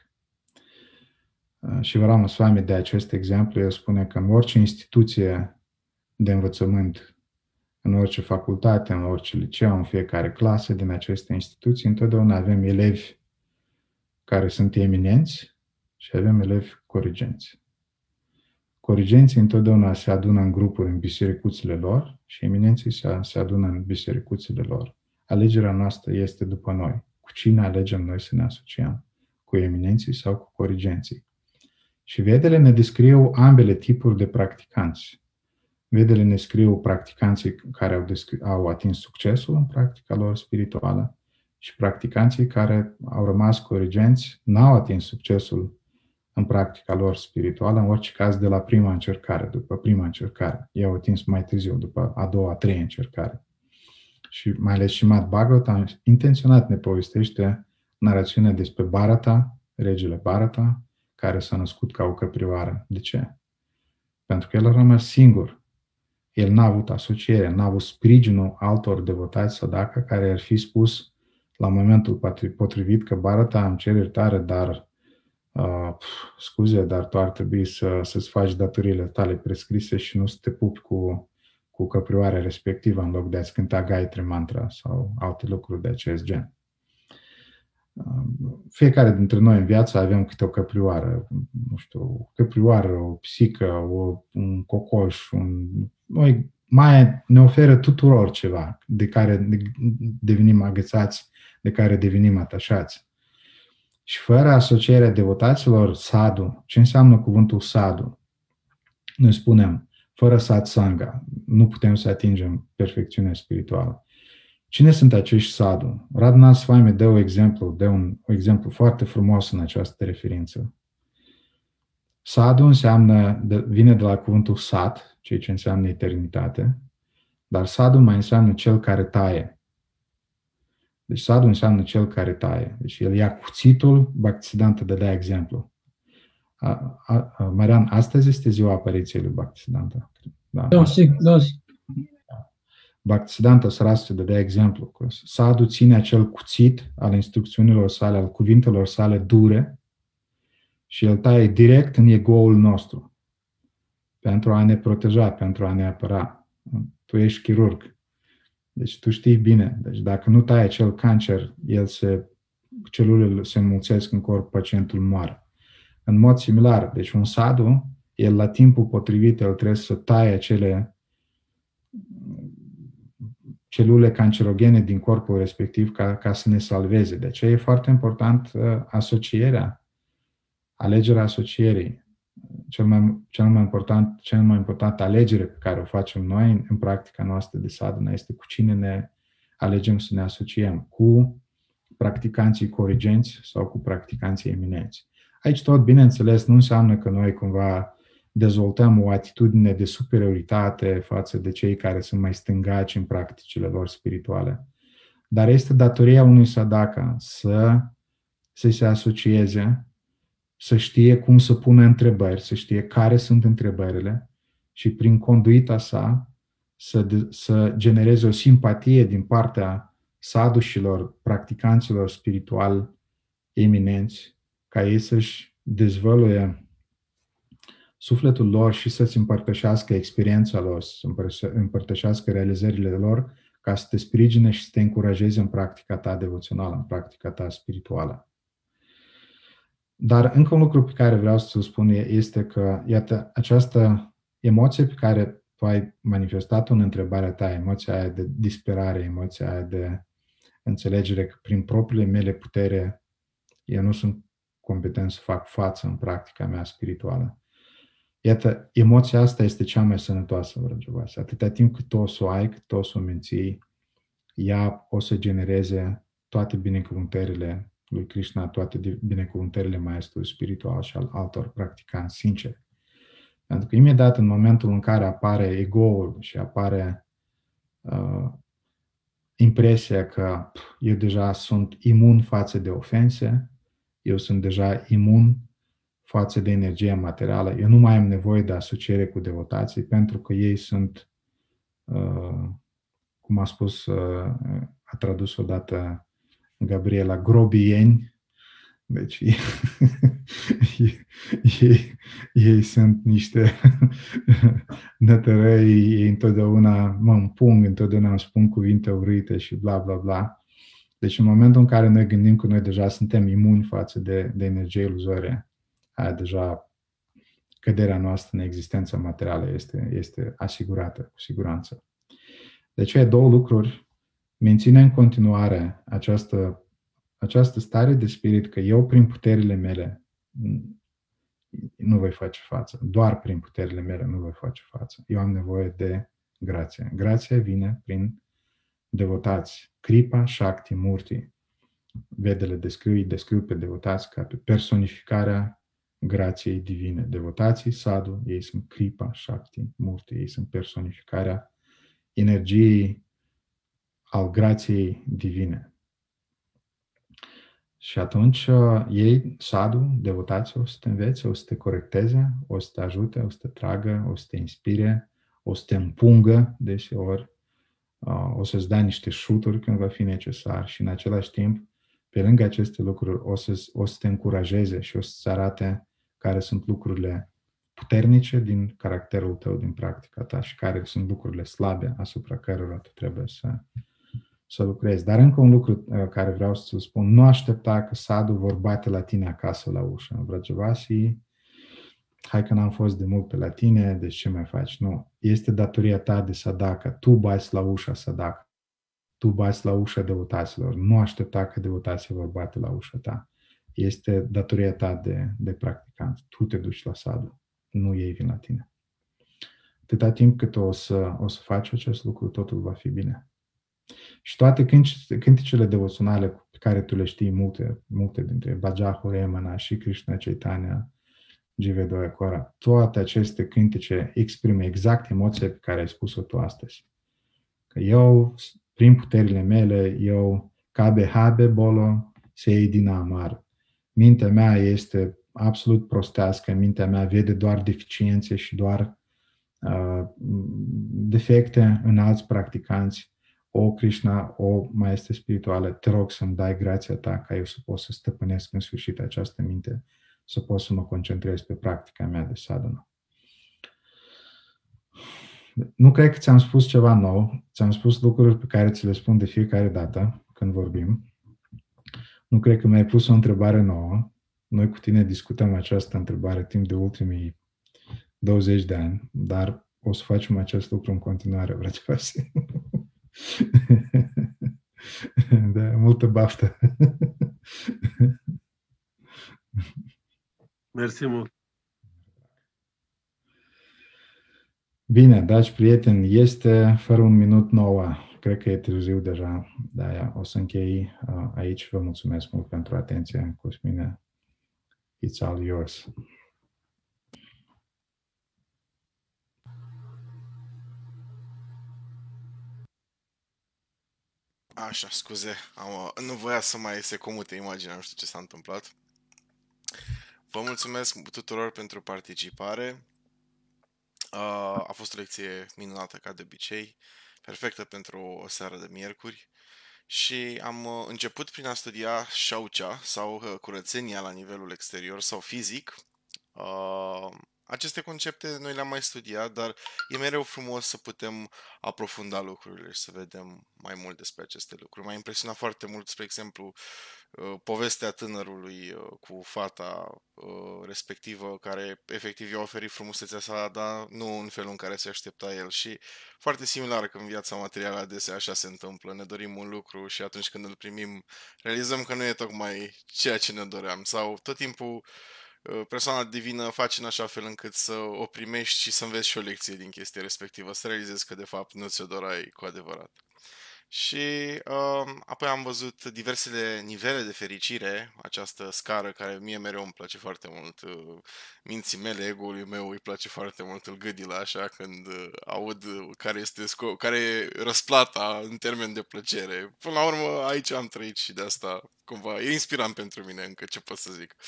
Și Varama Swami de acest exemplu, el spune că în orice instituție de învățământ, în orice facultate, în orice liceu, în fiecare clasă din aceste instituții, întotdeauna avem elevi care sunt eminenți și avem elevi corigenți. Corigenții întotdeauna se adună în grupuri în bisericuțile lor și eminenții se adună în bisericuțile lor. Alegerea noastră este după noi. Cu cine alegem noi să ne asociem? Cu eminenții sau cu corigenții? Și Vedele ne descriu ambele tipuri de practicanți. Vedele ne scriu practicanții care au atins succesul în practica lor spirituală și practicanții care au rămas corigenți, n-au atins succesul în practica lor spirituală, în orice caz de la prima încercare, după prima încercare. Ei au atins mai târziu, după a doua, a treia încercare. Și mai ales Śrīmad Bhagavatam intenționat ne povestește narațiunea despre Bharata, regele Bharata, care s-a născut ca o căprioară. De ce? Pentru că el a rămas singur. El n-a avut asociere, n-a avut sprijinul altor devotați sadhaka care ar fi spus la momentul potrivit că Bharata, îmi cer iertare, dar scuze, dar tu ar trebui să-ți faci datorile tale prescrise și nu să te pupi cu căprioarea respectivă în loc de a-ți cânta Gayatri Mantra sau alte lucruri de acest gen. Fiecare dintre noi în viață avem câte o căprioară, nu știu, o căprioară, o psică, un cocoș, noi mai ne oferă tuturor ceva de care devenim agățați, de care devenim atașați. Și fără asocierea devotaților sadhu, ce înseamnă cuvântul sadhu? Noi spunem, fără satsanga, nu putem să atingem perfecțiunea spirituală. Cine sunt acești sadhu? Radhanath Swami dă un exemplu foarte frumos în această referință. Sadhu vine de la cuvântul sat, ceea ce înseamnă eternitate, dar sadhu mai înseamnă cel care taie. Deci sadhu înseamnă cel care taie. Deci el ia cuțitul, Bhaktisiddhanta dădea exemplu. Marian, astăzi este ziua apariției lui Bhaktisiddhanta. Da. Bhaktisiddhanta Saraswati dădea exemplu că sadhu ține acel cuțit al instrucțiunilor sale, al cuvintelor sale dure și el taie direct în ego-ul nostru pentru a ne proteja, pentru a ne apăra. Tu ești chirurg. Deci tu știi bine. Deci dacă nu tai acel cancer, celulele se înmulțesc în corp, pacientul moare. În mod similar, deci un sadhu, el la timpul potrivit, el trebuie să taie celule cancerogene din corpul respectiv ca să ne salveze. De aceea e foarte important asocierea, alegerea asocierii. Cel mai important alegere pe care o facem noi în practica noastră de sadhana este cu cine ne alegem să ne asociem, cu practicanții corigenți sau cu practicanții eminenți. Aici tot, bineînțeles, nu înseamnă că noi cumva dezvoltăm o atitudine de superioritate față de cei care sunt mai stângaci în practicile lor spirituale. Dar este datoria unui sadhaka să se asocieze, să știe cum să pună întrebări, să știe care sunt întrebările și prin conduita sa să genereze o simpatie din partea sadușilor, practicanților spiritual eminenți, ca ei să-și dezvăluie sufletul lor și să-ți împărtășească experiența lor, să împărtășească realizările lor, ca să te sprijine și să te încurajeze în practica ta devoțională, în practica ta spirituală. Dar încă un lucru pe care vreau să-l spun este că, iată, această emoție pe care tu ai manifestat-o în întrebarea ta, emoția aia de disperare, emoția aia de înțelegere că prin propriile mele putere eu nu sunt competent să fac față în practica mea spirituală. Iată, emoția asta este cea mai sănătoasă, vrăgioase. Atâta timp cât tu o să o ai, cât tu o să o menții, ea o să genereze toate binecuvântările lui Krishna, toate binecuvântările maestrului spiritual și al altor practicanți sinceri. Pentru că imediat în momentul în care apare ego-ul și apare impresia că eu deja sunt imun față de ofense, eu sunt deja imun față de energia materială, eu nu mai am nevoie de asociere cu devotații pentru că ei sunt, cum a spus, a tradus odată Gabriela, grobieni. Deci ei sunt niște nătărăi, ei întotdeauna mă împung, întotdeauna îmi spun cuvinte urâte și bla bla bla. Deci în momentul în care noi gândim că noi deja suntem imuni față de energie iluzorie, aia deja căderea noastră în existența materială este asigurată, cu siguranță. De aceea două lucruri: menține în continuare această stare de spirit că eu prin puterile mele nu voi face față. Doar prin puterile mele nu voi face față. Eu am nevoie de grație. Grația vine prin devotați. Kripa, Shakti, Murti. Vedele descriu pe devotați ca pe personificarea grației divine. Devotații, sadhu, ei sunt Kripa, Shakti, Murti. Ei sunt personificarea energiei al grației divine. Și atunci ei, sadhu, devotații, o să te învețe, o să te corecteze, o să te ajute, o să te tragă, o să te inspire, o să te împungă deseori, o să-ți dea niște șuturi când va fi necesar și în același timp, pe lângă aceste lucruri, o să te încurajeze și o să-ți arate care sunt lucrurile puternice din caracterul tău, din practica ta și care sunt lucrurile slabe asupra cărora tu trebuie să lucrezi. Dar încă un lucru care vreau să spun, nu aștepta că sadhu vor bate la tine acasă la ușă. Vrăjăvasi, hai că n-am fost de mult pe la tine, deci ce mai faci? Nu. Este datoria ta de sadhaka. Tu bați la ușa sadhaka. Tu bați la ușa devotaților. Nu aștepta că devotații vor bate la ușa ta. Este datoria ta de practicant. Tu te duci la sadhu. Nu ei vin la tine. Atâta timp cât o să faci acest lucru, totul va fi bine. Și toate cânticele devoționale pe care tu le știi, multe dintre Bajahu, Remana și Krishna Chaitanya, Jivedoya Kora, toate aceste cântice exprimă exact emoția pe care ai spus-o tu astăzi. Că eu, prin puterile mele, eu, Kabe Habe Bolo, Sei Dina Amar. Mintea mea este absolut prostească, mintea mea vede doar deficiențe și doar defecte în alți practicanți. O, Krishna, o maestre spirituală, te rog să-mi dai grația ta ca eu să pot să stăpânesc în sfârșit această minte, să pot să mă concentrez pe practica mea de sadhana. Nu cred că ți-am spus ceva nou, ți-am spus lucruri pe care ți le spun de fiecare dată când vorbim. Nu cred că mi-ai pus o întrebare nouă. Noi cu tine discutăm această întrebare timp de ultimii 20 de ani, dar o să facem acest lucru în continuare, vreți. Da, multă baftă. Mersi mult. Bine, dragi prieteni, este fără 1:09. Cred că e târziu deja, de-aia o să închei aici. Vă mulțumesc mult pentru atenție. Cosmine, it's all yours. Așa, scuze, nu voia să mai se comute imaginea, nu știu ce s-a întâmplat. Vă mulțumesc tuturor pentru participare. A fost o lecție minunată, ca de obicei, perfectă pentru o seară de miercuri. Și am început prin a studia shaucha sau curățenia la nivelul exterior sau fizic. Aceste concepte noi le-am mai studiat, dar e mereu frumos să putem aprofunda lucrurile și să vedem mai mult despre aceste lucruri. M-a impresionat foarte mult, spre exemplu, povestea tânărului cu fata respectivă, care efectiv i-a oferit frumusețea sa, dar nu în felul în care se aștepta el. Și foarte similar că în viața materială adesea așa se întâmplă. Ne dorim un lucru și atunci când îl primim realizăm că nu e tocmai ceea ce ne doream. Sau tot timpul persoana divină face în așa fel încât să o primești și să înveți și o lecție din chestia respectivă, să realizezi că de fapt nu ți-o dorai cu adevărat. Și apoi am văzut diversele nivele de fericire, această scară care mie mereu îmi place foarte mult, minții mele, ego-ului meu îi place foarte mult, îl gâdi la așa când aud care e răsplata în termen de plăcere. Până la urmă aici am trăit și de asta cumva e inspirant pentru mine încă, ce pot să zic.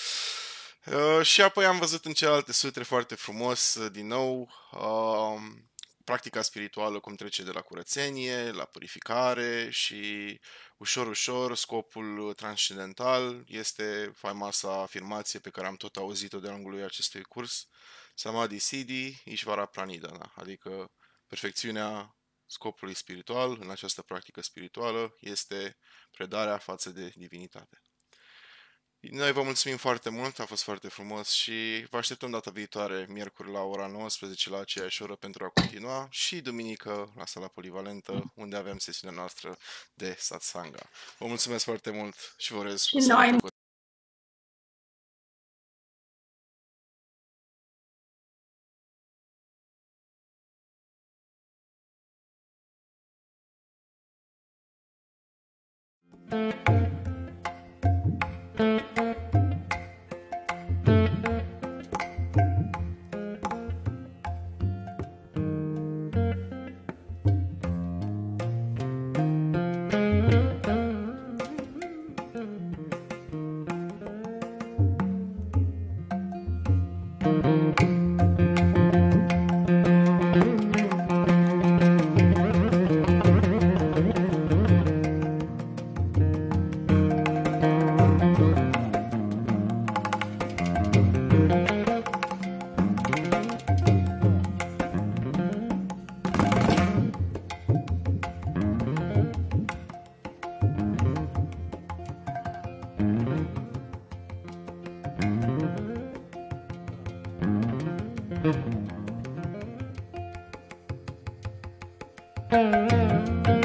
Și apoi am văzut în celelalte sutre foarte frumos, din nou, practica spirituală cum trece de la curățenie, la purificare și ușor, ușor scopul transcendental este faimoasa afirmație pe care am tot auzit-o de-a lungul acestui curs, Samadhi Siddhi Ishvara Pranidhana, adică perfecțiunea scopului spiritual în această practică spirituală este predarea față de divinitate. Noi vă mulțumim foarte mult, a fost foarte frumos și vă așteptăm data viitoare, miercuri la ora 19 la aceeași oră pentru a continua și duminică la sala polivalentă unde avem sesiunea noastră de satsanga. Vă mulțumesc foarte mult și vă urez o seară plăcută. Thank you.